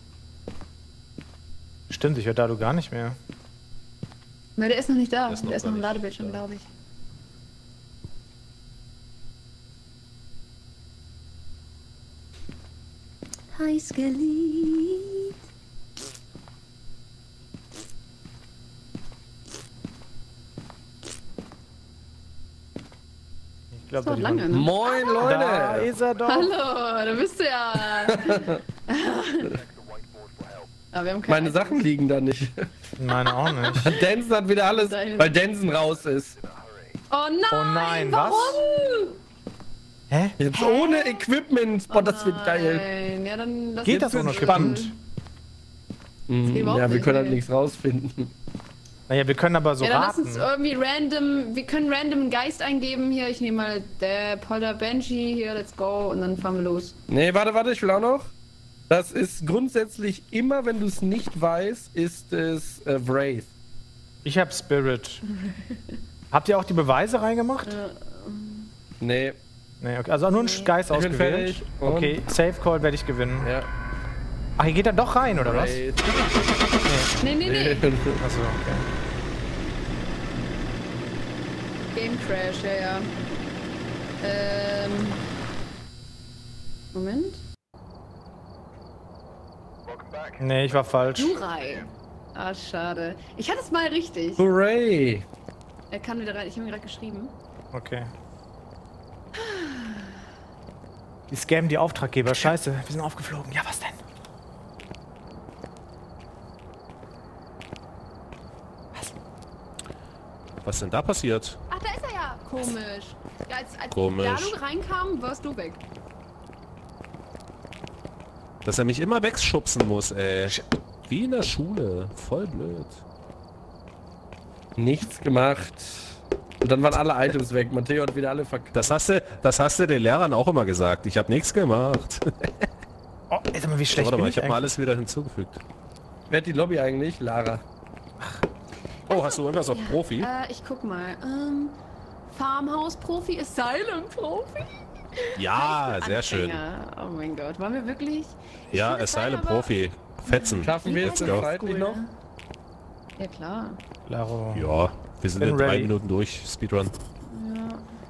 Stimmt, ich höre Dalu gar nicht mehr. Ne, der ist noch nicht da. Der ist noch Der ist noch gar im nicht Ladebildschirm, da. glaube ich. Heiß geliebt. Ich glaube, Das dauert lange, ne? Moin, Da Leute! ist er doch. Hallo, da bist du ja. Aber wir haben keine Meine Sachen liegen da nicht. Meine auch nicht. Danson hat wieder alles, Deine- weil Danson raus ist. Oh nein! Oh nein, was? warum? Hä? Jetzt ohne Equipment. Boah, das wird geil. Nein, ja, dann lass Geht uns das ohne spannend. geht überhaupt Ja, wir nicht, können halt nee. nichts rausfinden. Naja, wir können aber so Ja, dann lass uns raten. irgendwie random, wir können random einen Geist eingeben. Hier, ich nehme mal der Polder Benji, hier, let's go, und dann fahren wir los. Nee, warte, ich will auch noch. Das ist grundsätzlich immer, wenn du es nicht weißt, ist es Wraith. Ich hab Spirit. Habt ihr auch die Beweise reingemacht? Nee. Nee, okay. Also nur ein Geist bin ausgewählt. fertig und- Okay, Safe Call werde ich gewinnen. Ja. Ach, ihr geht da doch rein, oder was? Wraith. Nee. Achso, okay. Game Crash, ja. Moment. Nee, ich war falsch. Jurai. Ah, schade. Ich hatte es mal richtig. Hooray! Er kann wieder rein. Ich habe mir gerade geschrieben. Okay. Die scammen die Auftraggeber. Scheiße, wir sind aufgeflogen. Ja, was denn? Was ist denn da passiert? Ach, da ist er ja. Komisch. Ja, als Komisch. Dalu reinkam, warst du weg. Dass er mich immer wegschubsen muss, ey. Wie in der Schule. Voll blöd. Nichts gemacht. Und dann waren alle Items weg. Matteo hat wieder alle verkauft. Das hast du den Lehrern auch immer gesagt. Ich habe nichts gemacht. Oh, ey, sag mal, wie schlecht Warte bin mal, ich ich habe mal eigentlich? alles wieder hinzugefügt. Wer hat die Lobby eigentlich? Lara. Oh, hast du irgendwas auf Profi? Ich guck mal. Farmhouse-Profi, Asylum-Profi? Ja, sehr schön. Anfänger. Oh mein Gott, waren wir wirklich... Ja, Ich finde Asylum aber- Profi. Fetzen. Schaffen wir jetzt Let's go. zeitlich noch? Ja, klar. Laro. Ja, wir sind Bin in 3 ready. Minuten durch. Speedrun. Ja.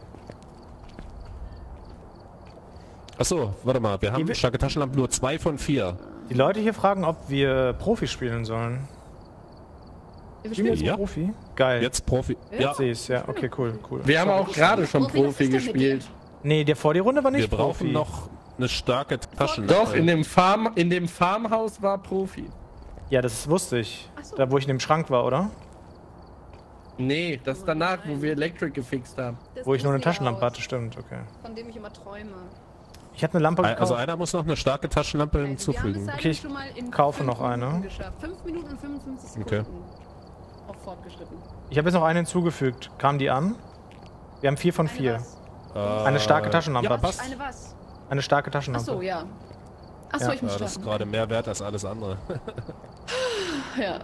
Achso, warte mal. Wir haben starke Taschenlampen nur 2 von 4. Die Leute hier fragen, ob wir Profi spielen sollen. Wir Spielen wir spielen jetzt Ja. Profi? Geil. Jetzt Profi. Ja, Sehe ich's, ja. Okay, cool, cool. Wir haben auch gerade schon Profi, was Profi ist denn mit dir? gespielt. Nee, der vor die Runde war wir nicht brauchen Profi. noch eine starke Taschenlampe. Doch, in dem Farmhaus war Profi. Ja, das wusste ich. Ach so. Da, wo ich in dem Schrank war, oder? Nee, das ist danach, wo wir Electric gefixt haben. Das Wo ich nur eine sieht so Taschenlampe aus, hatte, stimmt, okay. Von dem ich immer träume. Ich habe eine Lampe gekauft. Also einer muss noch eine starke Taschenlampe Wir haben hinzufügen. es Okay, ich schon mal in kaufe 5 noch eine. Minuten geschafft. 5 Minuten und 55 Sekunden. Okay. Auf fortgeschritten. Ich habe jetzt noch eine hinzugefügt. Kam die an? Wir haben 4 von 4. Eine Eine starke Taschenlampe. Ja, was? passt. Eine was? Eine starke Taschenlampe. Achso, ja. Achso, Ja. ich muss Ja, das ist starten. gerade mehr wert als alles andere. Ja.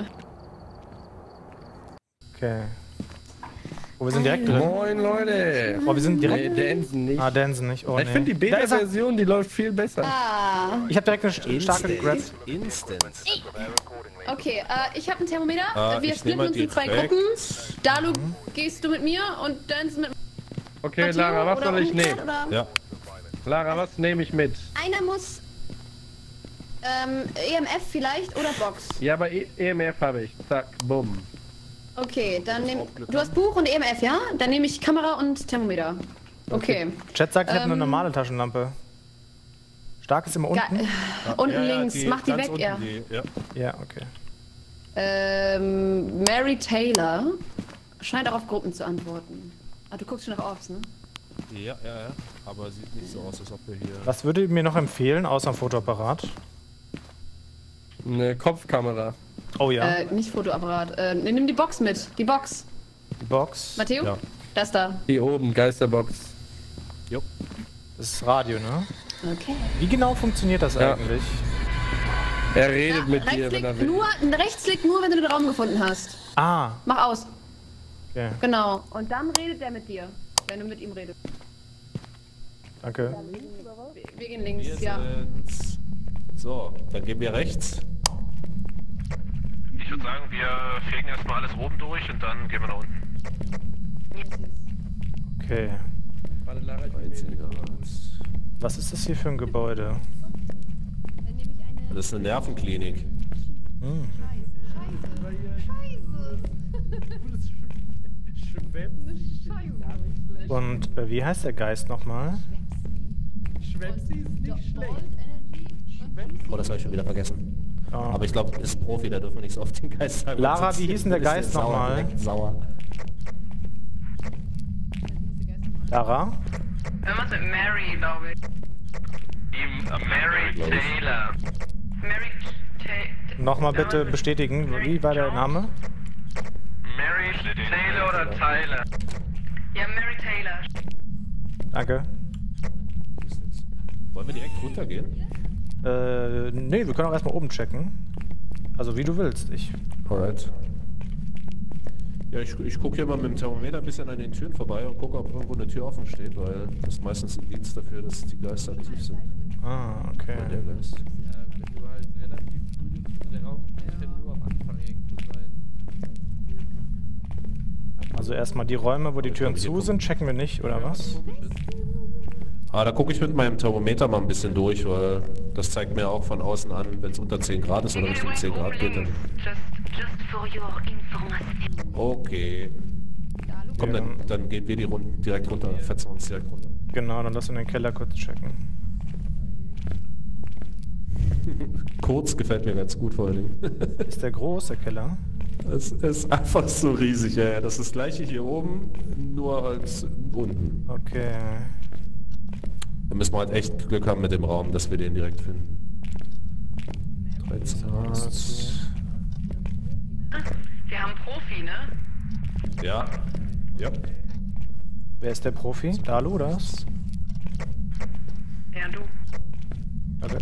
Okay. Oh, wir sind direkt drin. Moin, Leute. Oh, wir sind Nee, direkt. Dansen nicht. Ah, Dansen nicht. Oh, Ich nee. finde die Da ist er. Beta-Version, die läuft viel besser. Ah, Ich habe direkt eine starke Grab. Instant. okay. Ich habe ein Thermometer. Wir ich splitten nehme uns in 2 direkt- Gruppen. Dalu, gehst du mit mir und Dance mit Okay, Matteo Lara, was oder soll ich umgekehrt, nehmen? oder? Ja. Lara, was nehme ich mit? Einer muss EMF vielleicht oder Box. Ja, aber EMF habe ich. Zack, bumm. Okay, dann nehm... Du hast Buch und EMF, ja? Dann nehme ich Kamera und Thermometer. Okay. Chat sagt, ich habe eine normale Taschenlampe. Stark ist immer unten? Unten Ja, ja, links, mach die ganz weg, unten, ja. Ja. Ja, okay. Mary Taylor scheint auch auf Gruppen zu antworten. Ah, du guckst schon nach Orbs, ne? Ja. Aber sieht nicht so aus, als ob wir hier... Was würdet ihr mir noch empfehlen, außer ein Fotoapparat? Eine Kopfkamera. Oh ja, Nicht Fotoapparat. Nimm die Box mit. Die Box. die Box. Matteo? Ja. Das da. Hier oben, Geisterbox. Jo. Das ist Radio, ne? Okay. Wie genau funktioniert das Ja. eigentlich? Er redet mit dir, wenn er will. Rechtsklick nur, wenn du den Raum gefunden hast. Ah, Mach aus. okay. Genau. Und dann redet der mit dir, wenn du mit ihm redest. Danke. Wir gehen links, Wir ja. sind's. So, dann gehen wir rechts. Ich würde sagen, wir fegen erstmal alles oben durch und dann gehen wir nach unten. Okay. Warte, Lara, ich will mir 13 Grad. Was ist das hier für ein Gebäude? Dann nehme ich eine... Das ist eine Nervenklinik. Hm. Und wie heißt der Geist nochmal? Schwepsi ist nicht schlecht. Oh, das habe ich schon wieder vergessen. Oh. Aber ich glaube, ist Profi, da dürfen wir nicht so auf den Geist sagen. Lara, sonst wie hieß denn der ist Geist sauer, nochmal? direkt Sauer. Lara? Irgendwas mit Mary, glaube ich. Die Mary Taylor. Mary Taylor. Nochmal bitte bestätigen. Wie war der Name? Mary Taylor oder Tyler? Ja, Mary Taylor. Danke. Wollen wir direkt runtergehen? Nee, wir können auch erstmal oben checken. Also wie du willst. Alright. Ja, ich gucke hier mal mit dem Thermometer ein bisschen an den Türen vorbei und gucke, ob irgendwo eine Tür offen steht, weil das ist meistens ein Indiz dafür, dass die Geister aktiv sind. Ah, okay. Der Geist. Ja, wenn du halt relativ früh bist, der Raum kann nur am Anfang irgendwo sein. Also erstmal die Räume, wo die Türen zu sind, checken wir nicht, oder was? Ah, da gucke ich mit meinem Thermometer mal ein bisschen durch, weil das zeigt mir auch von außen an, wenn es unter 10 Grad ist oder Richtung 10 Grad geht. Dann Just for your information. okay. Komm, dann gehen wir die Runden direkt runter, fetzen uns direkt runter. Genau, dann lass in den Keller kurz checken. Kurz gefällt mir ganz gut vor allen Dingen. Ist der groß, der Keller? Es ist einfach so riesig, ja. Das ist das gleiche hier oben, nur als unten. Okay. Da müssen wir halt echt Glück haben mit dem Raum, dass wir den direkt finden. 13 Grad. Wir haben Profi, ne? Ja. Ja. Wer ist der Profi? Dalu, oder was? Ja, du. Okay.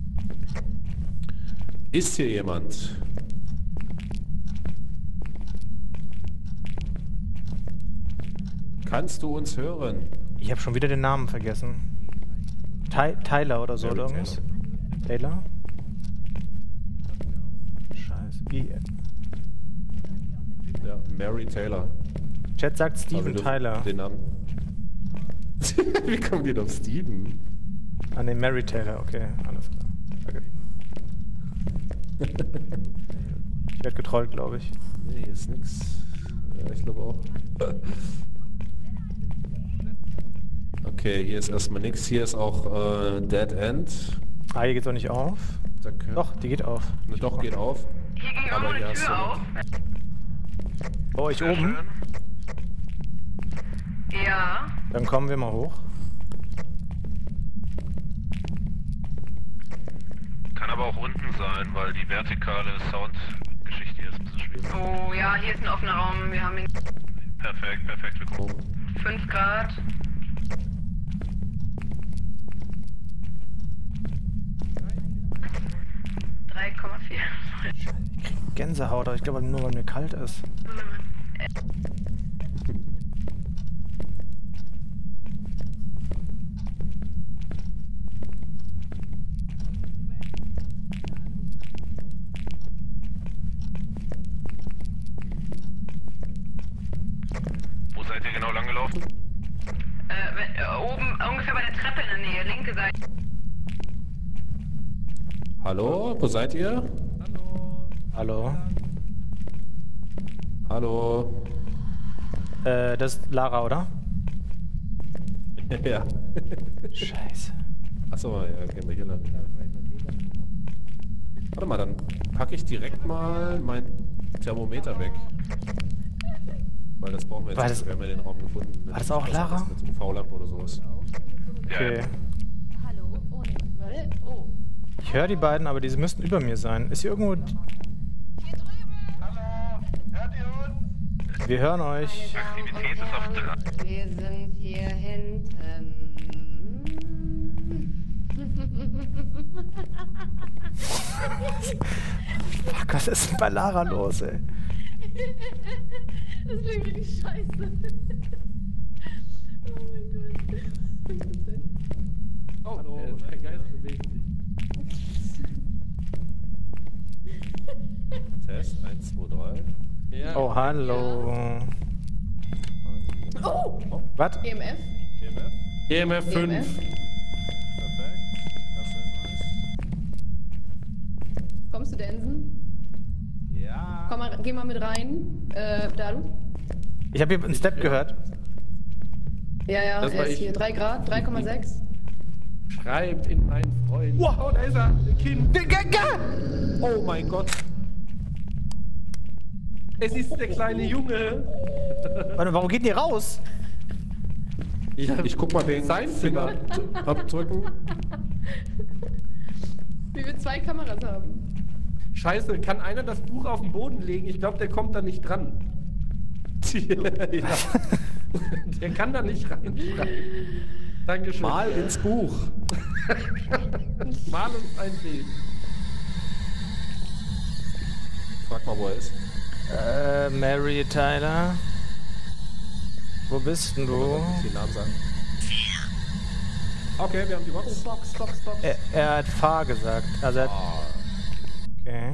Ist hier jemand? Kannst du uns hören? Ich habe schon wieder den Namen vergessen. Tyler oder so, oder irgendwas? Taylor? Scheiße. Wie? Ja, Mary Taylor. Chat sagt Aber Steven wir dürfen Tyler. Den Namen. Wie kommen die auf Steven? Ah ne, Mary Taylor, okay, alles klar. Okay. Ich werde getrollt, glaube ich. Nee, hier ist nix. Ja, ich glaube auch. Okay, hier ist erstmal nix. Hier ist auch Dead End. Ah, hier geht's auch nicht auf. Doch, die geht auf. Ne, doch, geht auf. Hier ging Aber auch hier eine hast du Tür auf. Oh, ich oben? Ja. Dann kommen wir mal hoch. Kann aber auch unten sein, weil die vertikale Soundgeschichte hier ist ein bisschen schwierig. Oh ja, hier ist ein offener Raum. Wir haben ihn Perfekt, perfekt, wir gucken. 5 Grad. Gänsehaut, aber ich glaube nur, weil mir kalt ist. Wo seid ihr genau lang gelaufen? Oben, ungefähr bei der Treppe in der Nähe, linke Seite. Hallo, wo seid ihr? Hallo. Hallo. Das ist Lara, oder? Ja. Scheiße. Achso, ja, gehen wir hier lang. Warte mal, dann packe ich direkt mal mein Thermometer weg. Weil das brauchen wir jetzt nicht. Wir haben ja den Raum gefunden. War das auch Lara? Mit so einer V-Lampe oder sowas. Okay. Ich höre die beiden, aber diese müssten über mir sein. Ist hier irgendwo... Wir hören euch. Aktivität ist auf 3. Wir sind hier hinten. Fuck, was ist denn bei Lara los, ey? Das klingt wirklich scheiße. Oh mein Gott. Was ist das denn? Oh, hallo, der Geist bewegt sich. Test, 1, 2, 3. Ja. Oh, hallo. Oh! Was? EMF? EMF? EMF 5. EMF. Perfekt. Erster Hinweis. Kommst du, Densen? Ja. Komm mal, geh mal mit rein. Dalu? Ich habe hier einen Step gehört. Ja, ja, Das war er ist ich. hier. 3 Grad, 3,6. Schreibt in einen Freund. Wow. Oh, da ist er. Ein Kind. Oh mein Gott. Es ist der kleine Junge. Warte, warum geht denn hier raus? Ja, Ich guck mal den Sein Finger Zimmer. abdrücken. Wie wir 2 Kameras haben. Scheiße, kann einer das Buch auf den Boden legen? Ich glaube, der kommt da nicht dran. Ja. Der kann da nicht reinschreiben. Dankeschön. Mal ins Buch. Mal uns ein Bild. Frag mal, wo er ist. Mary Tyler. Wo bist denn du? Den Namen sagen. Okay, wir haben die Box. Box. Er hat Fahr gesagt. Also er hat, okay.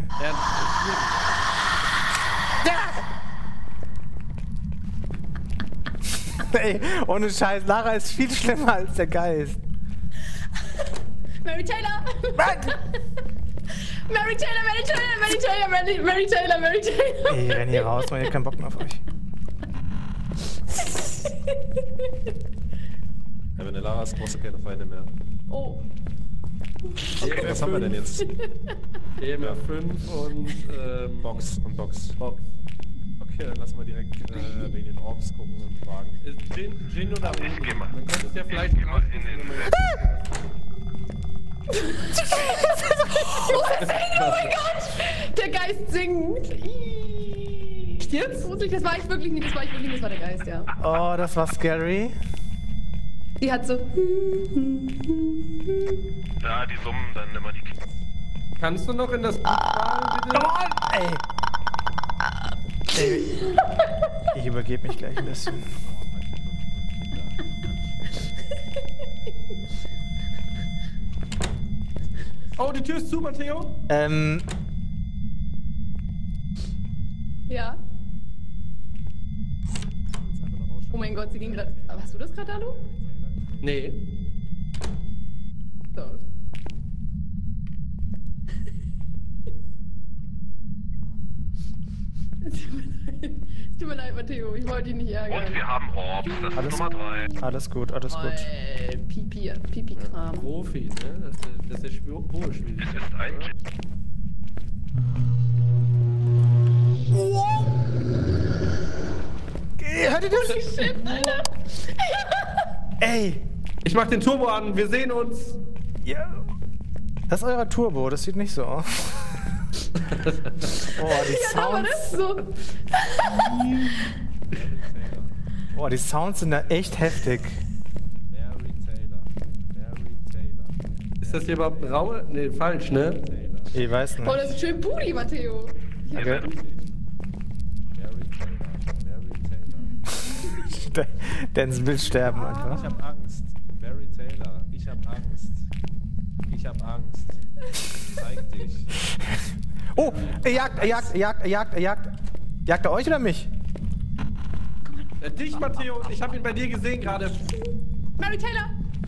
Ey, ohne Scheiß, Lara ist viel schlimmer als der Geist. Mary Taylor! Was? Mary Taylor, Mary Taylor, Mary Taylor, Mary Taylor, Mary Taylor. Ey, renn hier raus, man, ich hab keinen Bock mehr auf euch. Ja, wenn du Lara hast, brauchst du keine Feinde mehr. Oh. Okay, was haben wir denn jetzt? EMF 5 und Box und Box. Box. Okay, dann lassen wir direkt wegen den Orbs gucken und fragen. Ist Jin oder Ich geh mal. Man könnte es ja vielleicht Ich geh mal in den... Oh mein Gott! Der Geist singt. Echt jetzt? Das war ich wirklich nicht, das war der Geist, ja. Oh, das war scary. Die hat so. Ja, die summen dann immer die Kinder. Kannst du noch in das Buch fahren, bitte? Come on, ey. Ich übergebe mich gleich ein bisschen. Oh, die Tür ist zu, Matteo. Ja. Oh mein Gott, sie ging gerade. Aber hast du das gerade, Alu? Nee. So. Es tut mir leid, Matteo. Ich wollte ihn nicht ärgern. Und wir haben Orbs. Das ist Nummer 3. Alles gut, alles gut. Pipi-Kram. Profi, ne? Das ist der Wohlspiel. Es ist ein... Hört ihr das? Shit, Alter. Ey! Ich mach den Turbo an, wir sehen uns. Ja. Das ist euer Turbo, das sieht nicht so aus. Oh, die Ja, aber Sounds. das ist so. Oh, die Sounds sind da echt heftig. Mary Taylor. Ist das hier überhaupt braune? Nee, falsch, ne? Ich weiß nicht. Oh, das ist schön Booty, Matteo. Okay. Dance will sterben Ich einfach. hab Angst. Mary Taylor. Ich hab Angst. Ich hab Angst. Zeig dich. Oh, er jagt. Jagt er euch oder mich? Dich, Matteo. Ich hab ihn bei dir gesehen gerade. Mary Taylor.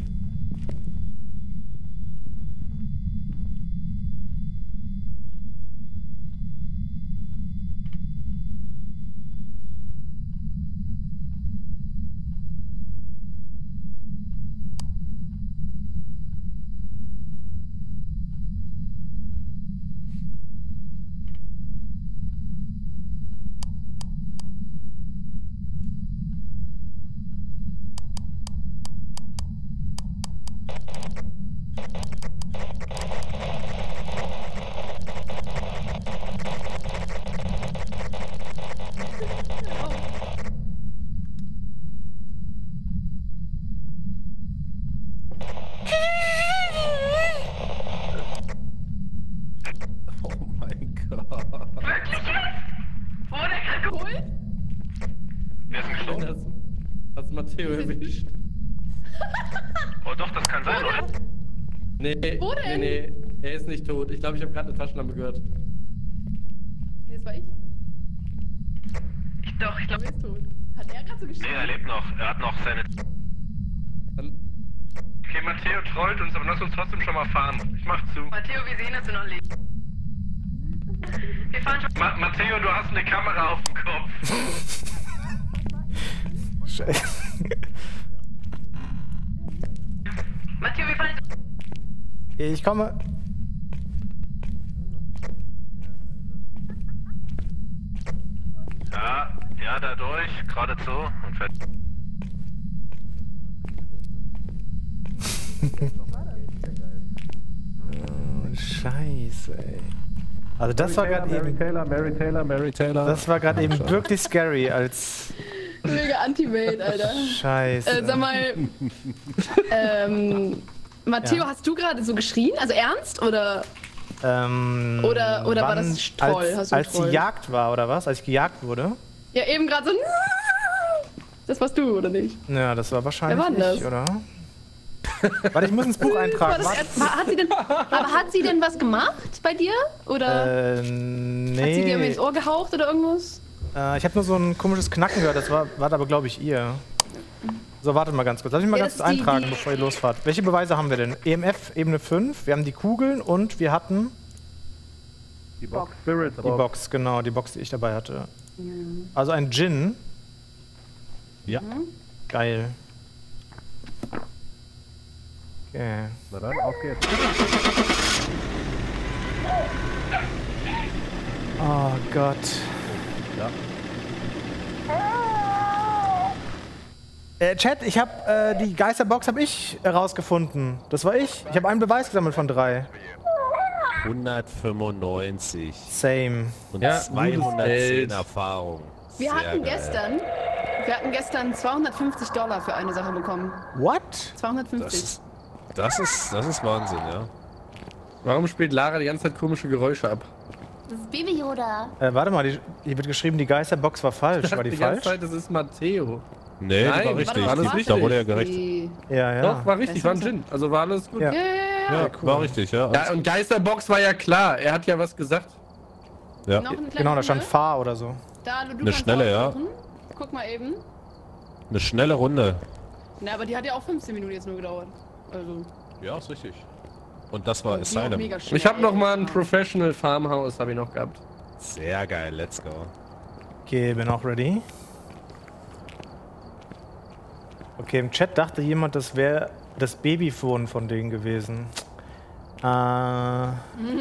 Oh mein Gott. Wirklich jetzt? Wurde er gerade geholt? Wer ist denn gestorben? Hast Matteo erwischt? Oh doch, das kann sein, oder? Nee. Wo denn? Nee. Er ist nicht tot. Ich glaube, ich habe gerade eine Taschenlampe gehört. Nee, das war ich. Ich glaube... Wer ist tot? Hat er gerade so Nee, geschrieben? er lebt noch. Er hat noch seine... Dann Okay, Matteo trollt uns, aber lass uns trotzdem schon mal fahren. Ich mach zu. Matteo, wir sehen, dass du noch lebst. Wir fahren schon... Matteo, du hast eine Kamera auf dem Kopf. Scheiße. Matteo, wir fahren jetzt... Ich komme. Ja, da durch, geradezu und fährt... Oh, Scheiße, ey. Also das war gerade eben. Mary Taylor. Das war gerade eben wirklich scary als. Mega Anti-Bait, Alter. Scheiße. Sag mal, Matteo, Ja. hast du gerade so geschrien? Also ernst oder war wann- das Troll? Hast du einen als die Troll? Jagd war, oder was? Als ich gejagt wurde? Ja, eben gerade so. Das warst du, oder nicht? Ja, das war wahrscheinlich Wer war denn ich, das? oder? Warte, ich muss ins Buch War eintragen. das hat sie denn was gemacht bei dir? Oder hat sie dir Nee. ins Ohr gehaucht oder irgendwas? Ich habe nur so ein komisches Knacken gehört. Das war aber, glaube ich, ihr. So, wartet mal ganz kurz. Lass mich mal Ja, ganz das kurz ist die- eintragen, die- bevor ihr losfahrt. Welche Beweise haben wir denn? EMF Ebene 5, wir haben die Kugeln und wir hatten Die Box. Spirit die Box, genau, die Box, die ich dabei hatte. Also ein Djinn. Ja. Geil. Okay. Na dann, auf geht's. Oh Gott. Ja. Chat, ich habe die Geisterbox habe ich herausgefunden. Das war ich. Ich habe einen Beweis gesammelt von 3. 195. Same. Und Ja, 210 Erfahrung. Wir Sehr hatten geil. gestern $250 für eine Sache bekommen. What? 250. Das ist Wahnsinn, ja. Warum spielt Lara die ganze Zeit komische Geräusche ab? Das ist Baby Yoda. Warte mal, hier wird geschrieben, die Geisterbox war falsch. War die Die ganze falsch? Zeit, das ist Matteo. Nee, Nein, die war richtig. alles Da richtig. wurde ja gerecht. Ja, ja. Doch, war richtig, war ein Gin. Also war alles gut. Ja. Ja, war richtig, ja. Ja, und Geisterbox war ja klar. Er hat ja was gesagt. Ja. Noch eine kleine Genau, da stand Runde? Fahr oder so. Da, du Eine kannst schnelle, ja. aussuchen. Guck mal eben. Eine schnelle Runde. Na, aber die hat ja auch 15 Minuten jetzt nur gedauert. Also, Ja, ist richtig. Und das war die auch Asylum. mega schnell. Ich habe noch mal ein Professional Farmhouse, habe ich noch gehabt. Sehr geil, let's go. Okay, bin auch ready. Okay, im Chat dachte jemand, das wäre das Babyphone von denen gewesen. Oh, nein.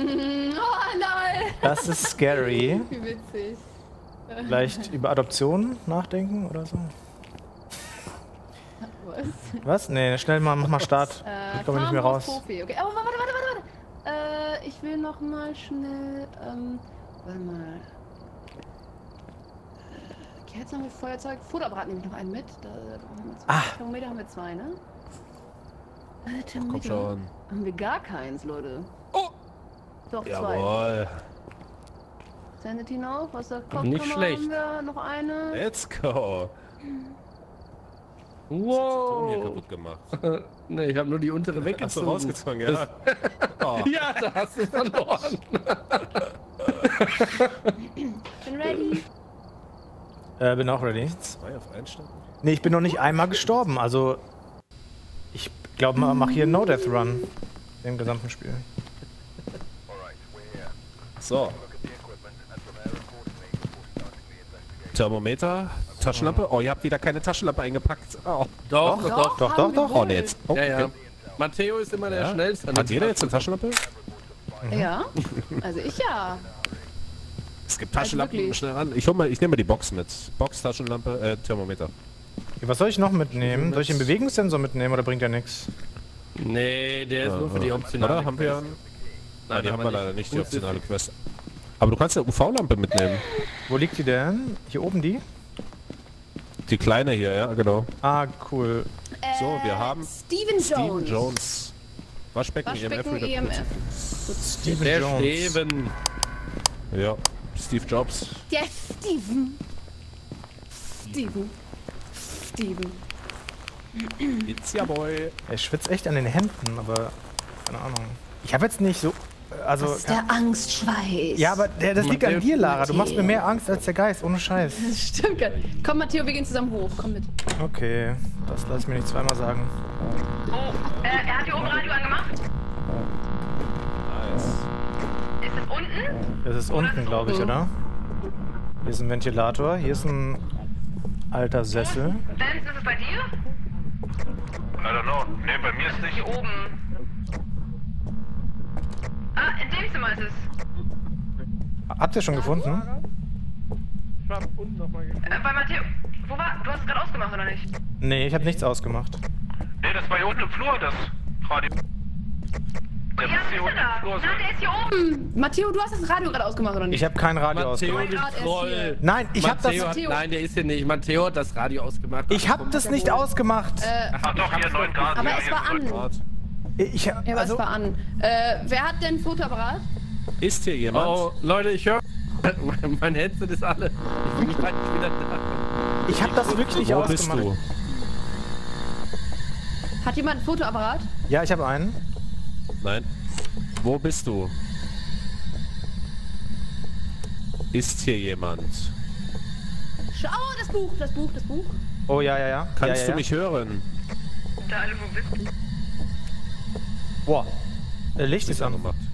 Das ist scary. Wie witzig. Vielleicht über Adoption nachdenken oder so? Was? Was? Nee, schnell mal, mach mal Start. Ich komme nicht mehr raus. Profi. Okay, aber warte. Ich will noch mal schnell, warte mal. Kerzen mit Feuerzeug. Fotoapparat nehme ich noch einen mit. Da haben wir zwei. Thermometer haben wir 2, ne? Komm Thermometer schon. haben wir gar keins, Leute. Oh! Doch, 2. Jawohl. Sanity noch, Wasserkochkammer Nicht schlecht. haben wir noch eine. Let's go. Ton hier Wow. kaputt gemacht. Ne, ich habe nur die untere Hast du weggezogen. rausgezogen, ja. Oh. Ja, da hast du verloren. Bin ready. Bin auch ready. 2 auf Einstand. Nee, ich bin noch nicht einmal gestorben. Also, ich glaube, man macht hier einen No-Death-Run im gesamten Spiel. So. Thermometer, Taschenlampe. Oh, ihr habt wieder keine Taschenlampe eingepackt. Oh. Doch. Doch. Oh, nee, jetzt. Oh, Ja, ja. okay. Matteo ist immer der Ja. schnellste. an Hat den jeder jetzt Tasten. eine Taschenlampe? Ja, also ich ja. Es gibt Taschenlampen, wirklich. schnell ran. Ich nehme mal die Box mit. Box, Taschenlampe, Thermometer. Was soll ich noch mitnehmen? Soll ich den Bewegungssensor mitnehmen oder bringt der nichts? Nee, der ist nur für die optionale. Oder? Haben wir Quest. Nein, die haben wir nicht. leider nicht, die Gut, optionale Quest. Aber du kannst eine UV-Lampe mitnehmen. Wo liegt die denn? Hier oben die? Die kleine hier, ja, genau. Ah, cool. So, wir haben Steven Steven Jones. Waschbecken, Waschbecken, EMF. EMF. Steven Der Jones. Steven. Ja, Steve Jobs. Der Steven. It's your boy. Ich schwitze echt an den Händen, aber keine Ahnung. Ich habe jetzt nicht so... Also, Das ist der Angstschweiß. ja, aber das liegt an dir, Lara. Du machst mir mehr Angst als der Geist, ohne Scheiß. Das stimmt gar nicht. Komm, Matteo, wir gehen zusammen hoch. Komm mit. Okay, das lass ich mir nicht zweimal sagen. Oh, er hat hier oben Radio angemacht. Nice. Ist es unten? Das ist unten, glaube ich, oder? Hier ist ein Ventilator, hier ist ein alter Sessel. Dance, ist es bei dir? I don't know. Nee, bei mir ist nicht. Hier oben. Ah, in dem Zimmer ist es. Habt ihr schon gefunden? Ich hab unten nochmal geguckt. Bei Matteo. Wo war? Du hast es gerade ausgemacht, oder nicht? Nee, ich habe nichts ausgemacht. Nee, das war hier unten im Flur, das Radio. Der Ja, muss ist hier er unten da? im Flur Na, der sein. ist hier oben. Matteo, du hast das Radio gerade ausgemacht, oder nicht? Ich habe kein Radio Matteo, ausgemacht. du Grad erst Troll. hier. Nein, ich habe das... Matteo hat, nein, der ist hier nicht. Matteo hat das Radio ausgemacht. Ich habe das nicht ausgemacht. Ach doch, hier 9 Grad. aber ja, es hier war ist 9 an. Grad. Ich, Ja, aber also, es war an. Wer hat denn ein Fotoapparat? Ist hier jemand? Oh, Leute, ich höre. Mein Headset ist alle. Ich bin gleich wieder da. ich habe das wirklich nicht Wo bist ausgemacht. du? Hat jemand ein Fotoapparat? Ja, ich habe einen. Nein. Wo bist du? Ist hier jemand? Oh, das Buch. Oh, ja. Kannst ja, du mich hören? Da alle, wo bist du? Boah, Licht ist an. Gemacht.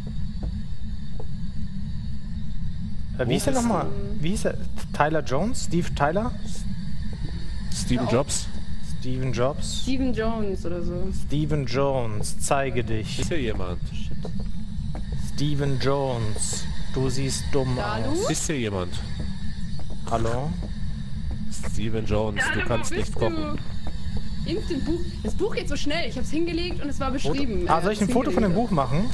Wie hieß der nochmal? Wie hieß er? Tyler Jones? Steve Tyler? Steven Jobs? Steven Jobs? Steven Jones oder so. Steven Jones, zeige dich. Ist hier jemand? Steven Jones, du siehst dumm Dalu? aus. Ist hier jemand? Hallo? Steven Jones, du kannst nicht kommen. instant Buch. Das Buch geht so schnell. Ich habe es hingelegt und es war beschrieben. Soll ich ein Foto von dem Buch machen?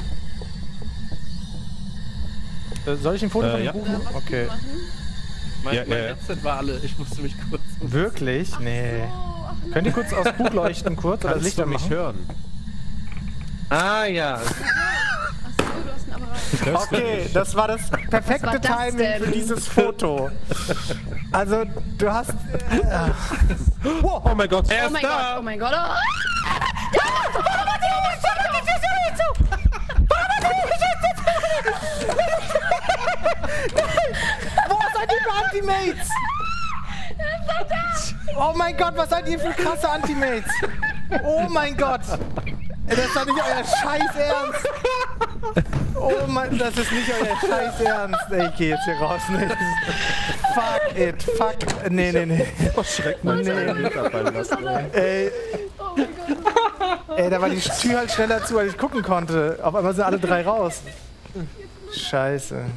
Soll ich ein Foto von dem Buch machen? Okay. Mein Headset war alle. Ich musste mich kurz... Wirklich? Nee. Könnt ihr kurz aufs Buch leuchten, kurz? Oder das Licht an mich hören? Ah, ja. Achso, du hast ein Apparat. Okay, das war das perfekte Timing für dieses Foto. Also, du hast... Oh mein Gott. Oh mein Gott, oh mein Gott. Oh. Wo seid ihr für Antimates? Oh mein Gott, was seid ihr für krasse Antimates? Oh mein Gott. Das ist doch nicht euer Scheiß Ernst. Oh mein, das ist nicht euer Scheiß Ernst. Ey, ich geh jetzt hier raus. Nee. Fuck it, fuck. Nee. Oh, Schreck mal. Nee. Ey. Oh mein Gott. Ey, da war die Tür halt schneller zu, als ich gucken konnte. Auf einmal sind alle drei raus. Scheiße.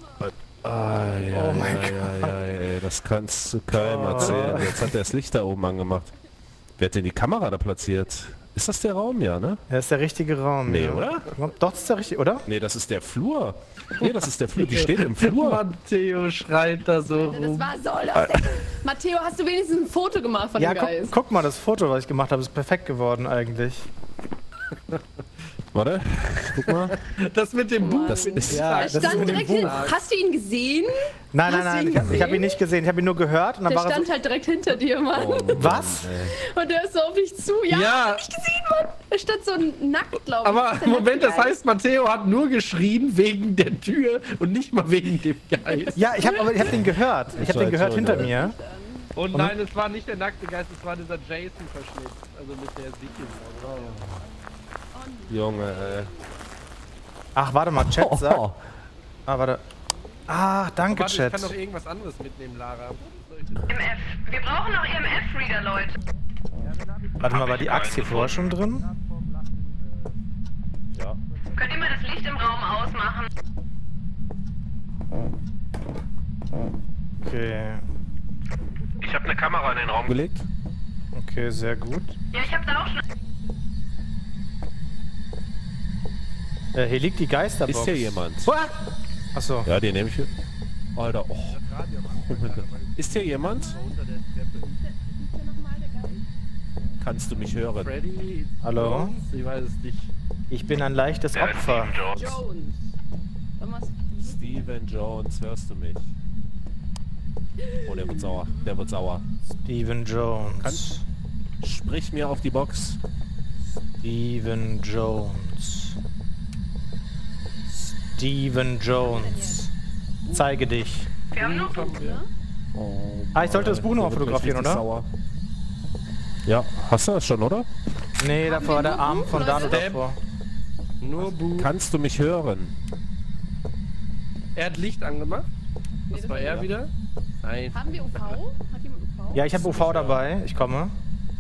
Oh mein Gott. Ey, das kannst du keinem erzählen. Jetzt hat er das Licht da oben angemacht. Wer hat denn die Kamera da platziert? Ist das der Raum, ja, ne? Das ist der richtige Raum. Nee, ja. oder? Doch, das ist der richtige, oder? Nee, das ist der Flur. Nee, das ist der Flur. Die steht im Flur. Matteo schreit da so rum. Das war so lustig. Matteo, hast du wenigstens ein Foto gemacht von dem Geist? Guck mal, das Foto, was ich gemacht habe, ist perfekt geworden eigentlich. Warte, guck mal. Das mit dem Buch. Das ist, Ja, Da stand direkt hin. Hast du ihn gesehen? Nein, ich habe ihn nicht gesehen. Ich habe ihn nur gehört. Und dann Der war er stand halt direkt hinter dir, Mann. Oh, Was? Und der ist so auf dich zu. Ja, Ja. hab ich gesehen, Mann. Er stand so nackt, glaube ich. Aber Das ist der Moment, das nackte heißt, Matteo hat nur geschrien wegen der Tür und nicht mal wegen dem Geist. Ja, ich habe den gehört. Ich habe den gehört hinter mir. Und nein, es war nicht der nackte Geist, es war dieser Jason-Verschnitt. Also mit der Sicherung. Junge, ey. Ach, warte mal, Chat sagt. Ah, warte. Ach, danke, Warte, ich Chat. kann noch irgendwas anderes mitnehmen, Lara. EMF. Wir brauchen noch EMF-Reader, Leute. Warte mal, war die Axt hier vorher schon drin? Ja. Könnt ihr mal das Licht im Raum ausmachen? Okay. Ich habe eine Kamera in den Raum Gelegt? Okay, sehr gut. Ja, ich hab's auch schon. Hier liegt die Geisterbox. Ist hier jemand? Achso. Ja, den nehme ich hier. Alter, oh. Oh mein Gott. Ist hier jemand? Kannst du mich hören? Freddy? Hallo? Ich weiß es nicht. Ich bin ein leichtes Opfer. Jones. Steven Jones, hörst du mich? Oh, der wird sauer. Der wird sauer. Steven Jones. Sprich mir auf die Box. Steven Jones. Steven Jones. Zeige dich. Wir haben noch Oh, Ah, ich sollte das Buch noch der wird fotografieren, richtig oder? Sauer. Ja, hast du das schon, oder? Nee, davor war der Arm von Dano davor. Nur Buch. Kannst du mich hören? Er hat Licht angemacht. Das das war war er wieder. Nein. Haben wir UV? Hat jemand UV? Ja, ich habe UV dabei. Ich komme.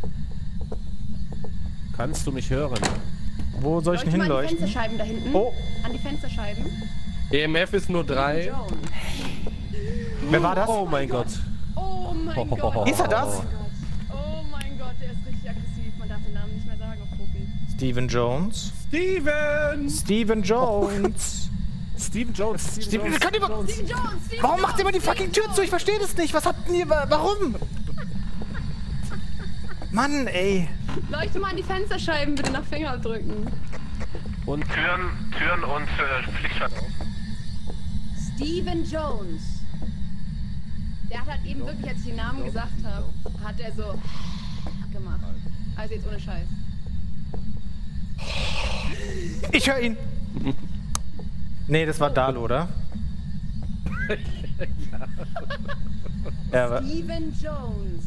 Kannst du mich hören? Wo soll ich denn Leuchte mal an die hinleuchten? Fensterscheiben da hinten. Oh, An die Fensterscheiben. EMF ist nur 3. Jones. wer war das? Oh mein Gott. Oh mein Gott. Ist er das? Oh mein Gott, der ist richtig aggressiv. Man darf den Namen nicht mehr sagen auf Profi. Steven Jones. Steven! Steven Jones. Steven Jones. Steven, wir können über Steven Jones! Steven Warum macht Jones, ihr immer die fucking Tür zu? Ich verstehe das nicht. Was habt ihr... Warum? Mann, ey. Leuchte mal an die Fensterscheiben, bitte nach Fingerabdrücken. Und Türen und Pflichtschatten. Steven Jones. Der hat halt eben wirklich, als ich den Namen gesagt habe, hat er so gemacht. Also jetzt ohne Scheiß. Ich höre ihn. Nee, das war Dalo, oder? Ja. Steven Jones.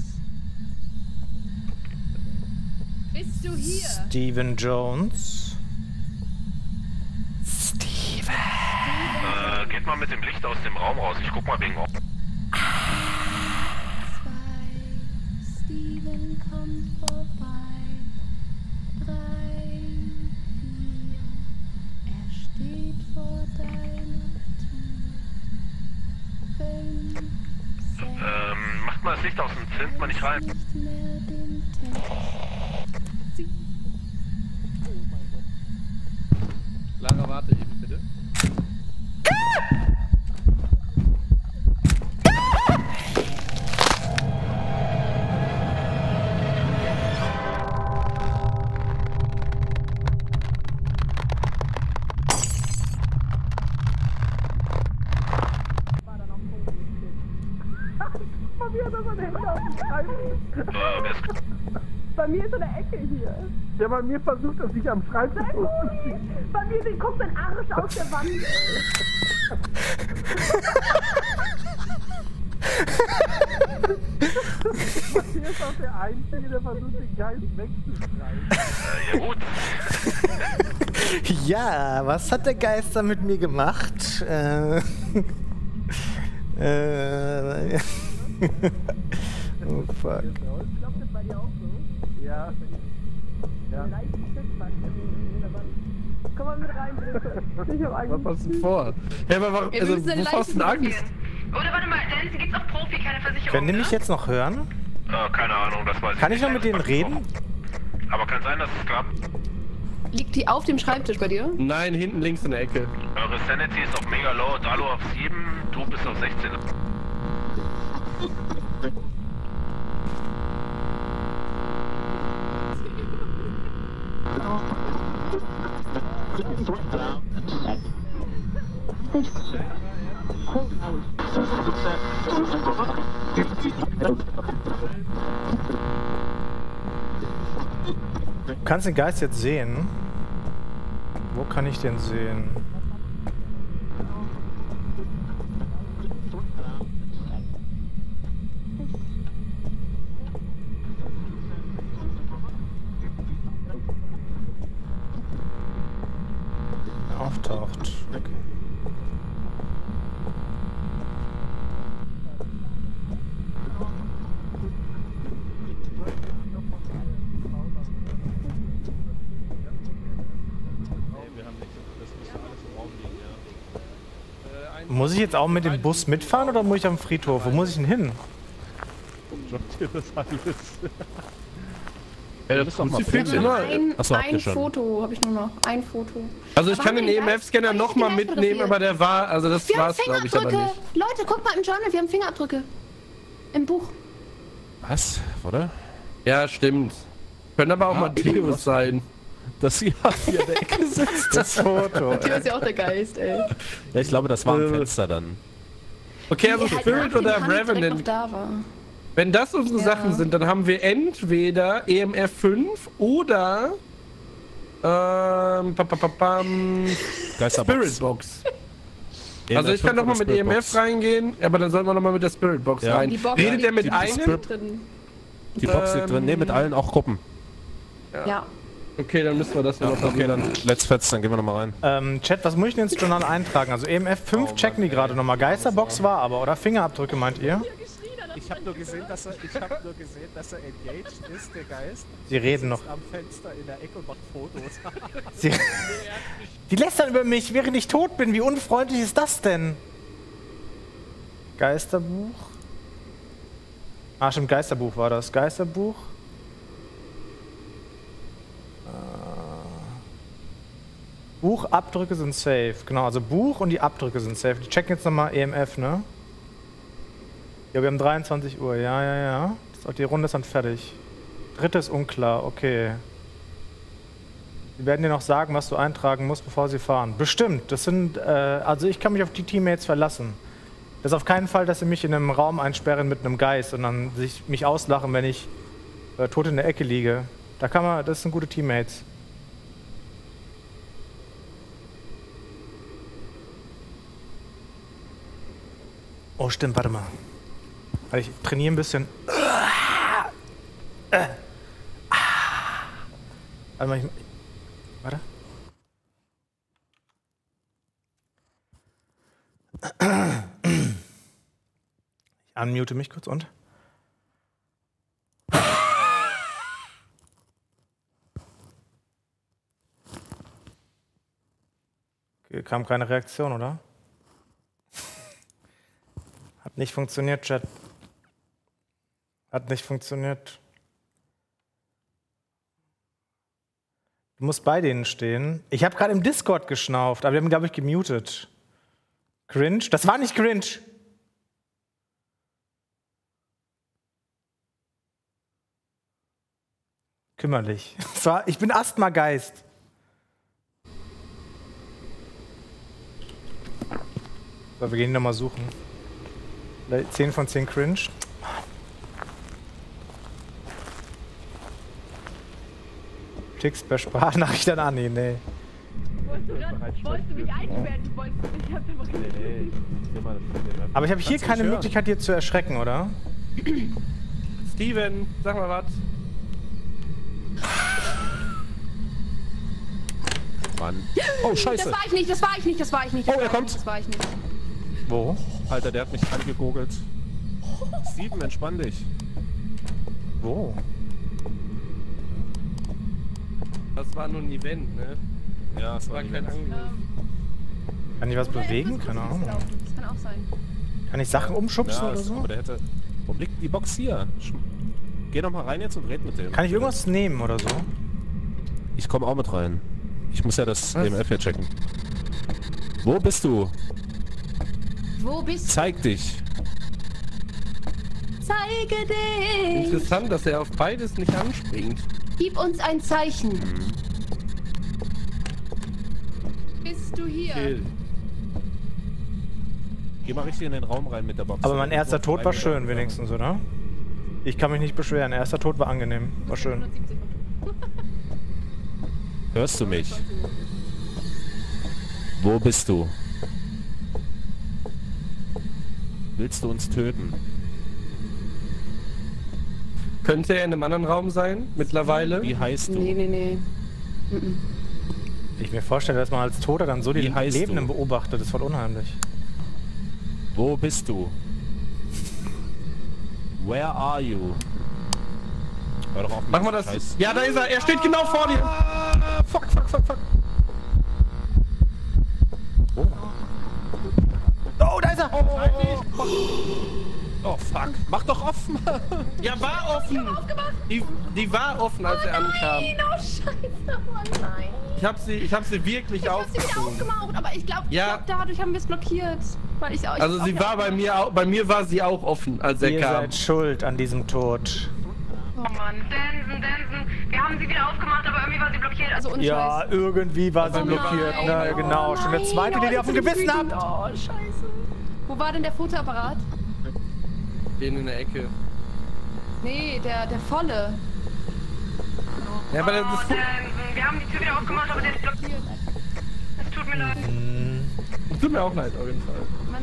Bist du hier? Steven Jones. Steven. Geht mal mit dem Licht aus dem Raum raus. Ich guck mal wegen... Steven kommt vorbei. 3, 4. Er steht vor deiner Tür. 5, 6. macht mal das Licht aus und zündet mal nicht rein. Nicht mehr den Text. Lara, warte eben, bitte. Bei mir ist so eine Ecke hier. Ja, bei mir versucht es sich am Schreibtisch hochzuziehen. Bei mir guckt mein Arsch aus der Wand. Hier ist auch der Einzige, der versucht, den Geist wegzuschreiben. Ja, was hat der Geist da mit mir gemacht? Oh fuck. Klappt das bei dir auch so? Ja. Ja. Komm mal mit rein, bitte. Ich hab Angst. Was hast du vor? Ja, aber warum, Ja, wir also, müssen eine wovor hast du denn Leiche Angst? Oder warte mal, Nancy, gibt's auf Profi keine Versicherung? Können die mich ne? jetzt noch hören? Keine Ahnung, das weiß ich Kann nicht. ich noch mit denen reden? Aber kann sein, dass es klappt. Liegt die auf dem Schreibtisch bei dir? Nein, hinten links in der Ecke. Eure Sanity ist auf mega low, Dalo auf 7, du bist auf 16. Du kannst den Geist jetzt sehen. Wo kann ich den sehen? Er auftaucht. Okay. Muss ich jetzt auch mit dem Bus mitfahren oder muss ich am Friedhof? Wo muss ich denn hin? Das alles. Ja, Du bist doch mal Crucifix Foto. immer. Achso, habt ihr Ein schon. Foto habe ich nur noch. Ein Foto. Also ich Aber kann den haben wir den EMF-Scanner Geist- nochmal Geist mitnehmen, fotografiert? aber der war, also das Wir haben war's glaube ich aber Fingerabdrücke. nicht. Leute, guckt mal im Journal, wir haben Fingerabdrücke. Im Buch. Was? Oder? Ja, stimmt. Können aber auch Matthäus sein. Das hier in der Ecke sitzt. Das Foto. Hier ist ja auch der Geist, ey. Ja, ich glaube, das war ein Fenster dann. Okay, also Die halt Spirit nach dem oder Hand direkt noch Revenant. da war. Wenn das unsere Ja. Sachen sind, dann haben wir entweder EMF 5 oder Geisterbox. Spiritbox. Also ich kann nochmal mit EMF reingehen, aber dann sollten wir nochmal mit der Spiritbox Ja. rein. Die Box Redet der mit liegt einem? drin. Die Box liegt drin. Ne, mit allen auch Gruppen. Ja. Okay, dann müssen wir das noch Okay, dann let's fetz, dann gehen wir nochmal rein. Chat, was muss ich denn ins Journal eintragen? Also EMF 5 checken die gerade nochmal. Geisterbox war aber, oder? Fingerabdrücke meint ihr? Ich habe nur gesehen, dass er engaged ist, der Geist. Sie reden noch. Am Fenster in der Ecke und macht Fotos. Sie, die lästern über mich, während ich tot bin. Wie unfreundlich ist das denn? Geisterbuch? Ah, stimmt, Geisterbuch war das. Geisterbuch? Buchabdrücke sind safe. Genau, also Buch und die Abdrücke sind safe. Die checken jetzt nochmal EMF, ne? Ja, wir haben 23 Uhr. Ja. Die Runde ist dann fertig. Dritte ist unklar, okay. Sie werden dir noch sagen, was du eintragen musst, bevor sie fahren. Bestimmt. Das sind, also ich kann mich auf die Teammates verlassen. Das ist auf keinen Fall, dass sie mich in einem Raum einsperren mit einem Geist und dann mich auslachen, wenn ich tot in der Ecke liege. Das sind gute Teammates. Oh, stimmt, warte mal. Ich trainiere ein bisschen. Warte mal, warte. Ich unmute mich kurz und. Okay, kam keine Reaktion, oder? Hat nicht funktioniert, Chat. Hat nicht funktioniert. Du musst bei denen stehen. Ich habe gerade im Discord geschnauft, aber wir haben, glaube ich, gemutet. Cringe? Das war nicht cringe. Kümmerlich. Ich bin Asthma-Geist. So, wir gehen nochmal suchen. 10 von 10 cringe. Text per Sprachnachricht an Anni, nee. Wolltest du mich einsperren? Ich hab einfach Aber ich habe hier keine Möglichkeit, dir zu erschrecken, oder? Steven, sag mal was. Mann. Oh, scheiße. Das war ich nicht, das war ich nicht, das war ich nicht. Oh, er kommt. Das war ich nicht. Wo? Alter, der hat mich angegogelt. Steven, entspann dich. Wo? Das war nur ein Event, ne? Ja, es war kein Angriff. Kann ich was bewegen? Keine Ahnung. Das kann auch sein. Kann ich Sachen umschubsen Ja, oder so? aber der hätte... Wo liegt die Box hier? Geh doch mal rein jetzt und red mit dem. Kann ich irgendwas nehmen oder so? Ich komme auch mit rein. Ich muss ja das EMF hier checken. Wo bist du? Wo bist du? Zeig dich. Zeige dich! Interessant, dass er auf beides nicht anspringt. Gib uns ein Zeichen. Bist du hier? Kill. Geh mal richtig in den Raum rein mit der Box. Aber mein erster Tod war schön wenigstens, oder? Ich kann mich nicht beschweren. Erster Tod war angenehm. War schön. Hörst du mich? Wo bist du? Willst du uns töten? Könnte er in einem anderen Raum sein, mittlerweile? Wie heißt du? Nee. Ich mir vorstelle, dass man als Toter dann so die Wie heißt Lebenden du? beobachtet. Das ist voll unheimlich. Wo bist du? Where are you? Hör doch auf mit Machen wir diesem das. Scheiß. Ja, da ist er. Er steht genau vor dir. Fuck. Oh, da ist er! Oh, fuck. Mach doch offen. Ja, war offen. Die war offen, als er ankam. Nein, oh Scheiße, oh nein. Ich hab sie wirklich Ich hab sie wieder aufgezogen. aufgemacht, aber ich glaube, Ja. dadurch haben wir es blockiert. Weil ich auch, Also sie war bei mir auch, bei mir war sie auch offen, als er Ihr kam. seid schuld an diesem Tod. Oh Mann, Dansen. Wir haben sie wieder aufgemacht, aber irgendwie war sie blockiert. Also unscheiß. Ja, irgendwie war sie blockiert. Na, genau. Schon der zweite, den ihr auf dem Gewissen habt. Oh, Scheiße. Wo war denn der Fotoapparat? Den in der Ecke. Nee, der volle. Ja, aber das Dansen. Wir haben die Tür wieder aufgemacht, aber der ist blockiert. Es tut mir leid. tut mir auch leid, auf jeden Fall.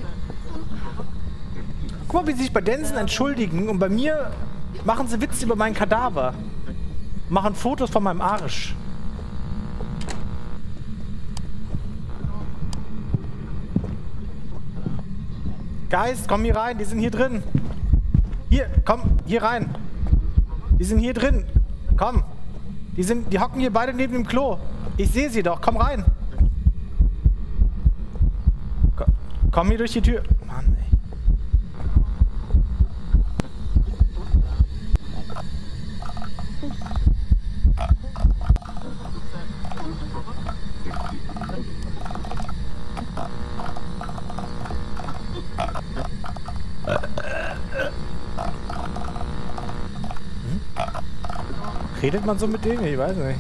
Guck mal, wie sie sich bei Densen entschuldigen und bei mir machen sie Witze über meinen Kadaver. Machen Fotos von meinem Arsch. Geist, komm hier rein, die sind hier drin. Hier, komm, hier rein. Die sind hier drin. Komm. Die hocken hier beide neben dem Klo. Ich sehe sie doch, komm rein. Komm hier durch die Tür. Mann, ey. Redet man so mit denen? Ich weiß nicht.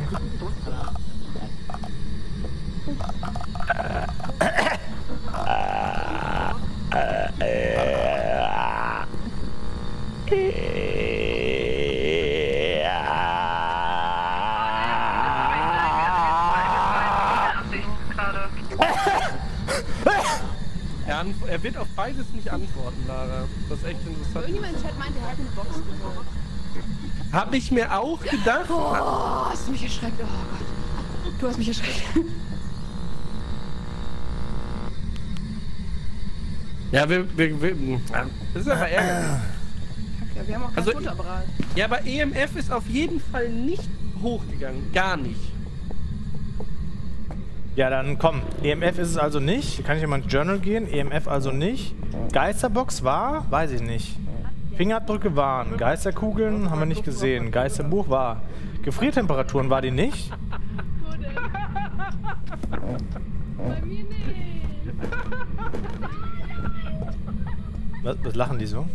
Er wird auf beides nicht antworten, Lara. Das ist echt interessant. Irgendjemand im Chat meinte, er hätte eine Box geholt. Hab ich mir auch gedacht. Oh, hast du mich erschreckt. Oh Gott. Du hast mich erschreckt. Ja, das ist aber ärgerlich. Kacke, wir haben auch kein Fotoapparat. Ja, aber EMF ist auf jeden Fall nicht hochgegangen. Gar nicht. Ja, dann komm. EMF ist es also nicht. Kann ich in mein Journal gehen? EMF also nicht. Geisterbox war? Weiß ich nicht. Fingerabdrücke waren. Geisterkugeln haben wir nicht gesehen. Geisterbuch war. Gefriertemperaturen war die nicht. Bei mir nicht. Was lachen die so?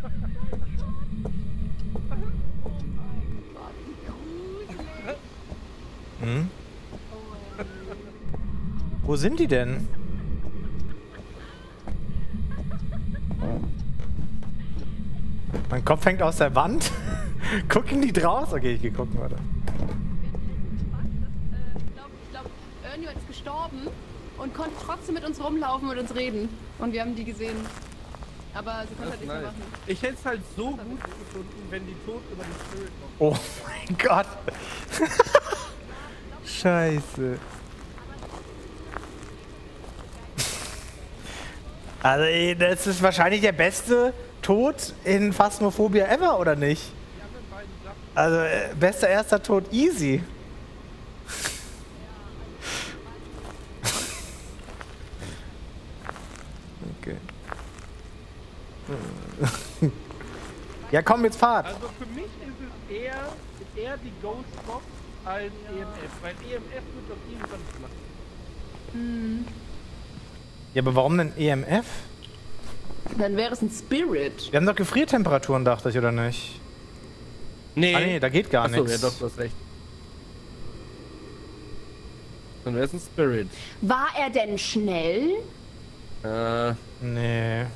Hm? Wo sind die denn? Mein Kopf hängt aus der Wand. Gucken die draus? Okay, ich geh gucken, warte. Ich glaube, Ernie ist gestorben und konnte trotzdem mit uns rumlaufen und uns reden. Und wir haben die gesehen. Aber sie konnte halt nichts mehr machen. Ich hätte es halt so gut gefunden, wenn die tot über die Spirit noch. Oh mein Gott. Scheiße. Also, ey, das ist wahrscheinlich der beste Tod in Phasmophobia ever, oder nicht? Also, bester erster Tod easy. Okay. Ja, komm, jetzt fahrt. Also für mich ist es eher die Ghostbox als EMF, weil EMF wird doch irgendwann flach. Ja, aber warum denn EMF? Dann wäre es ein Spirit. Wir haben doch Gefriertemperaturen, dachte ich, oder nicht? Nee. Ah nee, da geht gar Achso, nichts. ja doch, du hast recht. Dann wäre es ein Spirit. War er denn schnell? Nee.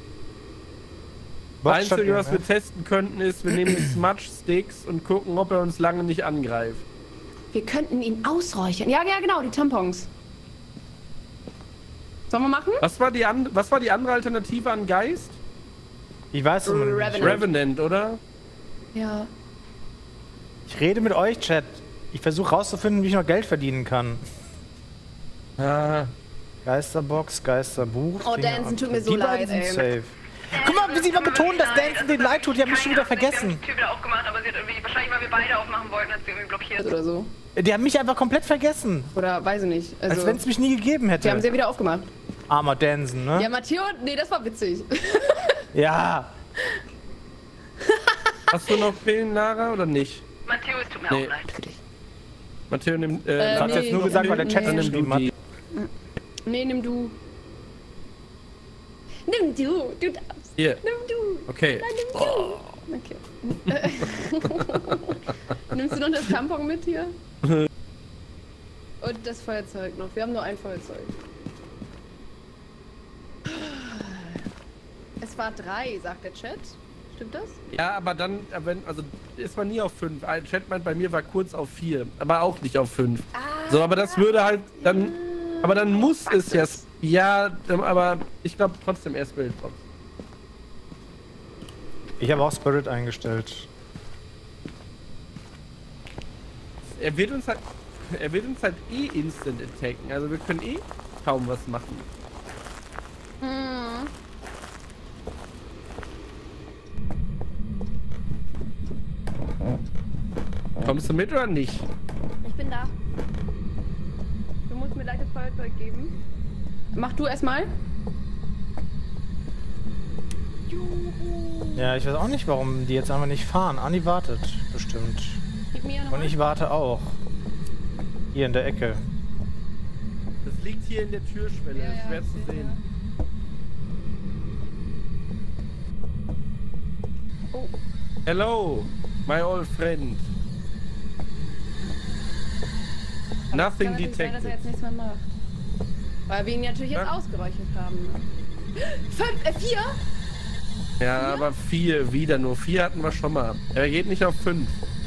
Das Einzige, was wir testen könnten, ist, wir nehmen die Smudge-Sticks und gucken, ob er uns lange nicht angreift. Wir könnten ihn ausräuchern. Ja, ja, genau, die Tampons. Sollen wir machen? Was war die andere Alternative an Geist? Ich weiß es nicht. Revenant, oder? Ja. Ich rede mit euch, Chat. Ich versuche rauszufinden, wie ich noch Geld verdienen kann. Ah. Geisterbox, Geisterbuch. Oh, Dancen tut mir so leid, ey. Safe. Guck mal, wie sie mal betonen, dass Dancen den leid tut. Die haben mich schon wieder vergessen. Ich habe die Tür wieder aufgemacht, aber sie hat irgendwie, wahrscheinlich weil wir beide aufmachen wollten, hat sie irgendwie blockiert. Oder so. Die haben mich einfach komplett vergessen. Oder weiß ich nicht. Also, als wenn es mich nie gegeben hätte. Die haben sie ja wieder aufgemacht. Armer Dansen, ne? Ja, Matteo, nee, das war witzig. Ja. Hast du noch Pillen, Lara, oder nicht? Matteo, es tut mir auch leid für dich. Matteo nimmt, das hat jetzt nur gesagt, weil der Chat geschrieben hat. Nee, nimm du. Nimm du, du darfst. Hier. Nimm du. Okay. Nein, nimm du. Okay. Nimmst du noch das Tampon mit hier? Und das Feuerzeug noch. Wir haben nur ein Feuerzeug. Es war 3, sagt der Chat. Stimmt das? Ja, aber dann, also ist man nie auf 5. Ein Chat meint, bei mir war kurz auf 4, aber auch nicht auf 5. So, aber das würde halt dann, aber dann muss es ja, ja, aber ich glaube trotzdem erst Spiritbox. Ich habe auch Spirit eingestellt. Er wird uns halt eh instant attacken, also wir können eh kaum was machen. Kommst du mit oder nicht? Ich bin da. Du musst mir gleich das Feuerzeug geben. Mach du erstmal. Ja, ich weiß auch nicht, warum die jetzt einfach nicht fahren. Anni wartet bestimmt. Gib mir noch Und ich warte auch. Hier in der Ecke. Das liegt hier in der Türschwelle, Ja, ist schwer zu sehen. Oh. Hello, my old friend. Nothing Kann natürlich sein, dass er detected. jetzt nichts mehr macht. Weil wir ihn natürlich jetzt ausgeräuchert haben. Ne? 4? Ja, aber 4 wieder nur. 4 hatten wir schon mal. Er geht nicht auf 5.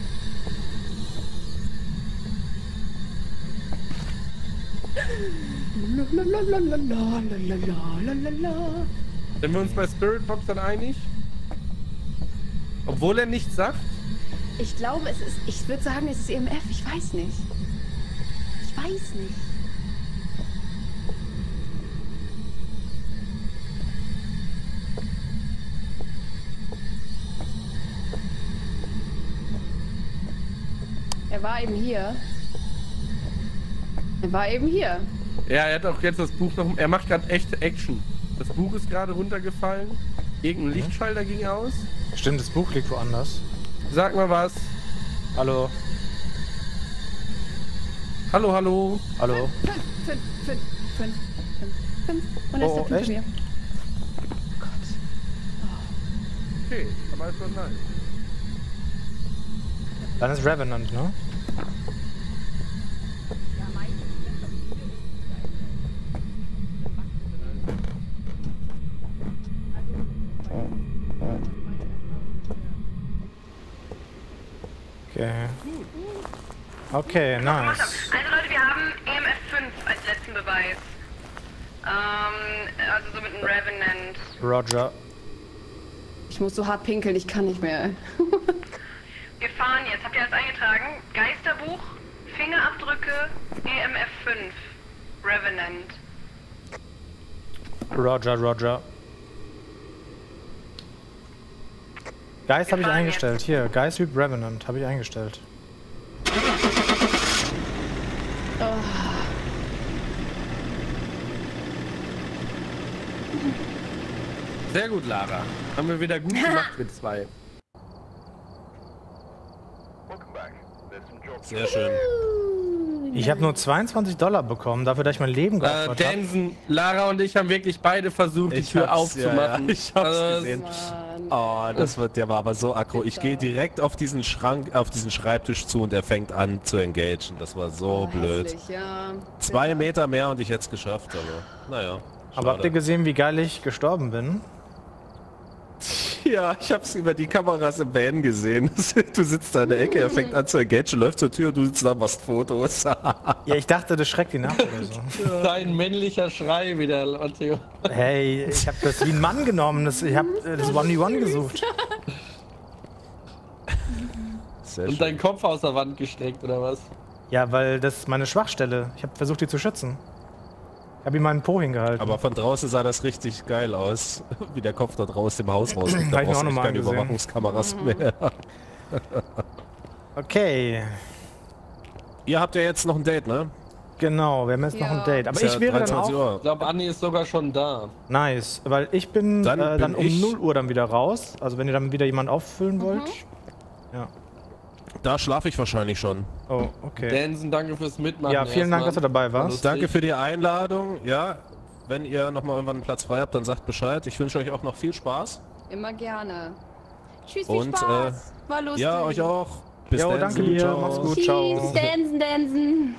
Sind wir uns bei Spiritbox dann einig? Obwohl er nichts sagt? Ich glaube, es ist. Ich würde sagen, es ist EMF. Ich weiß nicht. Ich weiß nicht. Er war eben hier. Er war eben hier. Ja, er hat auch jetzt das Buch noch... Er macht gerade echte Action. Das Buch ist gerade runtergefallen. Irgendein Lichtschalter ging aus. Stimmt, das Buch liegt woanders. Sag mal was. Hallo. Hallo, hallo. Hallo. 5. Und jetzt Oh, der echt? mir. Okay, aber ist schon nice. Dann ist Revenant, ne? Okay. Okay, nice. Also Leute, wir haben EMF 5 als letzten Beweis. Also so mit einem Revenant. Roger. Ich muss so hart pinkeln, ich kann nicht mehr. Wir fahren jetzt. Habt ihr das eingetragen? Geisterbuch, Fingerabdrücke, EMF 5, Revenant. Roger, Roger. Geist habe ich eingestellt. Hier, Geist übt Revenant habe ich eingestellt. Sehr gut, Lara. Haben wir wieder gut gemacht mit 2. Sehr schön. Ich habe nur $22 bekommen, dafür, dass ich mein Leben geopfert habe. Dansen, Lara und ich haben wirklich beide versucht, die Tür aufzumachen. Ja, ich hab's gesehen. Oh, der war aber so aggro. Ich gehe direkt auf diesen Schrank, auf diesen Schreibtisch zu und er fängt an zu engagen. Das war so blöd. Hässlich, ja. 2 Meter mehr und ich hätte es geschafft, aber naja. Aber habt ihr gesehen, wie geil ich gestorben bin? Ja, ich hab's über die Kameras im Van gesehen. Du sitzt da in der Ecke, er fängt an zu engagen, läuft zur Tür, du sitzt da, machst Fotos. Ja, ich dachte, das schreckt ihn ab oder so. Dein männlicher Schrei wieder, Matteo. Hey, ich habe das wie ein Mann genommen. Ich habe das 1v1 gesucht. Sehr Und schön. deinen Kopf aus der Wand gesteckt, oder was? Ja, weil das ist meine Schwachstelle. Ich habe versucht, die zu schützen. Ich habe ihm meinen Po hingehalten. Aber von draußen sah das richtig geil aus, wie der Kopf da draußen im Haus rausliegt. Da Hab ich mir brauchst auch du noch mal keine angesehen. Überwachungskameras mehr. Okay, Ihr habt ja jetzt noch ein Date, ne? genau, wir haben jetzt noch ein Date. Aber Ist ich ja wäre dann 23 auch Uhr. Ich glaube, Anni ist sogar schon da. nice, weil ich bin Dann dann, bin um ich- 0 Uhr dann wieder raus. Also wenn ihr dann wieder jemanden auffüllen wollt. Ja. Da schlafe ich wahrscheinlich schon. Oh, okay. Dansen, danke fürs Mitmachen. Ja, vielen Dank, dass du dabei warst. Lustig. Danke für die Einladung. Ja, wenn ihr nochmal irgendwann einen Platz frei habt, dann sagt Bescheid. Ich wünsche euch auch noch viel Spaß. Immer gerne. Tschüss, viel Und Spaß. War lustig. ja, euch auch. Bis Jo, dann. danke dir. Ciao. Mach's gut. Tschüss, Ciao. Dansen.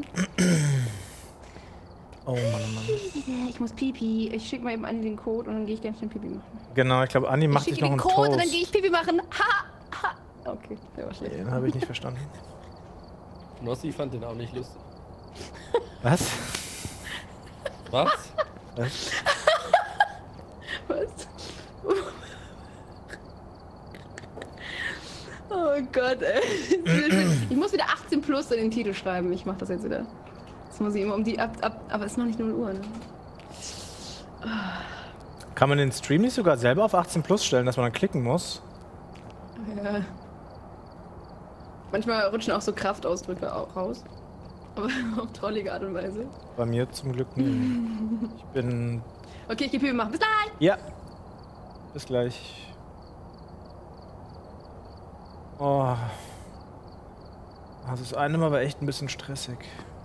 Oh Mann, Mann. Ich muss Pipi. Ich schicke mal eben an den Code und dann gehe ich ganz schnell Pipi machen. Genau, ich glaube, Anni macht Ich sich schicke noch den einen Code und dann Toast. gehe ich Pipi machen. Ha! Okay, der war schlecht. Den habe ich nicht verstanden. Nossi fand den auch nicht lustig. Was? Was? Was? Was? Oh Gott, ey. Ich muss wieder 18 plus in den Titel schreiben. Ich mach das jetzt wieder. Jetzt muss ich immer um die aber es ist noch nicht 0 Uhr, ne? Kann man den Stream nicht sogar selber auf 18 plus stellen, dass man dann klicken muss? Ja. Manchmal rutschen auch so Kraftausdrücke auch raus. Aber auf trollige Art und Weise. Bei mir zum Glück nie. Ich bin... Okay, ich geh Pipi machen. Bis gleich! Ja. Bis gleich. Oh. Also das eine Mal war echt ein bisschen stressig.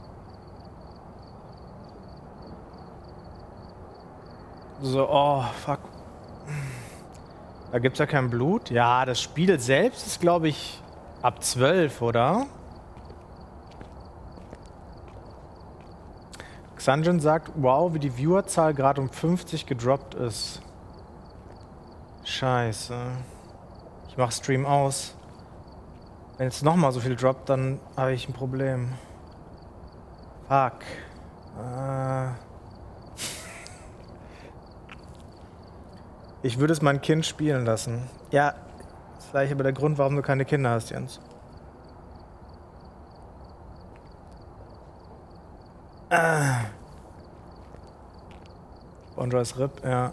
So, oh, fuck. Da gibt's ja kein Blut. Ja, das Spiel selbst ist, glaube ich, ab 12, oder? Xanjin sagt, wow, wie die Viewerzahl gerade um 50 gedroppt ist. Scheiße. Ich mach Stream aus. Wenn jetzt nochmal so viel droppt, dann habe ich ein Problem. Fuck. Ich würde es mein Kind spielen lassen. Ja, das ist vielleicht aber der Grund, warum du keine Kinder hast, Jens. Bonjour's RIP, ja.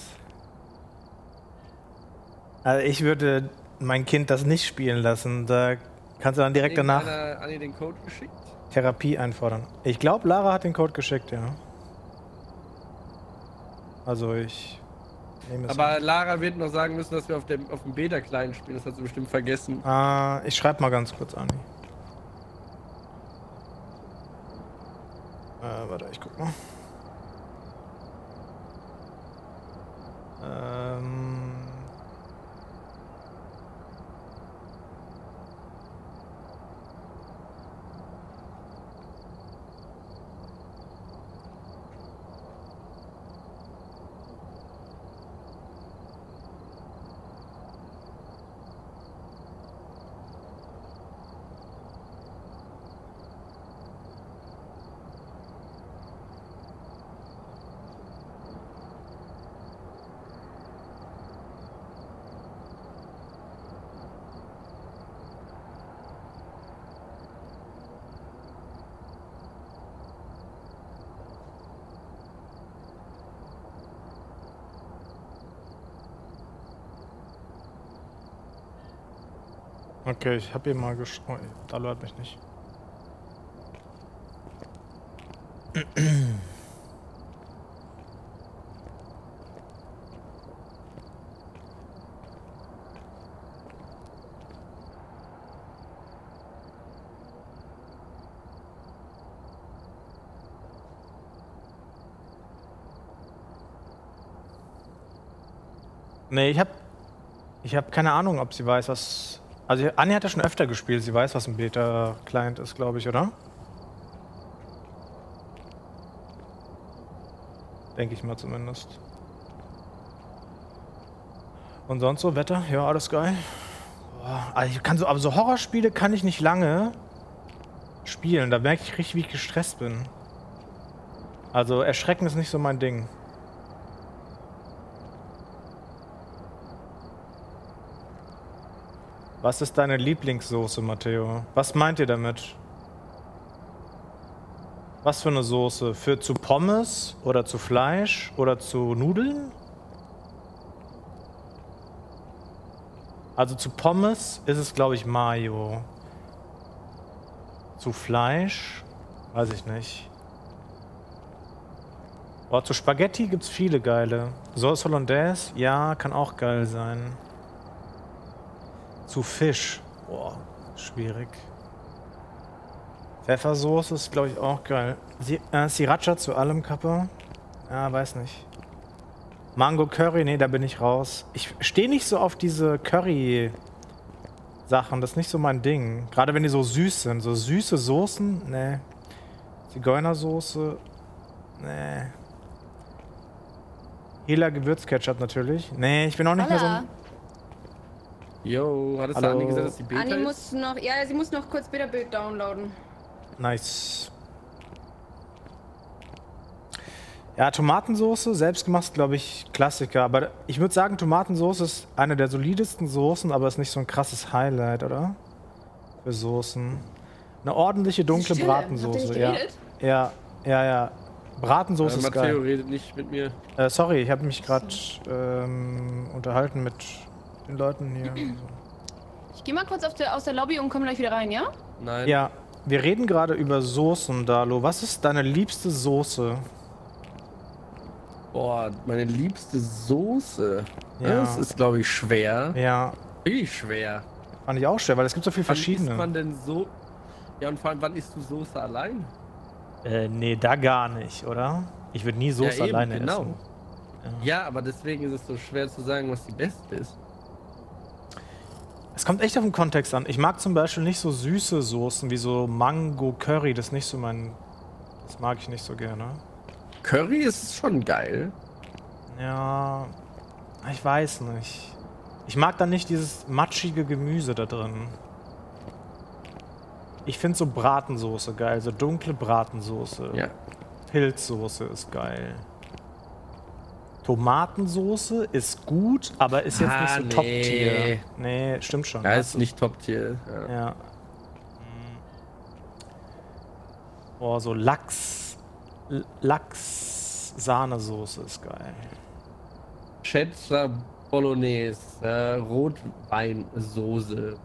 Also ich würde mein Kind das nicht spielen lassen. Da kannst du dann direkt danach Anni den Code geschickt? Therapie einfordern. Ich glaube, Lara hat den Code geschickt, ja. Also ich nehme es. Aber Lara wird noch sagen müssen, dass wir auf dem Beta-Kleinen spielen. Das hat sie bestimmt vergessen. Ich schreibe mal ganz kurz an. Warte, ich guck mal. Okay, ich habe hier mal geschaut. Da läuft mich nicht. Nee, ich hab keine Ahnung, ob sie weiß, was... Also Anja hat ja schon öfter gespielt, sie weiß, was ein Beta-Client ist, glaube ich, oder? Denke ich mal zumindest. Und sonst so, Wetter? Ja, alles geil. Boah, also ich kann so, aber so Horrorspiele kann ich nicht lange spielen, da merke ich richtig, wie ich gestresst bin. Also Erschrecken ist nicht so mein Ding. Was ist deine Lieblingssoße, Matteo? Was meint ihr damit? Was für eine Soße? Zu Pommes oder zu Fleisch oder zu Nudeln? Also zu Pommes ist es, glaube ich, Mayo. Zu Fleisch? Weiß ich nicht. Oh, zu Spaghetti gibt es viele geile. Sauce Hollandaise? Ja, kann auch geil sein. Zu Fisch. Boah, schwierig. Pfeffersoße ist, glaube ich, auch geil. Sriracha zu allem, Kappa? Ja, weiß nicht. Mango Curry? Nee, da bin ich raus. Ich stehe nicht so auf diese Curry-Sachen. Das ist nicht so mein Ding. Gerade wenn die so süß sind. So süße Soßen? Nee. Zigeunersoße? Nee. Hela Gewürzketchup natürlich. Nee, ich bin auch nicht mehr so ein... Yo, hattest du Anni gesagt, dass die Beta Anni ist? muss noch, ja, sie muss noch kurz Beta-Bild downloaden. Nice. Ja, Tomatensoße, selbstgemacht, glaube ich, Klassiker. Aber ich würde sagen, Tomatensoße ist eine der solidesten Soßen, aber ist nicht so ein krasses Highlight, oder? Für Soßen. Eine ordentliche dunkle Bratensoße. Habt ihr nicht Ja. Ja. Bratensoße ist geil. Matteo redet nicht mit mir. Sorry, ich habe mich gerade unterhalten mit den Leuten hier. Ich gehe mal kurz aus der Lobby und komme gleich wieder rein, ja? Nein. Ja, wir reden gerade über Soßen, Dalo. Was ist deine liebste Soße? Boah, meine liebste Soße. Ja. Das ist, glaube ich, schwer. Ja. Wirklich schwer. Fand ich auch schwer, weil es gibt so viele verschiedene. Wann isst man denn so... Ja, und vor allem, wann isst du Soße allein? Nee, da gar nicht, oder? Ich würde nie Soße eben, alleine genau. essen. Ja, aber deswegen ist es so schwer zu sagen, was die beste ist. Es kommt echt auf den Kontext an. Ich mag zum Beispiel nicht so süße Soßen wie so Mango Curry. Das ist nicht so mein... Das mag ich nicht so gerne. Curry ist schon geil. Ja... Ich weiß nicht. Ich mag dann nicht dieses matschige Gemüse da drin. Ich finde so Bratensoße geil. So dunkle Bratensoße. Ja. Pilzsoße ist geil. Tomatensoße ist gut, aber ist jetzt nicht so nee. Top-Tier. Nee, stimmt schon. Ja, ist nicht Top-Tier. Ja. Oh, so Lachs-Sahnesoße ist geil. Schätzer Bolognese, Rotweinsoße.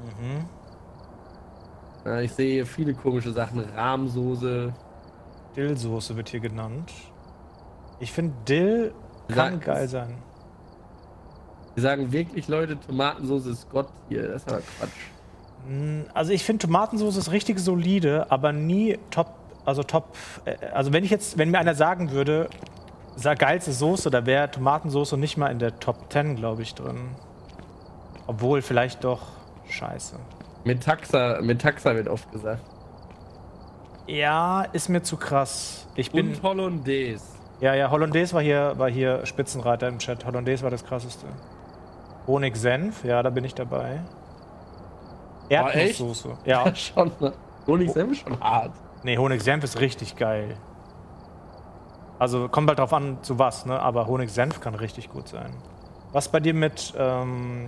Ich sehe viele komische Sachen. Rahmsoße. Dillsoße wird hier genannt. Ich finde Dill kann geil sein. Die sagen wirklich, Leute, Tomatensoße ist Gott hier. Das ist aber Quatsch. Also ich finde Tomatensoße ist richtig solide, aber nie top, also wenn mir einer sagen würde, geilste Soße, da wäre Tomatensoße nicht mal in der Top 10, glaube ich, drin. Obwohl, vielleicht doch. Scheiße. Metaxa wird oft gesagt. Ja, ist mir zu krass. Und Hollandaise. Ja, Hollandaise war hier Spitzenreiter im Chat. Hollandaise war das krasseste. Honig-Senf, ja, da bin ich dabei. Erdnusssoße. Ja, schon. Honig-Senf ist schon hart. Nee, Honig-Senf ist richtig geil. Also kommt halt drauf an, zu was, ne? Aber Honig-Senf kann richtig gut sein. Was bei dir mit, hab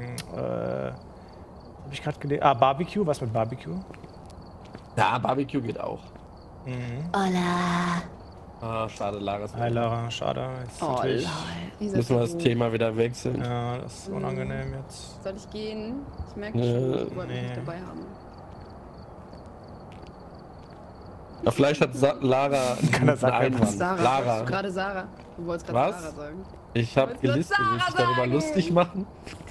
ich gerade gelesen? Barbecue? Was mit Barbecue? Ja, Barbecue geht auch. Hola. Ah, schade, Lara. Hi Lara, schade. Jetzt natürlich müssen wir das Thema wieder wechseln. Ja, das ist unangenehm jetzt. Soll ich gehen? Ich merke schon, ich wollte mich nicht dabei haben. Ja, vielleicht hat Lara einen Einwand. Lara. Gerade Sarah. Du wolltest gerade Sarah sagen. Ich habe gelistet, will ich darüber lustig machen?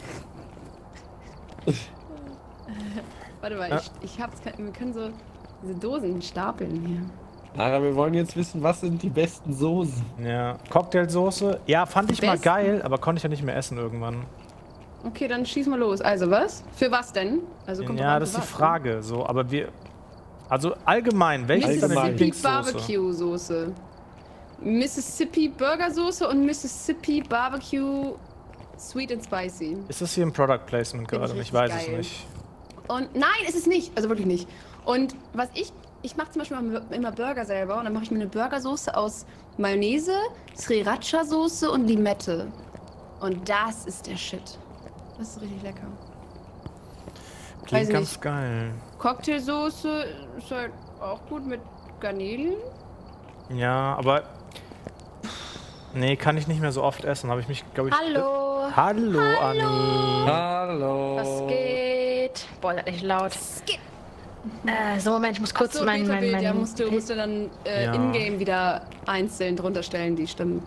Warte mal, wir können so diese Dosen stapeln hier. Lara, wir wollen jetzt wissen, was sind die besten Soßen? Ja, Cocktailsoße. Ja, fand ich mal geil, aber konnte ich ja nicht mehr essen irgendwann. Okay, dann schieß mal los. Also was? Für was denn? Also kommt ja, das ist die Frage. So, aber also allgemein, welche ist deine Lieblingssoße? Barbecue-Soße. Mississippi Burger-Soße und Mississippi Barbecue Sweet and Spicy. Ist das hier ein Product Placement gerade? Ich weiß es nicht. Und nein, ist es nicht. Also wirklich nicht. Und was ich mache zum Beispiel immer Burger selber und dann mache ich mir eine Burgersoße aus Mayonnaise, Sriracha-Soße und Limette. Und das ist der Shit. Das ist richtig lecker. Klingt ganz geil. Cocktailsoße ist halt auch gut mit Garnelen. Ja, aber nee, kann ich nicht mehr so oft essen. Habe ich mich, glaube ich. Hallo. Hallo, Anni. Hallo. Was geht? Boah, das ist echt laut. So, Moment, ich muss kurz mein ja, musst du dann in-game wieder einzeln drunter stellen, die Stimmen.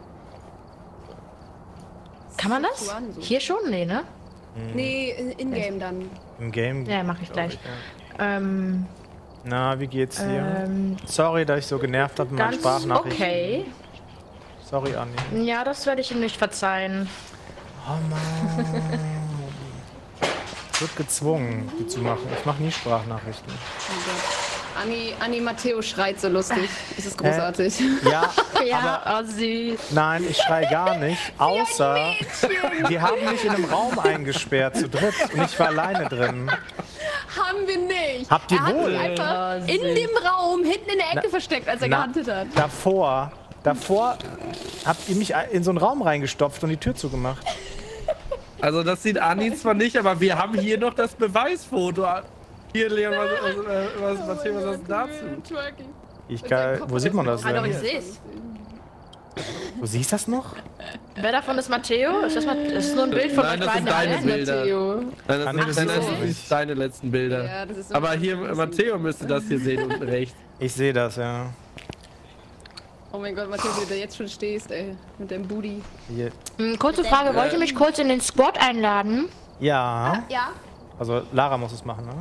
Kann man das? Hier schon? Nee, ne? Nee, in-game dann. Im Game? Ja, mach ich gleich. Ja. Na, wie geht's dir? Sorry, dass ich so genervt habe mit meinen Sprachnachrichten. Okay. Sorry, Anni. Ja, das werde ich ihm nicht verzeihen. Oh Mann. Ich wird gezwungen, die zu machen. Ich mache nie Sprachnachrichten. Oh Gott. Anni Matteo schreit so lustig. Es ist großartig. Ja, ja, aber süß. Nein, ich schreie gar nicht. Außer, die haben mich in einem Raum eingesperrt zu dritt und ich war alleine drin. Haben wir nicht. Habt ihr wohl? Sich einfach in dem Raum hinten in der Ecke versteckt, als er gehandelt hat. Davor habt ihr mich in so einen Raum reingestopft und die Tür zugemacht. Also das sieht Anni zwar nicht, aber wir haben hier noch das Beweisfoto. Hier, Leon, was hast du dazu? Wo sieht man das denn? Also ich seh's. Du siehst das noch? Wer davon ist Matteo? Ist das ist nur ein Bild von euch beiden? Nein, das sind deine Bilder. Nein, das sind deine letzten Bilder. Ja, aber hier, Matteo müsste das hier sehen, unten rechts. Ich sehe das, ja. Oh mein Gott, Matteo, wie du da jetzt schon stehst, ey. Mit deinem Booty. Kurze Frage, wollt ihr mich kurz in den Squad einladen? Ja. Ja. Also Lara muss es machen, ne?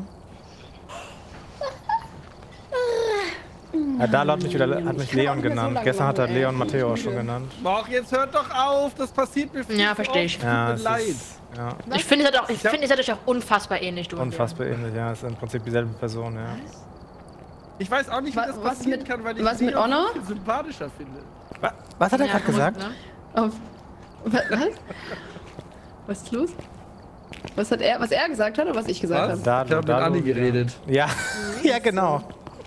Ja, da hat mich Leon genannt. Gestern hat er Leon Matteo auch schon genannt. Ach, jetzt hört doch auf, das passiert mir viel. Ja, verstehe ich. Ja, leid. Ja. Ich finde, ihr seid euch auch unfassbar ähnlich, du. Unfassbar ähnlich, ja. Es ist im Prinzip dieselbe Person, ja. Ich weiß auch nicht, wie das passieren kann, weil ich was mit Honor viel sympathischer finde. Was hat er gerade gesagt? Ne? Was? Was ist los? Was er gesagt hat oder was ich gesagt habe? Ich habe mit Anni geredet. Ja, ja genau.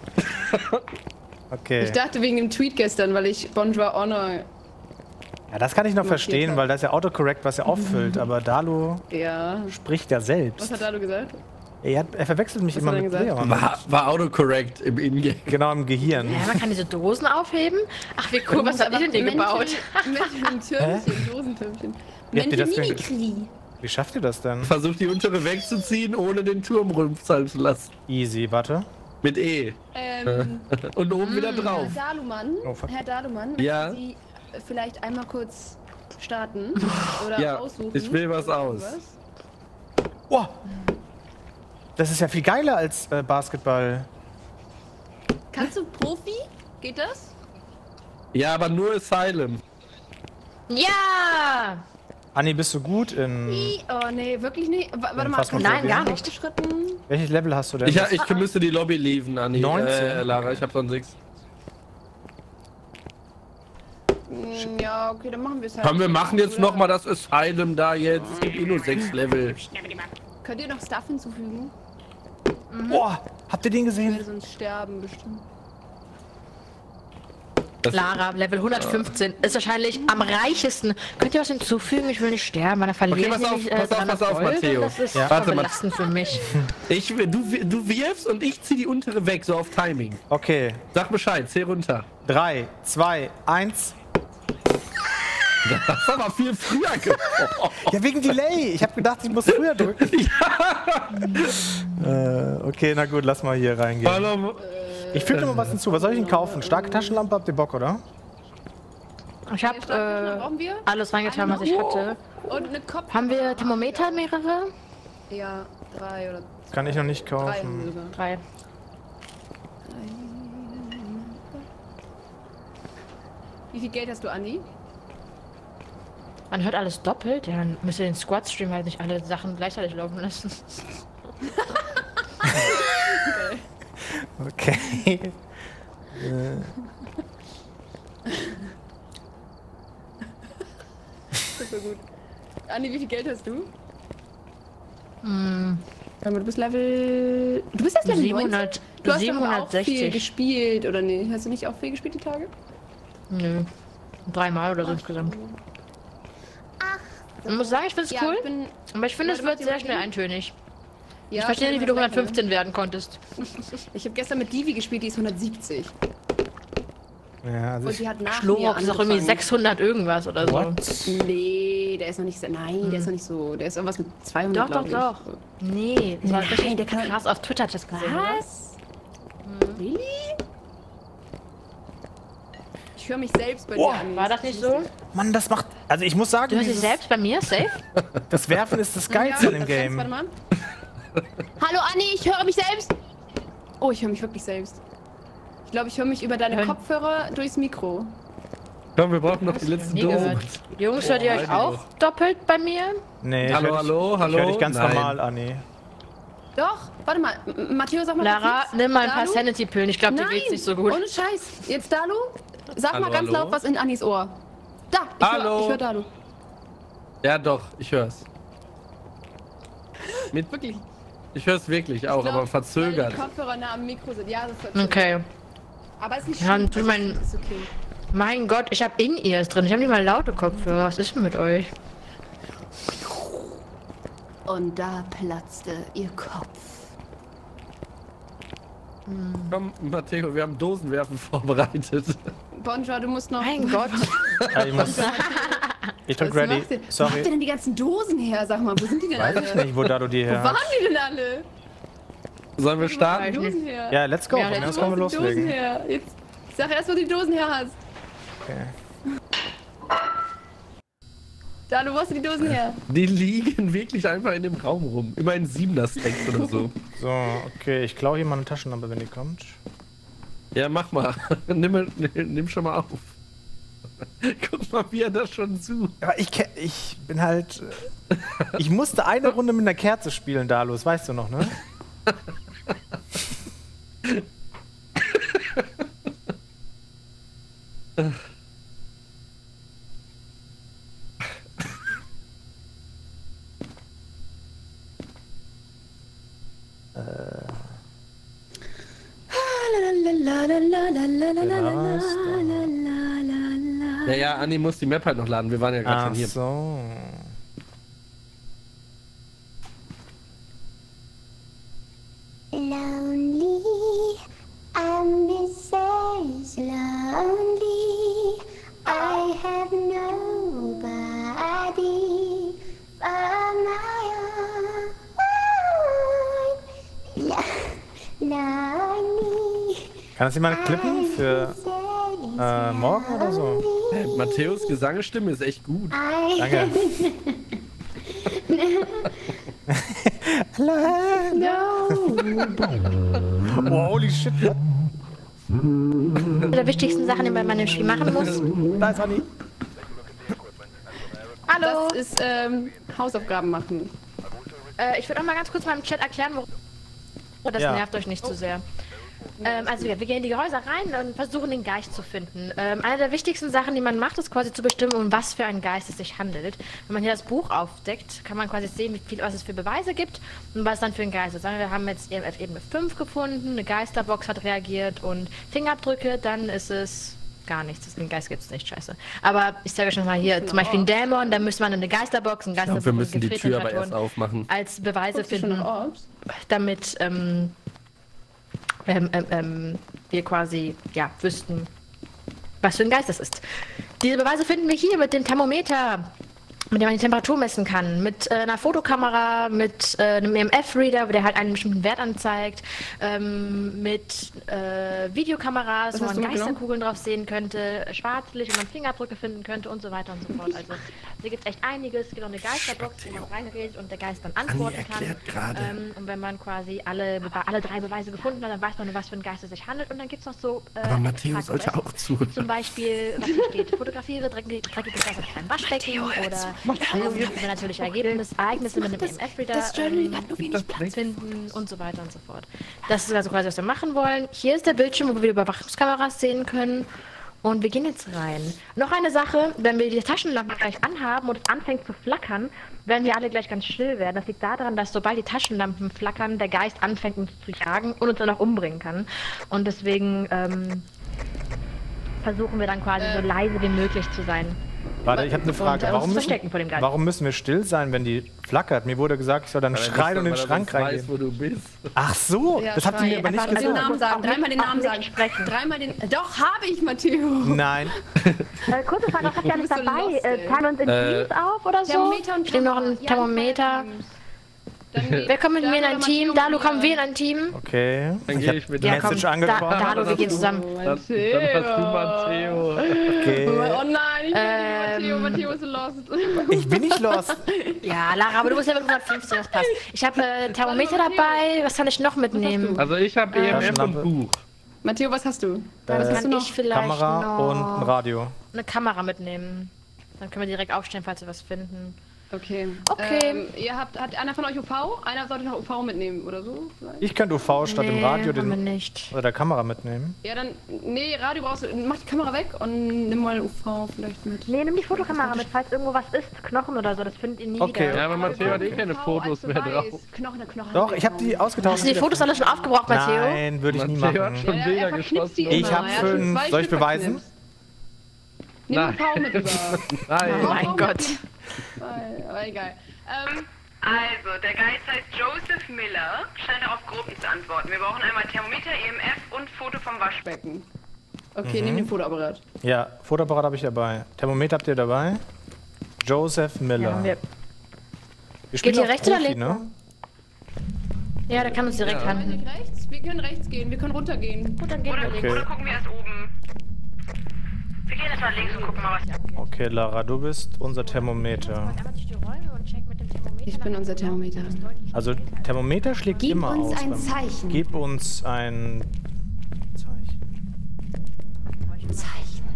Okay. Ich dachte wegen dem Tweet gestern, weil ich Bonjour Honor. Ja, das kann ich noch verstehen, weil das ist ja Autocorrect, was er auffüllt, aber Dalu spricht ja selbst. Was hat Dalu gesagt? Er verwechselt mich immer mit Leon. War Autocorrect im Ingame. Genau, im Gehirn. Ja, man kann diese Dosen aufheben. Ach, wie cool, was habt ihr denn hier gebaut? Türmchen, Dosentürmchen. Wie schafft ihr das denn? Versucht die untere wegzuziehen, ohne den Turm runterfallen zu lassen. Easy, warte. Mit E. Und oben wieder drauf. Herr Dalumann, ja? möchten Sie vielleicht einmal kurz starten oder aussuchen? Ich will was aus. Oh, das ist ja viel geiler als Basketball. Kannst du Profi? Geht das? Ja, aber nur Asylum. Ja! Anni, bist du gut in... Oh nee, wirklich nicht. Warte mal, Nein, gar nicht. Welches Level hast du denn? Ich müsste die Lobby leaven, Anni. 19? Lara, ich hab sonst nichts. Ja, okay, dann machen wir es halt. Komm, wir machen jetzt nochmal das Asylum da jetzt. Es gibt nur 6 Level. Könnt ihr noch Stuff hinzufügen? Boah, habt ihr den Ich gesehen? werde sonst sterben, bestimmt. Lara, Level 115 ist wahrscheinlich am reichesten. Könnt ihr was hinzufügen? Ich will nicht sterben, weil dann verliere Okay, pass auf, Matteo. Das ist Ja. voll Warte, belastend für mich. Du wirfst und ich zieh die untere weg, so auf Timing. Okay. Sag Bescheid, zähl runter. 3, 2, 1. Das ist aber viel früher geworden. Ja, wegen Delay. Ich habe gedacht, ich muss früher drücken. Okay, na gut, lass mal hier reingehen. Hallo. Ich füge noch mal was hinzu. Was soll ich denn kaufen? Starke Taschenlampe, habt ihr Bock, oder? Ich habe alles reingetan, was ich hatte. Und eine Kopf. Haben wir Thermometer mehrere? Ja, 3 oder Kann ich noch nicht 3 kaufen. sogar. 3. Wie viel Geld hast du, Anni? Man hört alles doppelt. Ja, dann müsst ihr den Squad-Stream halt nicht alle Sachen gleichzeitig laufen lassen. Okay. Super gut. Anni, wie viel Geld hast du? Hm. Du bist Level... Du bist jetzt Level 700, 19? Du hast doch aber auch 760. viel gespielt, oder nicht? Hast du nicht auch viel gespielt die Tage? Nö. 3 Mal oder so insgesamt. Ich muss sagen, ich finde es cool, aber ich finde, es wird sehr schnell eintönig. Ja, ich verstehe nicht, wie du 115 werden konntest. Ich habe gestern mit Divi gespielt, die ist 170. Ja, also Und die hat nach mir Schlorox ist auch irgendwie angefangen. 600 irgendwas oder so. Nee, der ist noch nicht so... Nein, der ist noch nicht so... Der ist irgendwas mit 200, Doch. Nee, das war Nein, richtig der kann- krass auf Twitter das gesehen. Was? Really? Ich höre mich selbst bei dir an. War das nicht so? Mann, das macht... Also ich muss sagen, Du hörst dich selbst bei mir? Safe? das Werfen ist das Geilste an dem Game. Warte mal. Hallo Anni, ich höre mich selbst. Oh, ich höre mich wirklich selbst. Ich glaube, ich höre mich über deine Kopfhörer durchs Mikro. Komm, wir brauchen noch die letzten Dosen. Jungs, hört ihr euch auch doppelt bei mir? Nee, Hallo, ich höre dich ganz Nein. normal, Anni. Doch, warte mal. Matteo, sag mal. Lara, was nimm mal ein paar Dalu? Sanity-Pillen. Ich glaube, dir geht's nicht so gut. Ohne Scheiß. Jetzt Dalu, sag Hallo, mal ganz hallo? laut was in Annis Ohr. Da, Hallo. ich hör Dalu. Ja, doch, ich hör's. Wirklich. Ich hör's wirklich auch, aber Weil verzögert. die Kopfhörer nah am Mikro sind. Ja, das ist verzögert. Okay. Aber ist nicht Ja, schlimm. tu mein... Ist okay. Mein Gott, ich habe In-Ears drin. Ich habe nicht mal laute Kopfhörer. Was ist denn mit euch? Und da platzte ihr Kopf. Komm, Matteo, wir haben Dosenwerfen vorbereitet. Bonjour, du musst noch... Mein Gott. Ja, ich drück ready. Wo habt Sorry. ihr denn die ganzen Dosen her? Sag mal, wo sind die denn Weiß alle? ich nicht, wo da du die Wo her waren hast. die denn alle? Sollen wir starten? Die Dosen her. Ja, let's go. Ja, Von mir aus Wo können wir sind die Dosen loslegen. her? Jetzt sag erst, wo du die Dosen her hast. Okay. Da, wo hast du die Dosen her? Die liegen wirklich einfach in dem Raum rum. Immer in 7er-Stacks oder so. So, okay, ich klaue hier mal eine Taschenlampe, wenn die kommt. Ja, mach mal. Nimm schon mal auf. Guck mal, wie er das schon sucht. Aber ich bin halt... Ich musste eine Runde mit einer Kerze spielen, Dalus, weißt du noch, ne? Ja, Anni muss die Map halt noch laden. Wir waren ja gerade Ach schon hier. so. Lonely, I'm Mrs. Lonely. I have nobody but my own. Lonely. Kann das jemand klippen für morgen oder so? Hey, Matthäus Gesangsstimme ist echt gut. Danke. No. Oh, holy shit. Eine der wichtigsten Sachen, die man in dem Spiel machen muss. Da ist Anni. Hallo. Das ist Hausaufgaben machen. Ich würde auch mal ganz kurz mal im Chat erklären, warum. Das nervt euch nicht zu sehr. Also wir gehen in die Häuser rein und versuchen den Geist zu finden. Eine der wichtigsten Sachen, die man macht, ist quasi zu bestimmen, um was für einen Geist es sich handelt. Wenn man hier das Buch aufdeckt, kann man quasi sehen, was es für Beweise gibt und was dann für ein Geist ist. Sagen wir haben jetzt EMF Ebene 5 gefunden, eine Geisterbox hat reagiert und Fingerabdrücke, dann ist es gar nichts. Den Geist gibt es nicht, scheiße. Aber ich sage euch nochmal hier, zum Beispiel ein Dämon, dann müsste man eine Geisterbox, ein Geisterbox wir müssen die Tür aber erst aufmachen. Als Beweise finden, damit wir quasi, wüssten, was für ein Geist das ist. Diese Beweise finden wir hier mit dem Thermometer, mit dem man die Temperatur messen kann, mit einer Fotokamera, mit einem EMF-Reader, der halt einen bestimmten Wert anzeigt, mit Videokameras, wo man Geisterkugeln drauf sehen könnte, Schwarzlicht, wo man Fingerabdrücke finden könnte und so weiter und so fort. Also hier gibt es echt einiges. Es gibt auch eine Geisterbox, wo man reingeht und der Geist dann antworten kann. Und wenn man quasi alle 3 Beweise gefunden hat, dann weiß man, was für ein Geist es sich handelt. Und dann gibt es noch so aber Matteo sollte auch zuhören. Zum Beispiel, was hier steht, fotografiere dreckiges Wasser mit einem Waschbecken oder natürliche Ereignisse mit dem EMF-Reader finden und so weiter und so fort. Das ist also quasi, was wir machen wollen. Hier ist der Bildschirm, wo wir Überwachungskameras sehen können. Und wir gehen jetzt rein. Noch eine Sache, wenn wir die Taschenlampe gleich anhaben und es anfängt zu flackern, werden wir alle gleich ganz still werden. Das liegt daran, dass sobald die Taschenlampen flackern, der Geist anfängt uns zu jagen und uns dann auch umbringen kann. Und deswegen versuchen wir dann quasi so leise wie möglich zu sein. Warte, ich habe eine Frage. Warum müssen wir still sein, wenn die flackert? Mir wurde gesagt, ich soll dann schreien und in den Schrank reingehen. Weiß, wo du bist. Ach so, das hat sie mir aber nicht gesagt. Den Namen sagen, dreimal den Namen sagen. Dreimal den. Doch, habe ich, Matteo. Nein. Kurze Frage, was habt ihr alles dabei? Teilen wir uns in Teams auf oder so? Thermometer und noch ein Thermometer. Wer kommt mit mir in ein Team? Dalu, kommen wir in ein Team? Okay. Dann gehe ich mit der Message angefordert. Dalu, wir gehen zusammen. Dann hast du Matteo. Okay. Oh nein, ich bin Matteo ist lost. Ich bin nicht lost. Ja, Lara, aber du bist ja mit 115, das passt. Ich habe Thermometer dabei, was kann ich noch mitnehmen? Also ich habe EMF und Buch. Matteo, was hast du? Das kann ich vielleicht Kamera noch und ein Radio. Eine Kamera mitnehmen. Dann können wir direkt aufstellen, falls wir was finden. Okay. Hat einer von euch UV? Einer sollte noch UV mitnehmen oder so? Vielleicht? Ich könnte UV statt dem Radio oder der Kamera mitnehmen. Ja, dann. Nee, Radio brauchst du. Mach die Kamera weg und nimm mal UV vielleicht mit. Nee, nimm die Fotokamera mit, falls irgendwo was ist. Knochen oder so, das findet ihr nie wieder. Ja, aber Matteo hat keine Fotos mehr drauf. Knochen. Doch, ich habe die ausgetauscht. Hast du die Fotos alle schon aufgebraucht, Matteo? Nein, würde ich nie machen. Hat schon Bilder geschossen. Ich habe 5. Soll ich beweisen? Nimm UV mit rüber. Nein. Oh mein Gott. Aber egal. Also, der Geist heißt Joseph Miller, scheint auf Gruppen zu antworten. Wir brauchen einmal Thermometer, EMF und Foto vom Waschbecken. Okay, nimm den Fotoapparat. Ja, Fotoapparat habe ich dabei. Thermometer habt ihr dabei? Joseph Miller. Ja, wir spielen geht hier rechts oder links? Ne? Ja, der kann uns direkt handeln. Wir können rechts gehen, wir können runtergehen. Gut, dann gehen wir links. Oder gucken wir erst oben. Wir gehen erstmal links und gucken mal, was hier abgeht. Okay, Lara, du bist unser Thermometer. Ich bin unser Thermometer. Also, Thermometer schlägt immer aus. Gib uns ein Zeichen. Gib uns ein Zeichen. Zeichen.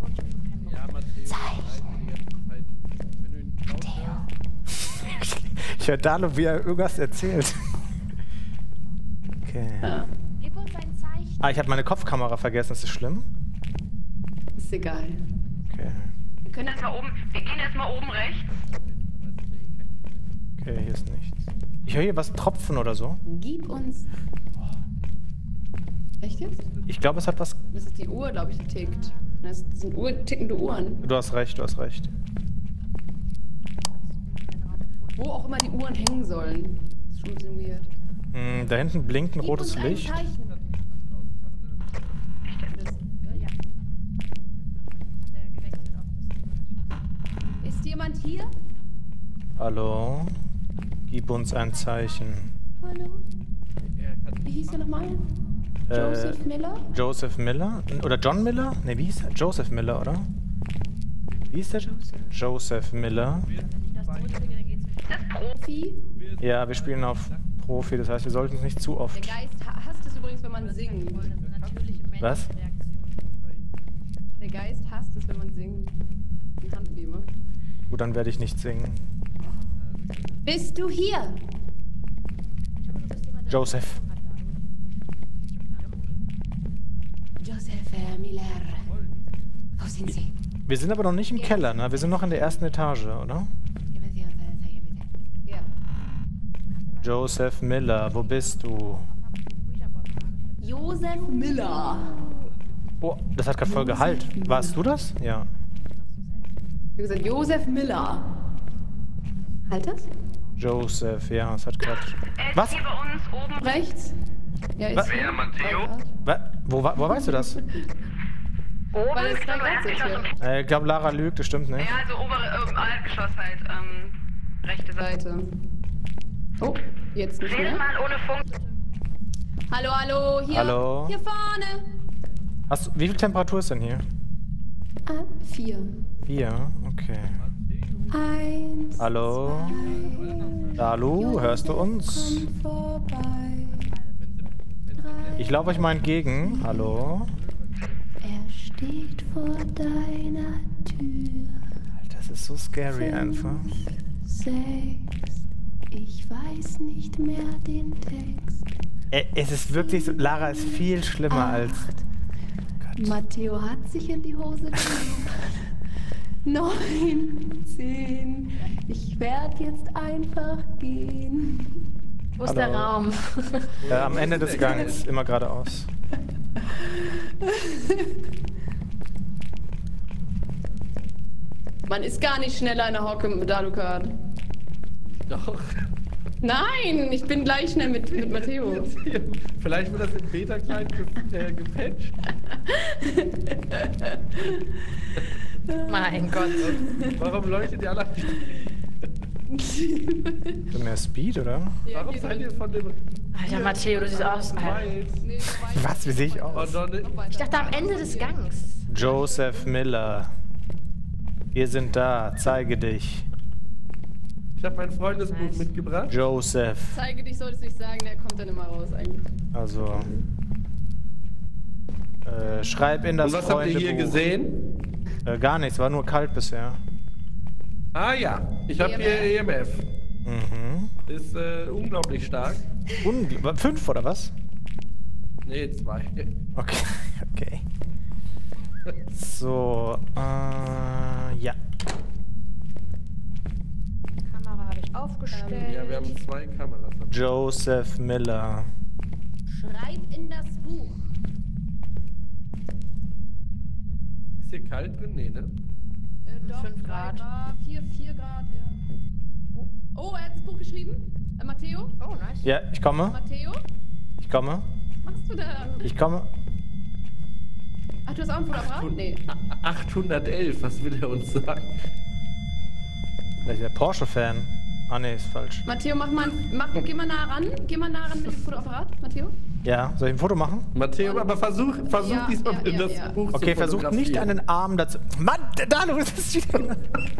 Ich höre Dalu, wie er irgendwas erzählt. Okay. Ja. Gib uns ein Zeichen. Ah, ich habe meine Kopfkamera vergessen. Ist das schlimm? Ist egal. Okay. Wir können erstmal oben. Wir gehen erstmal oben rechts. Okay, hier ist nichts. Ich höre hier was tropfen oder so. Gib uns. Echt jetzt? Ich glaube, es hat was. Das ist die Uhr, glaube ich, die tickt. Das sind tickende Uhren. Du hast recht, du hast recht. Wo auch immer die Uhren hängen sollen. Das ist schon ein bisschen weird. Da hinten blinkt ein rotes Licht. Ist jemand hier? Hallo? Gib uns ein Zeichen. Hallo? Wie hieß der nochmal? Joseph Miller? Joseph Miller? Oder John Miller? Ne, wie hieß der? Joseph Miller, oder? Wie hieß der? Joseph Miller. Das Profi? Ja, wir spielen auf Profi, das heißt, wir sollten es nicht zu oft. Der Geist hasst es übrigens, wenn man singt. Was? Der Geist hasst es, wenn man singt. Die Hand nehme. Gut, dann werde ich nicht singen. Bist du hier? Joseph. Joseph Miller. Wo sind Sie? Wir sind aber noch nicht im Keller, ne? Wir sind noch in der ersten Etage, oder? Geben Sie uns eine Zeige, bitte. Ja. Joseph Miller, wo bist du? Joseph Miller. Oh, das hat gerade voll Gehalt. Warst du das? Ja. Ich habe gesagt, Joseph Miller. Halt das? Joseph, ja, es hat gerade... Was? Hier bei uns oben Rechts? Ja, ist Wer, Matteo? Wo weißt du das? oben Weil es im Erdgeschoss. Ich glaube, Lara lügt, das stimmt nicht. Ja, also obere Erdgeschoss halt, rechte Seite. Seite. Oh, jetzt nicht Wählt mehr. mal ohne Funk. Hallo, hallo, hier. Hallo? Hier vorne. Wie viel Temperatur ist denn hier? 4. 4, okay. 1. Hallo? Hallo, hörst du uns? Vorbei. Ich laufe euch mal entgegen. Hallo? Er steht vor deiner Tür. Alter, das ist so scary einfach. 6. Ich weiß nicht mehr den Text. Es ist wirklich so, Lara ist viel schlimmer als... Matteo hat sich in die Hose gelegt. 9, 10. Ich werde jetzt einfach gehen. Wo ist der Raum? Am Ende des Gangs, immer geradeaus. Man ist gar nicht schneller in der Hocke mit Alucard. Doch. Nein, ich bin gleich schnell mit Matteo. Vielleicht wird das im Beta-Kleid gepatcht. Mein Gott. Warum leuchtet ihr alle? So mehr Speed, oder? Warum seid ihr von dem... Alter, Matteo, du siehst aus. Was, wie sehe ich aus? Ich dachte am Ende des Gangs. Joseph Miller. Wir sind da, zeige dich. Ich habe mein Freundesbuch mitgebracht. Joseph. Zeige dich, solltest du nicht sagen, der kommt dann immer raus eigentlich. Also. Schreib in das Und was habt ihr hier gesehen? Gar nichts, war nur kalt bisher. Ah ja, ich habe hier EMF. Mhm. Ist unglaublich stark. 5 oder was? Nee, 2. Okay, okay. So, ja. Kamera habe ich aufgestellt. Ja, wir haben 2 Kameras. Joseph Miller. Schreib in das Buch. Ist hier kalt drin? Nee, ne? Doch, 5 Grad. 4 Grad, ja. Oh, er hat das Buch geschrieben? Matteo? Oh, nice. Ja, ich komme. Matteo? Ich komme. Was machst du da? Ich komme. Ach, du hast auch ein Fotoapparat? Nee. 811, was will er uns sagen? Vielleicht der Porsche-Fan. Ah, nee, ist falsch. Matteo, geh mal nah ran. Geh mal nah ran mit dem Fotoapparat, Matteo. Ja, soll ich ein Foto machen? Matteo, aber versuch Ja, diesmal in das Buch zu Okay, versucht nicht einen Arm dazu. Mann, da, du bist es wieder.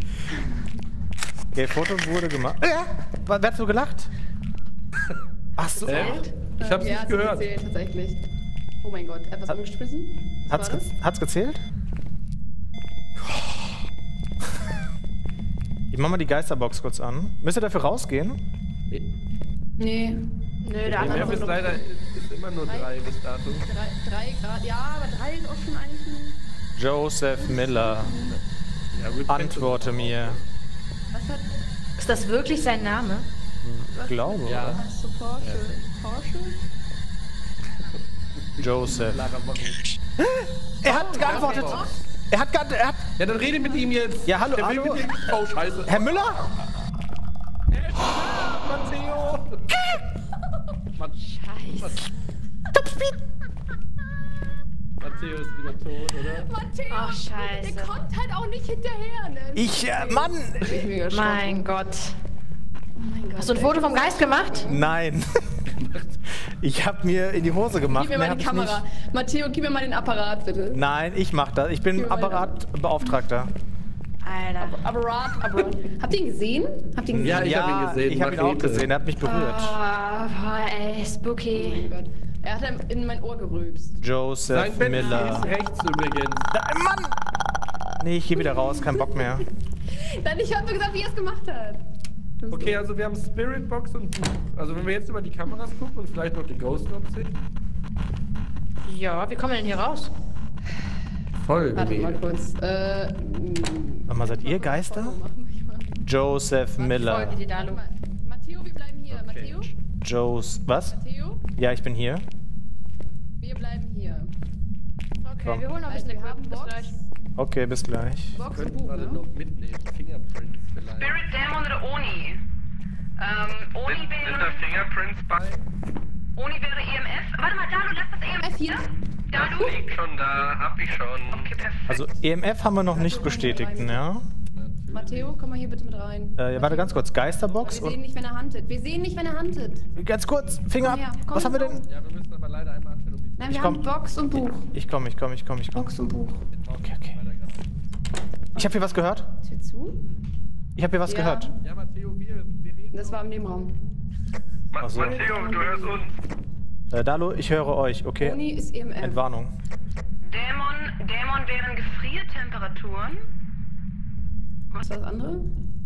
Okay, Foto wurde gemacht. Ja, wer hat so gelacht? Ach so. Ich hab's nicht gehört. Gezählt, tatsächlich. Oh mein Gott, etwas angestrichen. Hat's gezählt? Ich mach mal die Geisterbox kurz an. Müsst ihr dafür rausgehen? Nee. Nö, der EMF andere ist leider ist immer nur 3 bis dato. 3 Grad, ja, aber 3 ist auch schon eigentlich ein... Joseph Miller. Ja, gut, Antworte mir. Was hat... Ist das wirklich sein Name? Ich glaube, Ja. oder? Hast du Porsche? Porsche? Joseph. Lara, mach ruhig. Er hat geantwortet. Er hat Ja, dann rede mit ihm jetzt. Ja, hallo, Der will hallo. mit dir- Oh, scheiße. Herr Müller? Matteo. Scheiße. Matteo ist wieder tot, oder? Matteo! Ach, scheiße. Der kommt halt auch nicht hinterher, ne? Mann! Ich bin mega erschrocken. Mein Gott. Oh mein Gott. Hast du ein Foto vom Geist gemacht? Nein. Ich habe mir in die Hose gemacht. Gib mir mal die Kamera. Matteo, gib mir mal den Apparat, bitte. Nein, ich mach das. Ich bin Gib mir mal den Apparatbeauftragter. Alter. Apparat. Habt ihr ihn gesehen? Habt ihr ihn gesehen? Ja, ich habe ihn gesehen. Ich habe ihn auch Machete. gesehen. Er hat mich berührt. Oh, boah, ey, spooky. Oh mein Gott. Er hat in mein Ohr gerülpst. Joseph Sein Bett Miller. ist rechts übrigens. Mann! Nee, ich geh wieder raus, kein Bock mehr. Nein, ich hab nur gesagt, wie er es gemacht hat. Okay, also wir haben Spirit Box und Buch. Also wenn wir jetzt über die Kameras gucken und vielleicht noch die Ghost Notes sehen. Ja, wie kommen wir denn hier raus? Voll Warte mal kurz. Warte mal, seid ihr Geister? Joseph Miller. Folge die Dalu. Matteo, wir bleiben hier. Matteo? Was? Matteo? Ja, ich bin hier. Wir bleiben hier. Okay, Komm. wir holen noch ein bisschen Equipment. Bis gleich. Okay, bis gleich. Box und Könnten Buch, wir ne? noch mitnehmen. Fingerprints vielleicht. Spirit Dämon oder Oni? Oni Sind da wäre... Fingerprints bei? Oni wäre EMF. Warte mal, Dalu, lass das EMF hier. Dalu? Liegt schon da, hab ich schon. Okay, perfekt. Also EMF haben wir noch nicht bestätigt, ja? Matteo, komm mal hier bitte mit rein. Warte ganz kurz, Geisterbox Wir sehen nicht, wenn er huntet. Wir sehen nicht, wenn er huntet. Ganz kurz, Finger ab. Komm her, komm Was haben wir denn? Ja, wir müssen aber leider einmal anstellen, um die Nein, wir haben Box und Buch. Ich komm. Box und Buch. Okay. Ich habe hier was gehört. Tür zu? Ich habe hier was gehört. Ja, Matteo, wir reden. Das war im Nebenraum. Ach so. Matteo, du hörst uns. Dalu, ich höre euch, okay? Oni ist EMF. Entwarnung. Dämon wären Gefriertemperaturen. Was war das andere?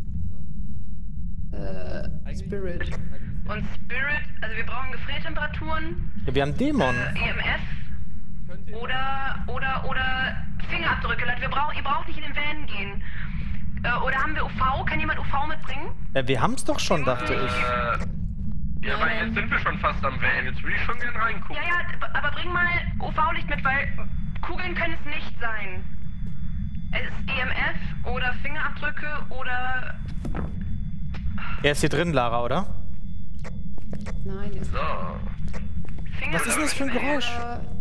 Spirit. Und Spirit, also wir brauchen Gefriertemperaturen, Ja, wir haben Dämon. EMF oder Fingerabdrücke. Leute, ihr braucht nicht in den Van gehen. Oder haben wir UV? Kann jemand UV mitbringen? Wir haben's doch schon, dachte ich. Ja, aber jetzt sind wir schon fast am Van. Jetzt würde ich schon gern reingucken. Ja, aber bring mal UV-Licht mit, weil Kugeln können es nicht sein. Es ist EMF oder Fingerabdrücke oder... Er ist hier drin, Lara, oder? Nein, ist So. Was ist denn das für ein Geräusch?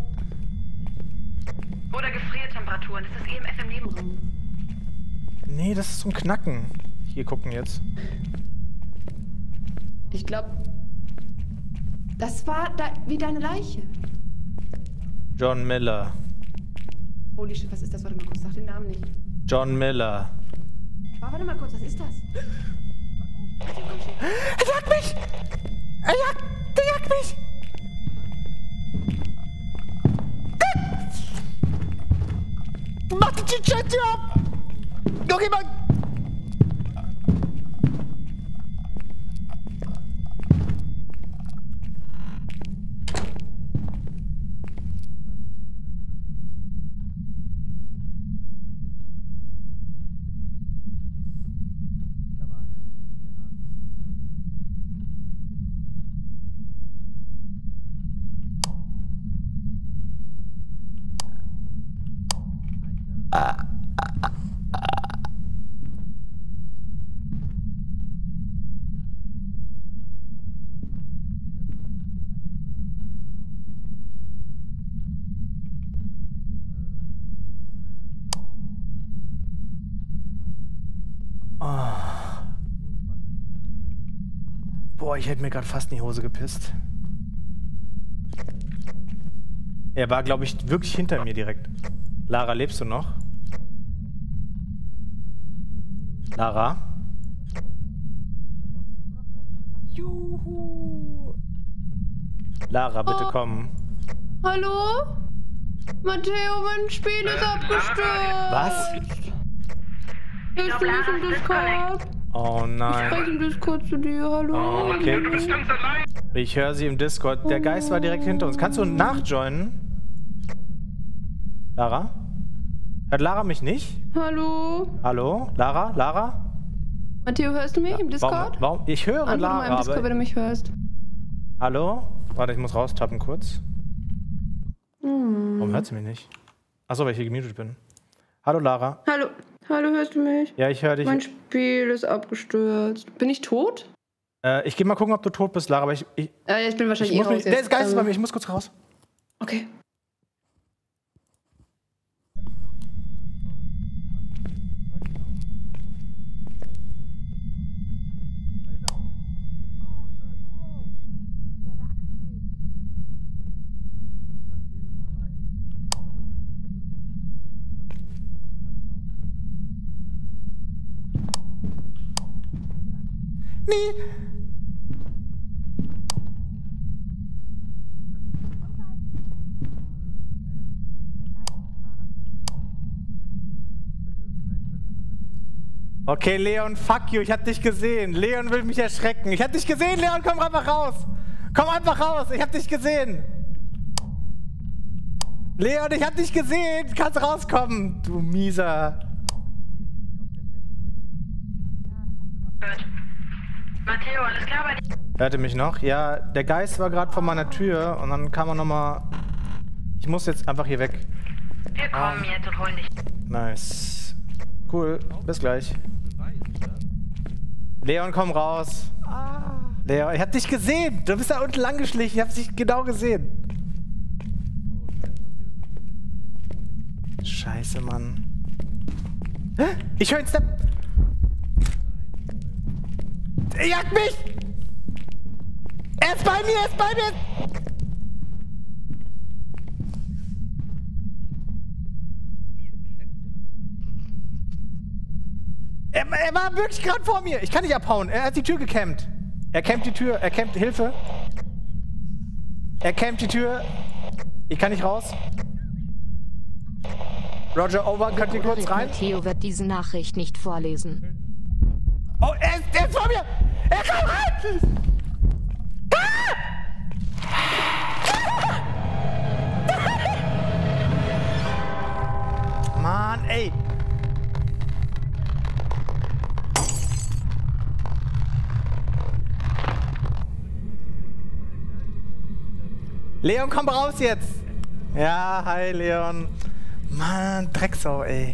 Oder Gefriertemperaturen. Das ist EMF im Nebenraum. Nee, das ist zum Knacken. Hier gucken jetzt. Ich glaube, das war wie deine Leiche. John Miller. Holy shit, was ist das? Warte mal kurz, sag den Namen nicht. John Miller. Warte mal kurz, was ist das? Er jagt mich! Der jagt mich! Mach die Chichetti ab! Okay, Mann! Boah, ich hätte mir gerade fast in die Hose gepisst. Er war, glaube ich, wirklich hinter mir direkt. Lara, lebst du noch? Lara? Juhu! Lara, bitte komm. Hallo? Matteo, mein Spiel ist abgestürzt. Was? Ich bin nicht im Discord. Oh Ich nein. spreche im Discord zu dir, hallo. Oh, okay. Du bist ganz allein. Ich höre sie im Discord. Der Geist war direkt hinter uns. Kannst du nachjoinen? Lara? Hört Lara mich nicht? Hallo? Hallo? Lara? Lara? Matteo, hörst du mich im Discord? Warum? Ich höre Antworte mal Lara, im Discord, wenn aber... du mich hörst. Hallo? Warte, ich muss raustappen kurz. Warum hört sie mich nicht? Achso, weil ich hier gemutet bin. Hallo, Lara. Hallo? Hallo, hörst du mich? Ja, ich höre dich. Mein Spiel ist abgestürzt. Bin ich tot? Ich gehe mal gucken, ob du tot bist, Lara, aber ich Ich bin wahrscheinlich muss raus mich, der jetzt. ist Geist bei mir, ich muss kurz raus. Okay. Nee. Okay, Leon, fuck you, ich hab dich gesehen. Leon will mich erschrecken. Ich hab dich gesehen, Leon, komm einfach raus. Komm einfach raus, ich hab dich gesehen. Leon, ich hab dich gesehen. Du kannst rauskommen, du mieser. Matteo, alles klar bei dir? Hört ihr mich noch? Ja, der Geist war gerade vor meiner Tür und dann kam er nochmal. Ich muss jetzt einfach hier weg. Wir kommen jetzt und holen dich. Nice. Cool, bis gleich. Leon, komm raus. Leon, ich hab dich gesehen. Du bist da unten lang geschlichen. Ich hab dich genau gesehen. Scheiße, Mann. Hä? Ich höre einen Step. Er jagt mich! Er ist bei mir, er ist bei mir! Er war wirklich gerade vor mir. Ich kann nicht abhauen. Er hat die Tür gecampt. Er campt die Tür. Er campt... Hilfe. Er campt die Tür. Ich kann nicht raus. Roger, over. Könnt ihr kurz rein? Matteo wird diese Nachricht nicht vorlesen. Oh, er ist vor mir! Er kommt rein! Mann, ey! Leon, komm raus jetzt! Ja, hi Leon. Mann, Drecksau, ey.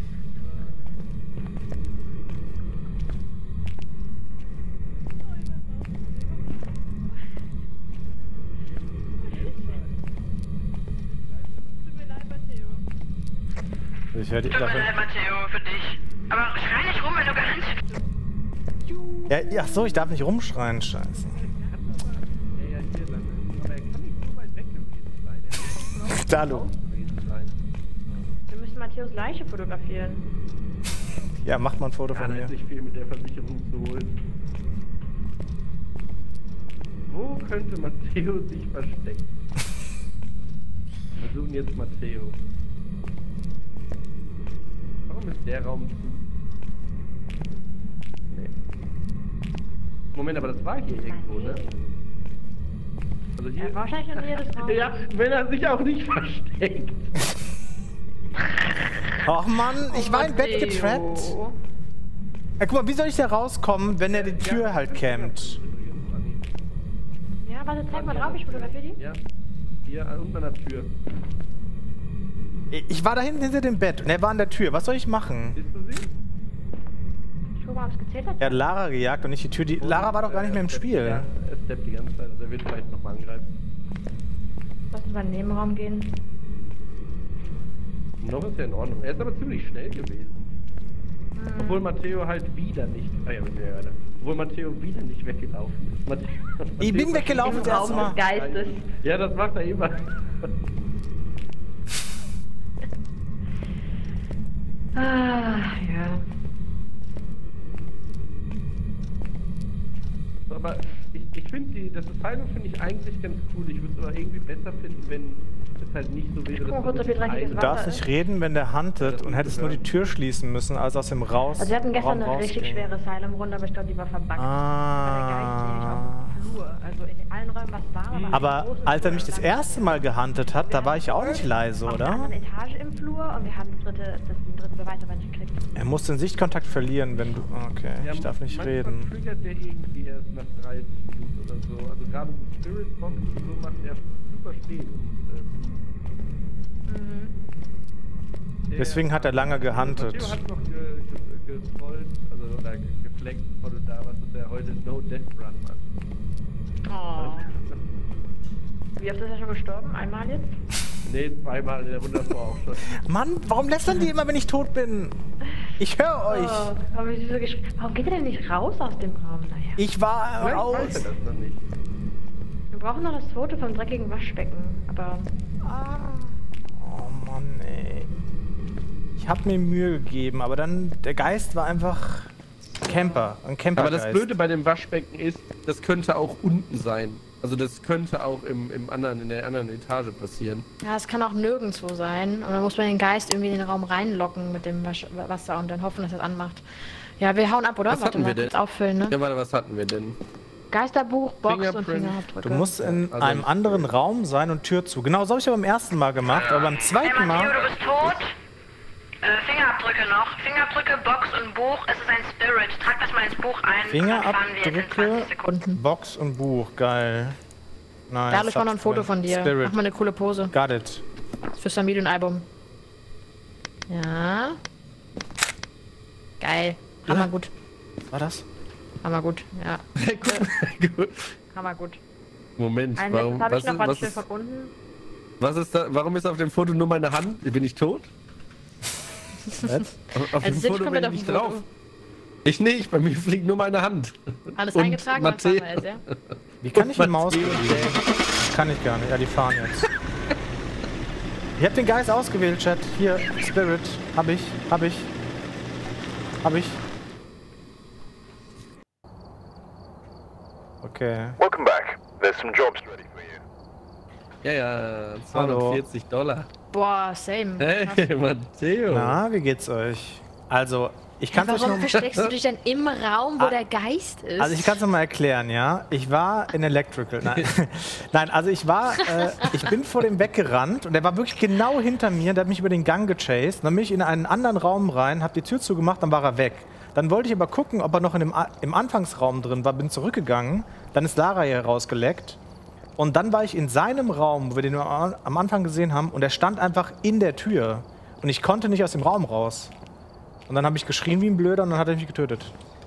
Ich höre dich Tut mir leid, Matteo, für dich. Aber schrei nicht rum, wenn du gehuntet bist. Ja, ach so, ich darf nicht rumschreien, scheiße. Hallo. Wir müssen Matteos Leiche fotografieren. Ja, macht mal ein Foto von mir. Da ist nicht viel mit der Versicherung zu holen. Wo könnte Matteo sich verstecken? Wir suchen jetzt Matteo. Warum ist der Raum zu? Nee. Moment, aber das war hier irgendwo, ne? Also hier. Ja, wahrscheinlich in der Nähe des Raums. Ja, wenn er sich auch nicht versteckt. Och Mann, ich war im Bett getrappt. Ja, guck mal, wie soll ich da rauskommen, wenn er die Tür halt campt? Ja, warte, zeig mal drauf, ich fotografiere die. Ja, hier unten an der Tür. Ich war da hinten hinter dem Bett und er war an der Tür. Was soll ich machen? Siehst du sie? Ich guck mal, ob es gezählt hat. Er hat Lara gejagt und nicht die Tür. Lara war doch gar nicht mehr im Spiel. Ja, er steppt die ganze Zeit, also er wird vielleicht nochmal angreifen. Lass uns mal in den Nebenraum gehen. Noch ist er in Ordnung. Er ist aber ziemlich schnell gewesen. Obwohl Matteo halt wieder nicht... Ah ja, obwohl Matteo wieder nicht weggelaufen ist. Matteo Ich bin weggelaufen das erste Mal. Geistes. Ja, das macht er immer. Ja. Aber ich finde das Asylum finde ich eigentlich ganz cool. Ich würde es aber irgendwie besser finden, wenn es halt nicht so wäre, Du darfst nicht reden, wenn der huntet und hättest nur die Tür schließen müssen, als aus dem Raus. Also wir hatten gestern eine richtig schwere Asylum-Runde, aber ich glaube, die war verbuggt. Weil der Geist nämlich auf dem Flur, also in allen Räumen was war. Aber als er mich das erste Mal gehuntet hat, da war ich auch nicht leise, oder? Wir hatten eine Etage im Flur und wir haben den dritten Beweis aber nicht gekriegt. Er muss den Sichtkontakt verlieren, wenn du... Okay, ja, ich darf nicht reden. Triggert der irgendwie erst nach 30 Minuten oder so. Also gerade so Spirit Box und so macht er super spät. Deswegen hat er lange gehuntet. Matteo hat noch getrollt, also oder gefleckt, bevor du da warst, dass er heute No Death Run macht. Oh. Wie oft ist er schon gestorben? Einmal jetzt? Nee, zweimal in der Runde davor auch schon. Mann, warum lästern die immer, wenn ich tot bin? Ich höre euch. Warum geht er denn nicht raus aus dem Raum? Naja. Ich war raus. Weiß er das noch nicht. Wir brauchen noch das Foto vom dreckigen Waschbecken, aber... Oh Mann, ey. Ich hab mir Mühe gegeben, aber dann, der Geist war einfach Camper, ein Campergeist. Aber das Blöde bei dem Waschbecken ist, das könnte auch unten sein. Also das könnte auch in der anderen Etage passieren. Ja, es kann auch nirgendwo sein. Und dann muss man den Geist irgendwie in den Raum reinlocken mit dem Wasser und dann hoffen, dass es anmacht. Ja, wir hauen ab, oder? Was hatten wir denn? Auffüllen, ne? Ja, warte, was hatten wir denn? Geisterbuch, Box und Fingerprint. Fingerabdrücke. Du musst in einem anderen Raum sein und Tür zu. Genau so habe ich aber beim ersten Mal gemacht, aber beim zweiten Mal... Matteo, du bist tot. Fingerabdrücke noch. Fingerabdrücke, Box und Buch. Es ist ein Spirit. Trag das mal ins Buch ein. Fingerabdrücke, Box und Buch. Geil. Nice. Da habe ich mal noch ein Foto von dir. Spirit. Mach mal eine coole Pose. Got it. Fürs Familienalbum. Ja. Geil. Hammer gut. War das? Hammer gut, ja. Gut. Hammer gut. Moment, Warum warum ist auf dem Foto nur meine Hand? Bin ich tot? Auf dem Foto bin ich nicht drauf. Ich nicht, bei mir fliegt nur meine Hand. Alles und eingetragen, Matteo. was ja? Wie kann ich die Maus bewegen? Kann ich gar nicht. Ja, die fahren jetzt. Ich hab den Geist ausgewählt, Chat. Hier, Spirit. Hab ich. Okay. Welcome back. There's some jobs ready for you. Ja, $240. Boah, same. Hey, Matteo. Na, wie geht's euch? Also, ich kann es euch noch... Warum versteckst du dich denn im Raum, wo der Geist ist? Also ich kann es nochmal erklären, ja. Ich war in Electrical. Nein, Nein, also ich bin vor dem weggerannt und der war wirklich genau hinter mir. Der hat mich über den Gang gechased. Dann bin ich in einen anderen Raum rein, hab die Tür zugemacht, dann war er weg. Dann wollte ich aber gucken, ob er noch im Anfangsraum drin war, bin zurückgegangen. Dann ist Lara hier rausgeleckt. Und dann war ich in seinem Raum, wo wir den am Anfang gesehen haben, und er stand einfach in der Tür. Und ich konnte nicht aus dem Raum raus. Und dann habe ich geschrien wie ein Blöder und dann hat er mich getötet.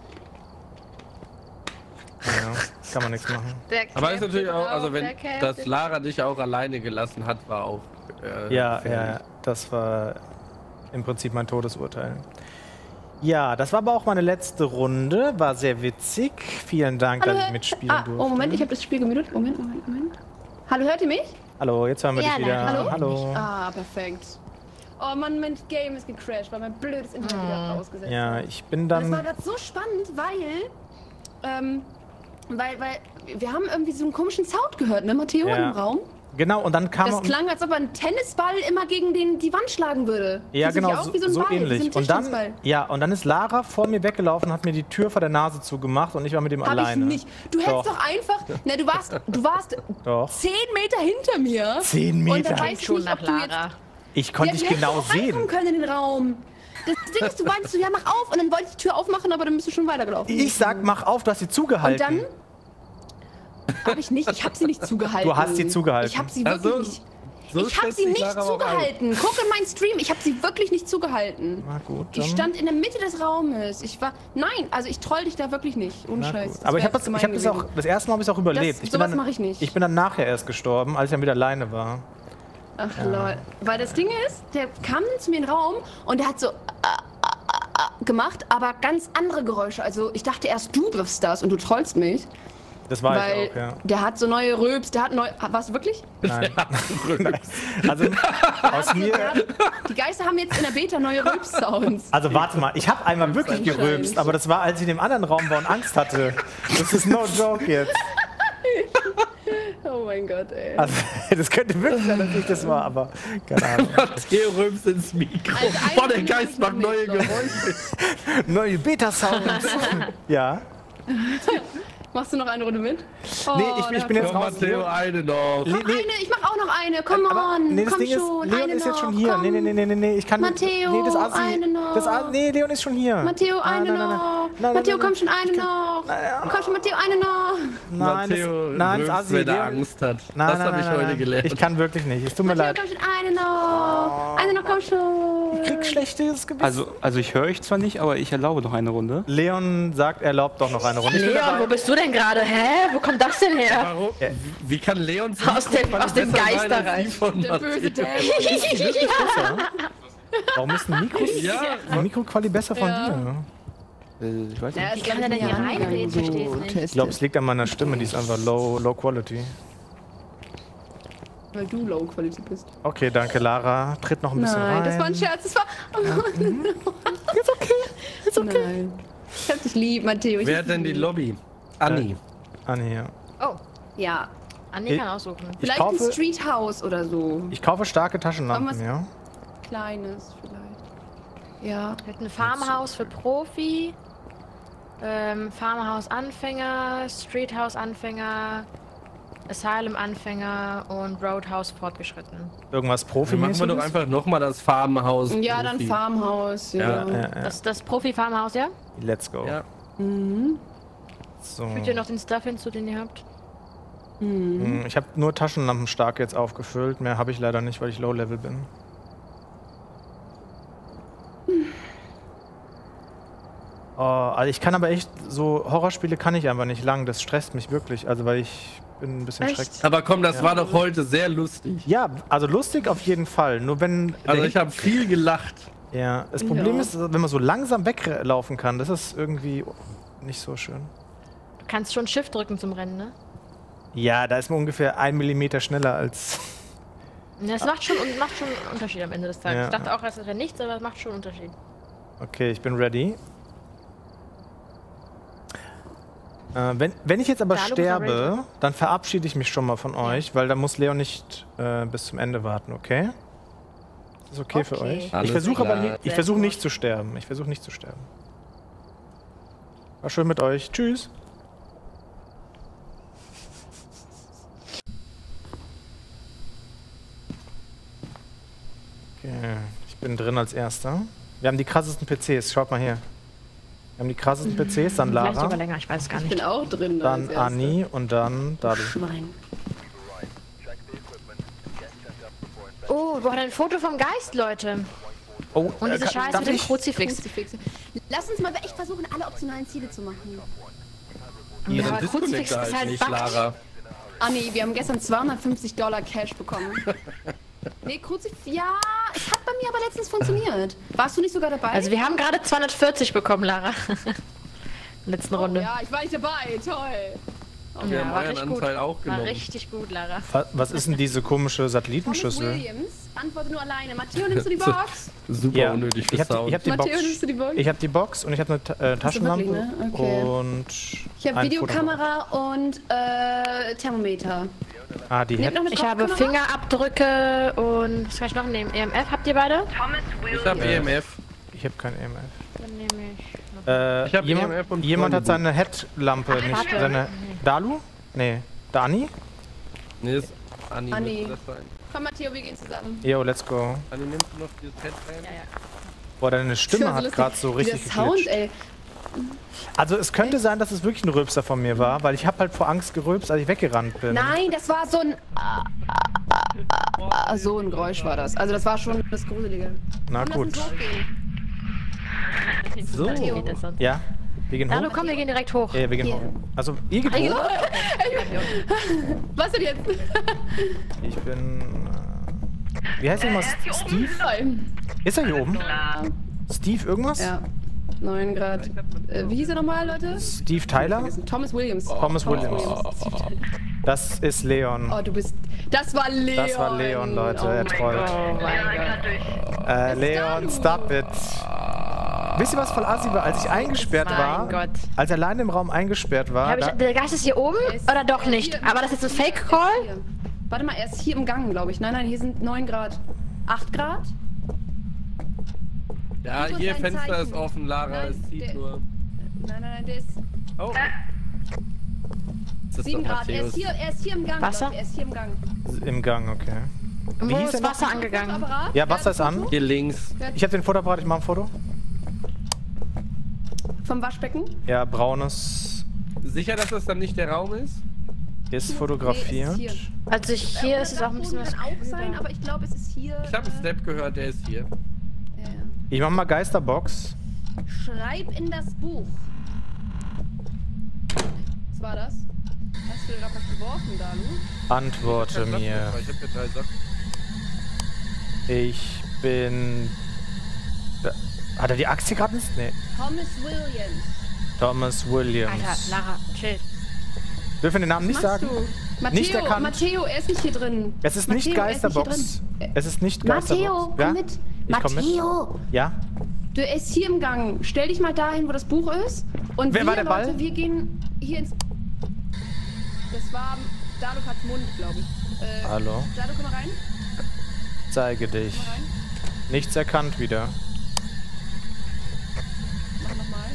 Ja, kann man nichts machen. Aber ist natürlich auch, also wenn dass Lara dich auch alleine gelassen hat, war auch... ja, das war im Prinzip mein Todesurteil. Ja, das war aber auch meine letzte Runde. War sehr witzig. Vielen Dank, dass ich mitspielen durfte. Oh, Moment, ich habe das Spiel gemutet. Moment. Hallo, hört ihr mich? Hallo, jetzt hören wir dich wieder. Hallo? Ah, perfekt. Oh Mann, mein Game ist gecrashed, weil mein blödes Internet wieder ausgesetzt hat. Ja, ich bin dann... Das war gerade so spannend, weil wir haben irgendwie so einen komischen Sound gehört, ne, Matteo, im Raum? Genau, und dann kam... Das klang, als ob er einen Tennisball immer gegen die Wand schlagen würde. Ja, das genau, auch wie so, ein so Ball, ähnlich. Und dann ist Lara vor mir weggelaufen und hat mir die Tür vor der Nase zugemacht und ich war mit ihm alleine. Ich nicht. Du hättest doch einfach... Ne, du warst doch 10 Meter hinter mir. 10 Meter? Und da weiß ich nicht, ob du jetzt... Ich konnte dich genau sehen. Du können in den Raum. Das Ding ist, du meintest so, ja, mach auf. Und dann wollte ich die Tür aufmachen, aber dann bist du schon weitergelaufen. Ich sag, mach auf, du hast sie zugehalten. Und dann... Hab ich nicht. Ich hab sie nicht zugehalten. Du hast sie zugehalten. Ich hab sie wirklich nicht... Ich habe sie nicht zugehalten. Guck in meinen Stream. Ich habe sie wirklich nicht zugehalten. Na gut, ich stand in der Mitte des Raumes. Nein, also ich troll dich da wirklich nicht. Ohne Scheiß. Aber ich habe das erste Mal habe ich auch überlebt. Sowas mache ich nicht. Ich bin dann nachher erst gestorben, als ich dann wieder alleine war. Ach lol. Weil das Ding ist, der kam zu mir in den Raum und der hat so gemacht, aber ganz andere Geräusche. Also ich dachte erst, du triffst das und du trollst mich. Das war ich auch, ja. Der hat so neue Rülps, warst du wirklich? Nein. Also aus mir... Die Geister haben jetzt in der Beta neue Rülps-Sounds. Also warte mal, ich habe einmal wirklich gerülpst, aber das war, als ich in dem anderen Raum war und Angst hatte. Das ist no joke jetzt. Oh mein Gott, ey. Also, das könnte wirklich sein, dass ich das war, aber keine Ahnung. Matteo rülpst ins Mikro. Also boah, der Geist macht neue Geräusche. Neue Beta-Sounds. Ja. Machst du noch eine Runde mit? Oh, nee, ich bin jetzt raus. Matteo, eine noch. Ich mach auch noch eine. Come on. Nee, das komm Ding schon. Ist, Leon ist jetzt schon hier. Nee, ich kann Matteo, nee, das Assi, eine noch. Nee, Leon ist schon hier. Matteo, eine noch. Matteo, komm schon, eine noch. Komm schon, Matteo, eine noch. Nein, das Assi. Wenn er Angst hat. Das habe ich heute gelernt. Ich kann wirklich nicht. Es tut mir leid. Komm schon, eine noch. Eine noch, komm schon. Ich krieg schlechtes Gewissen. Also ich höre euch zwar nicht, aber ich erlaube noch eine Runde. Leon sagt, er erlaubt doch noch eine Runde. Leon, wo bist du denn gerade? Hä? Wo kommt das denn her? Warum? Wie kann Leon aus dem Geisterreich? Der böse Dämon. Warum ist ein Mikroquali besser von dir? Ich weiß nicht. Wie kann er denn hier reinreden? Verstehe ich nicht. Ich glaube, es liegt an meiner Stimme, die ist einfach low quality. Weil du low quality bist. Okay, danke, Lara. Tritt noch ein bisschen rein. Nein, das war ein Scherz. Das war... Ist okay. Ist okay. Nein. Ich hab dich lieb, Matteo. Wer hat denn die Lobby? Anni. Anni, ja. Oh, ja. Andi kann aussuchen. Vielleicht ein Street House oder so. Ich kaufe starke Taschenlampen, ja. Kleines vielleicht. Ja. Wir hätten ein Farmhaus für Profi, Farmhaus Anfänger, Street House Anfänger, Asylum Anfänger und Roadhouse fortgeschritten. Irgendwas Profi. Machen wir doch einfach nochmal das Farmhaus. Ja, dann Farmhaus. Ja. Das Profi-Farmhaus, ja? Let's go. Ja. So. Fügt ihr noch den Stuff hinzu, den ihr habt? Ich habe nur Taschenlampen stark jetzt aufgefüllt. Mehr habe ich leider nicht, weil ich Low-Level bin. Oh, also ich kann aber echt, so Horrorspiele kann ich einfach nicht lang. Das stresst mich wirklich, also weil ich bin ein bisschen schrecklich. Aber komm, das war doch heute sehr lustig. Ja, also lustig auf jeden Fall. Nur wenn... Also ich habe viel gelacht. Ja, das Problem ist, wenn man so langsam weglaufen kann, das ist irgendwie nicht so schön. Du kannst schon Shift drücken zum Rennen, ne? Ja, da ist man ungefähr 1 Millimeter schneller als... Das macht schon einen Unterschied am Ende des Tages. Ja. Ich dachte auch, es wäre nichts, aber es macht schon einen Unterschied. Okay, ich bin ready. Wenn ich jetzt aber sterbe, dann verabschiede ich mich schon mal von euch, weil da muss Leon nicht bis zum Ende warten, okay? Ist das okay für euch? Ich versuche aber nicht zu sterben. Ich versuche nicht zu sterben. War schön mit euch. Tschüss. Okay, ich bin drin als Erster. Wir haben die krassesten PCs. Schaut mal hier. Wir haben die krassesten PCs, dann Lara. Vielleicht sogar länger, ich weiß gar nicht. Ich bin auch drin. Dann Anni und dann Dalu. Schwein. Oh, wir haben ein Foto vom Geist, Leute. Oh, und diese Scheiße mit dem Kruzifix. Lass uns mal echt versuchen, alle optionalen Ziele zu machen. Ja, aber Kruzifix ist halt nicht, Lara. Anni, wir haben gestern $250 Cash bekommen. Nee, Kruzifix, ja, es hat bei mir aber letztens funktioniert. Warst du nicht sogar dabei? Also wir haben gerade 240 bekommen, Lara. Letzten Runde. Ja, ich war nicht dabei, toll. Und wir haben euren Anteil auch genommen. War richtig gut, Lara. Was ist denn diese komische Satellitenschüssel? Williams, antworte nur alleine. Matteo, nimmst du die Box? Super unnötig für Sound. Matteo, nimmst du die Box? Ich habe die Box und ich habe eine Taschenlampe wirklich, ne? Okay. und ich habe Videokamera und Thermometer. Ah, die ich habe Fingerabdrücke und was kann ich noch nehmen? EMF habt ihr beide? Ich habe EMF. Ich habe kein EMF. Dann nehme ich. Ich habe EMF und jemand hat seine Headlampe nicht. Seine Dalu? Nee. Dani? Nee, ist Anni. Anni. Komm, Matteo, wir gehen zusammen. Yo, let's go. Anni, nimmst du noch dieses Headlamp? Ja. Boah, deine Stimme hat gerade so richtig der Sound, ey. Also es könnte sein, dass es wirklich ein Rülpser von mir war, weil ich habe halt vor Angst gerülpst, als ich weggerannt bin. Nein, das war so ein Geräusch war das. Also das war schon das Gruselige. Na gut. So. Ja, wir gehen hoch. Hallo, komm, wir gehen direkt hoch. Ja, wir gehen hoch. Also, ihr geht hoch? Was denn jetzt? Ich bin... wie heißt der mal? Steve? Ist er hier oben? Steve irgendwas? Ja. 9 Grad. Wie hieß er nochmal, Leute? Steve Tyler? Thomas Williams. Thomas Williams. Das ist Leon. Oh, du bist... Das war Leon. Das war Leon, Leute. Er trollt. Oh mein Gott. Leon, stop it. Wisst ihr, was voll assi war? Als ich eingesperrt war, als er alleine im Raum eingesperrt war... der Geist ist hier oben? Oder doch nicht? Aber das ist ein Fake-Call? Warte mal, er ist hier im Gang, glaube ich. Nein, hier sind 9 Grad. 8 Grad? Ja, hier Fenster ist offen, Lara. Es zieht nur. Nein, der ist... Oh. 7 Grad. Er ist hier im Gang. Wasser? Er ist hier im Gang. Im Gang, okay. Wo ist Wasser angegangen? Ja, Wasser ist an. Hier links. Ich habe den Fotoapparat, ich mache ein Foto. Vom Waschbecken? Ja, braunes. Sicher, dass das dann nicht der Raum ist? Ist fotografiert. Nee, ist hier. Also hier ist es auch ein bisschen was... Kann auch sein, aber ich glaube, es ist hier... Ich habe einen Step gehört, der ist hier. Ich mach mal Geisterbox. Schreib in das Buch. Was war das? Hast du da was geworfen, Dalu? Antworte mir. Ich hab hier 3 Sachen. Ich bin... Hat er die Aktie gerade nicht? Nee. Thomas Williams. Thomas Williams. Alter, Lara, chill. Dürfen wir den Namen nicht sagen? Matteo, nicht erkannt. Matteo, er ist nicht hier drin. Es ist nicht Geisterbox. Es ist nicht Geisterbox. Matteo, komm mit. Matteo. Ja? Er ist hier im Gang. Stell dich mal dahin, wo das Buch ist. Und Wer war der Ball? Leute, wir gehen hier ins... Dalu hat's Mund, glaube ich. Hallo? Dalu, komm mal rein. Zeige dich. Nichts erkannt wieder. Mach nochmal.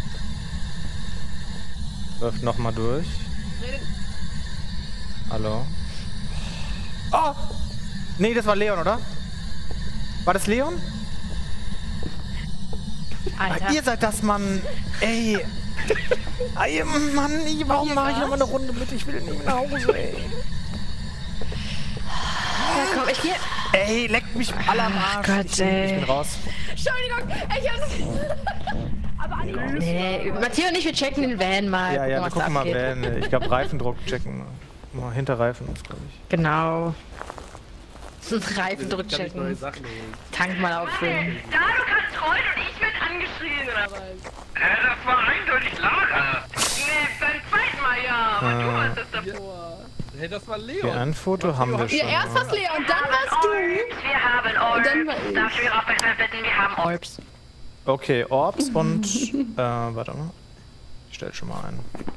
Läuft nochmal durch. Redet. Hallo? Oh! Nee, das war Leon, oder? War das Leon? Alter. Ihr seid das, Mann. Ey. Ey, Mann, warum mache ich nochmal eine Runde mit? Ich will nicht nach Hause, ey. Ja, komm, ich gehe. Ey, leckt mich alle am Arsch. Gott, ich bin raus. Entschuldigung, ich hab's. Aber Annika. Nee, Matteo und ich, wir checken den Van mal. Ja, gucken, wir gucken mal abgeht. Van. Ich glaube, Reifendruck checken. Mal Hinterreifen ist, glaube ich. Genau. Reifendruck checken. Tank mal auffüllen. Dalu kann trollen und ich werd angeschrien, oder was? Das war eindeutig Lara. Nee, beim zweiten Mal ja, aber du warst das davor. Hey, das war Leon. Okay, ein Foto haben wir schon. Ja, erst war's Leon, dann warst du. Wir haben Orbs. Und dann war ich. Darf ich Ihre Aufmerksamkeit bitten? Wir haben Orbs. Okay, Orbs und... warte mal. Ich stell schon mal ein.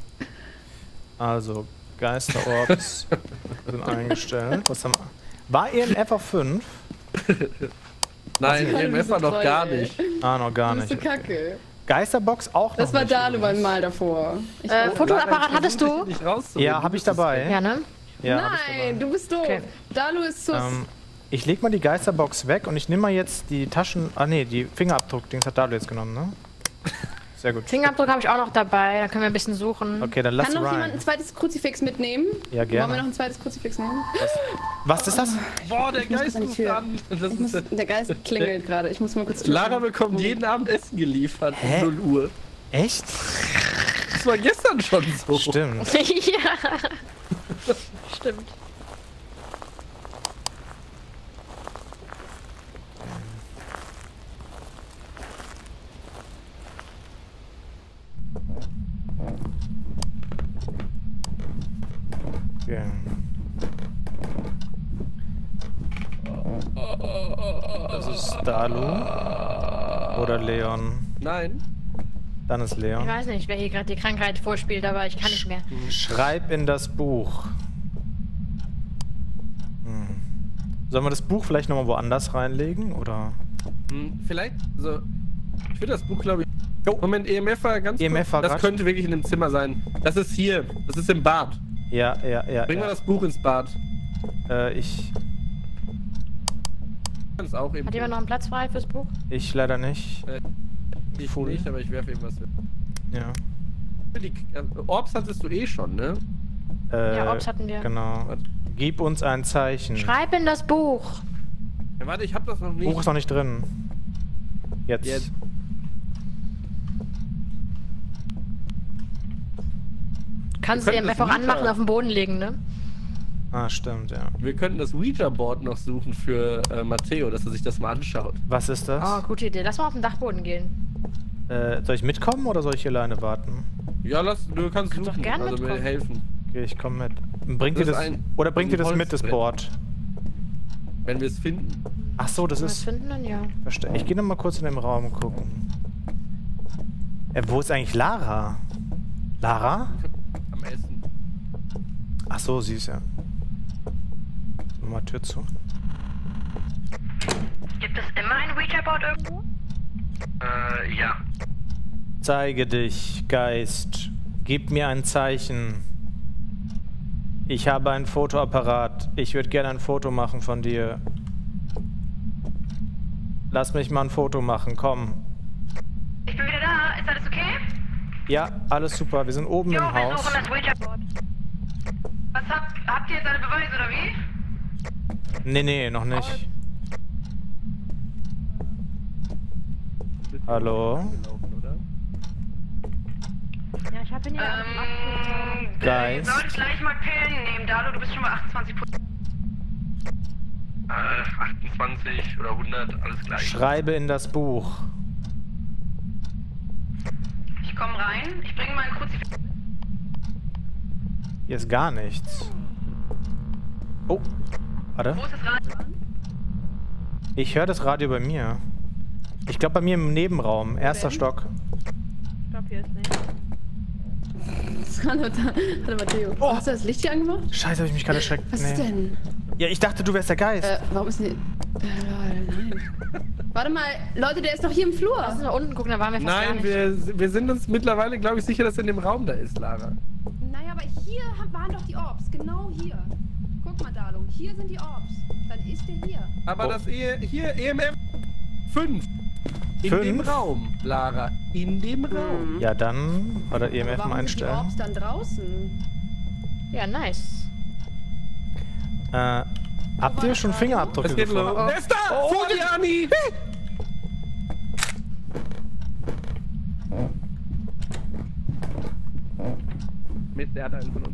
Also, Geister-Orbs sind eingestellt. Was haben wir? War EMF auf 5? Nein, EMF war noch gar nicht. Ah, noch gar Das nicht. ist so kacke. Geisterbox auch noch Das war nicht. Dalu beim Mal davor. Fotoapparat hattest du? Ja, habe ich dabei. Ja, ne? Ja, hab ich Nein, du bist doof. Okay. Dalu ist sus. Ich leg mal die Geisterbox weg und ich nehme mal jetzt die Taschen... Ah ne, die Fingerabdruck-Dings hat Dalu jetzt genommen, ne? Sehr gut. Fingerabdruck habe ich auch noch dabei, da können wir ein bisschen suchen. Okay, dann lass Kann noch rein. jemand ein zweites Kruzifix mitnehmen? Ja, gerne. Wollen wir noch ein zweites Kruzifix nehmen? Was ist das? Boah, der Geist an die ruft Tür. an. Das Ich muss, ist der Geist klingelt gerade. Ich muss mal kurz Lara bekommt jeden Abend Essen geliefert um 0 Uhr. Echt? Das war gestern schon so. Stimmt. Ja. Stimmt. Okay. Das ist Dalu. Oder Leon. Nein. Dann ist Ich Leon. weiß nicht, wer hier gerade die Krankheit vorspielt, aber ich kann nicht mehr. Schreib in das Buch. Sollen wir das Buch vielleicht nochmal woanders reinlegen, oder? Vielleicht, also, ich finde das Buch, glaube ich... Moment, EMF war ganz EMF war Das grad. könnte wirklich in dem Zimmer sein. Das ist hier. Das ist im Bad. Ja. Bring mal das Buch ins Bad. Ich Das auch eben. Hat jemand noch einen Platz frei fürs Buch? leider nicht. Ich nicht, aber ich werfe irgendwas. Ja. Die Orbs hattest du eh schon, ne? Ja, Orbs hatten wir. Genau. Gib uns ein Zeichen. Schreib in das Buch. Ja, warte, ich hab das noch nicht. Buch ist noch nicht drin. Jetzt. Kannst Wir du können EMF das auch anmachen Ouija- auf dem Boden legen, ne? Ah, stimmt, ja. Wir könnten das Ouija-Board noch suchen für Matteo, dass er sich das mal anschaut. Was ist das? Oh, gute Idee. Lass mal auf den Dachboden gehen. Soll ich mitkommen oder soll ich hier alleine warten? Ja, du kannst suchen, doch gern also mir mitkommen. helfen. Okay, ich komme mit. Bringt ihr Das ist das, ein- oder bringt ihr ein das mit, das Holzbrett. Board? Wenn wir es finden. Ach so, das Wenn wir es ist... finden, dann ja. Ich gehe noch mal kurz in den Raum gucken. Wo ist eigentlich Lara? Lara? Am Essen. Ach so, sie ist ja... Nochmal Tür zu. Gibt es immer ein Ouija-Board irgendwo? Ja. Zeige dich, Geist. Gib mir ein Zeichen. Ich habe einen Fotoapparat. Ich würde gerne ein Foto machen von dir. Lass mich mal ein Foto machen, komm. Ich bin wieder da. Ist alles okay? Ja, alles super. Wir sind oben Jo, im wir Haus. suchen das Ouija-Board. Was habt ihr jetzt alle Beweise, oder wie? Nee, noch nicht. Hallo? Ja, ich habe ihn ja. Geist. Wir sollten gleich mal Pillen nehmen. Dalu, du bist schon bei 28%. 28 oder 100, alles gleich. Schreibe in das Buch. Ich komme rein. Ich bringe mal ein Kruzifix. Hier ist gar nichts. Oh, warte. Wo ist das Radio? Ich höre das Radio bei mir. Ich glaube bei mir im Nebenraum, erster Stock. Ich glaube, hier ist nicht. Hallo, Matteo. Oh. Hast du das Licht hier angemacht? Scheiße, hab ich mich gerade erschreckt. Was ist denn? Ja, ich dachte, du wärst der Geist. Warum ist denn... nein. Warte mal, Leute, der ist doch hier im Flur. Lass uns nach unten gucken, da waren wir fast gar Nein, nicht. wir sind uns mittlerweile, glaube ich, sicher, dass er in dem Raum da ist, Lara. Naja, aber hier waren doch die Orbs. Genau hier. Guck mal, Dalo. Hier sind die Orbs. Dann ist der hier. Aber das hier, EMF 5. In dem Raum, Lara. In dem Raum. Ja, dann war der EMF mal einstellen. Warum sind die Orbs dann draußen? Ja, nice. Habt ihr schon Fingerabdrücke gefunden? Oh. Der ist da! Vor dir, Anni! Mist, der hat einen von uns.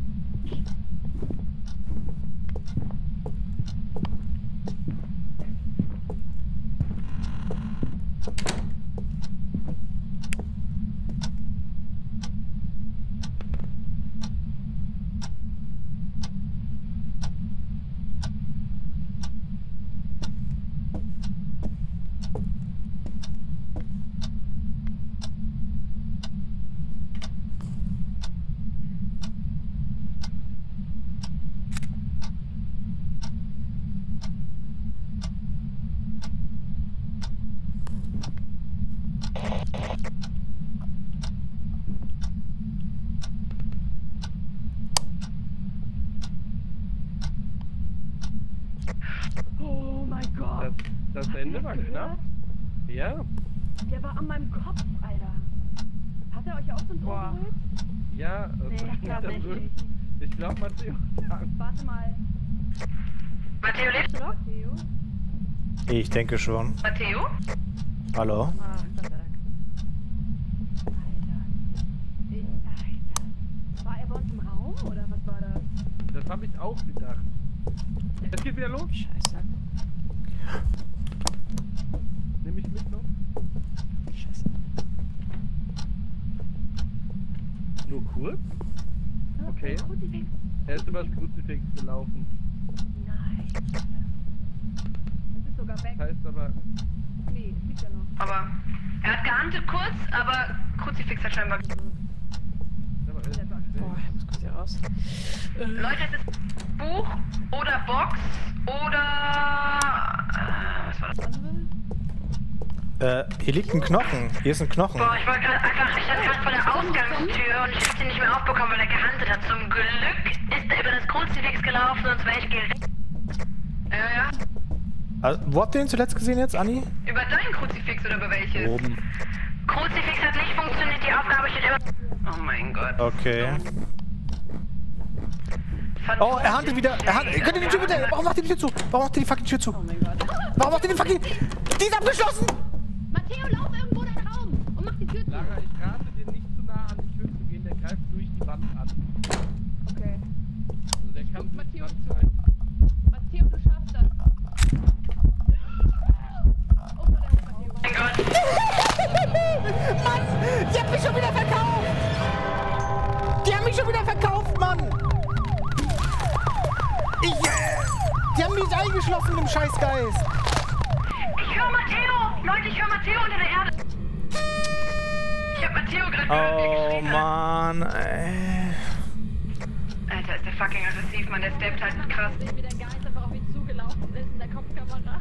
Oh mein Gott. Das Ende war knapp. Ja. Der war an meinem Kopf, Alter. Hat er euch auch so ein Ohr berührt? Ja, Nee, ich glaub nicht. Ich glaube, Matteo. Warte mal. Matteo, lebst du noch? Matteo? Ich denke schon. Matteo? Hallo? Ah, Gott sei Dank. Alter. War er bei uns im Raum oder was war das? Das habe ich auch gedacht. Es geht wieder los. Scheiße. Nimm mich mit noch. Scheiße. Nur kurz? Okay. Er ist über das Kruzifix gelaufen. Nein. Es ist sogar weg. Das heißt aber... Nee, es liegt ja noch. Aber er hat gehandelt kurz, aber Kruzifix hat scheinbar... Boah, ich muss kurz hier raus. Leute, es ist Buch oder Box oder... was war das andere? Hier liegt ein Knochen. Hier ist ein Knochen. Boah, ich stand gerade vor der Ausgangstür und ich hab den nicht mehr aufbekommen, weil er gehandelt hat. Zum Glück ist er über das Kruzifix gelaufen, sonst wäre ich gerettet. Ja. Also, wo habt ihr den zuletzt gesehen jetzt, Anni? Über dein Kruzifix oder über welches? Oben. Kruzifix hat nicht funktioniert, die Aufgabe steht immer... Oh mein Gott. Okay. Oh, er handelt wieder. Könnt ihr die Tür bitte? Warum macht ihr die Tür zu? Warum macht ihr die fucking Tür zu? Oh mein Gott. Warum macht ihr die fucking... Die ist abgeschlossen! Matteo, lauf irgendwo in den Raum und mach die Tür zu. Lara, ich rate dir nicht zu nah an die Tür zu gehen, der greift durch die Wand an. Okay. Also der kann Matteo Wand zu. rein. Matteo, du schaffst das. Oh mein Gott. Mann! Die haben mich schon wieder verkauft! Die haben mich schon wieder verkauft, Mann! Die haben mich eingeschlossen im Scheißgeist! Ich höre Matteo! Leute, ich höre Matteo unter der Erde! Ich hab Matteo gerade gehört, wie er geschrien hat. Mann, ey. Alter, ist der fucking aggressiv, Mann. Der steppt halt krass. Wie der Geist einfach auf ihn zugelaufen ist in der Kopfkamera.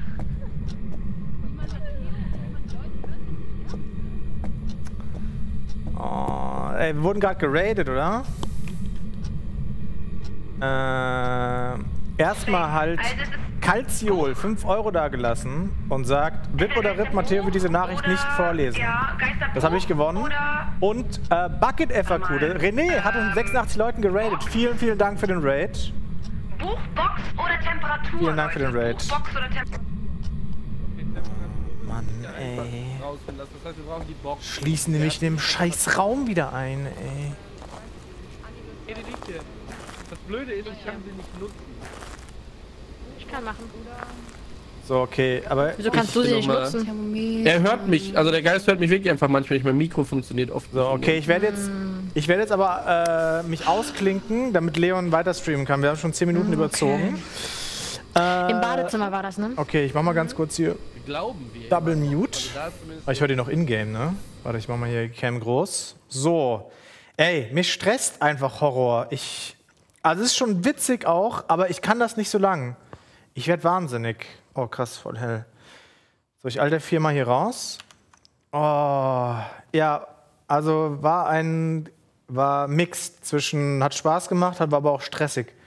Oh, ey, wir wurden gerade geradet, oder? Erstmal halt Calciol 5 € dagelassen und sagt, VIP oder RIP, Matteo wird diese Nachricht nicht vorlesen. Das habe ich gewonnen. Und Bucket FAQ. René hat uns 86 Leuten geradet. Vielen, vielen Dank für den Raid. Buch, Box oder Temperatur? Vielen Dank für den Raid. Buch, Box oder Temperatur? Mann, ey. Das heißt, wir brauchen die Box. Schließen nämlich den scheiß Raum wieder ein, ey. Die liegt hier. Das Blöde ist, ich kann sie nicht nutzen. Ich kann machen. So, okay, aber... Wieso kannst du sie nicht nutzen? Er hört mich, also der Geist hört mich wirklich einfach manchmal nicht. Mein Mikro funktioniert oft. So, okay, ich werde jetzt aber mich ausklinken, damit Leon weiter streamen kann. Wir haben schon 10 Minuten überzogen. Im Badezimmer war das, ne? Okay, ich mach mal ganz kurz hier Glauben wir. Double Mute. Ich höre den noch in-game, ne? Warte, ich mach mal hier Cam groß. So. Ey, mich stresst einfach Horror. Also es ist schon witzig auch, aber ich kann das nicht so lang. Ich werde wahnsinnig. Oh, krass, voll hell. So, ich alte 4-mal hier raus. Oh, ja, also war mixed zwischen, hat Spaß gemacht, war aber auch stressig.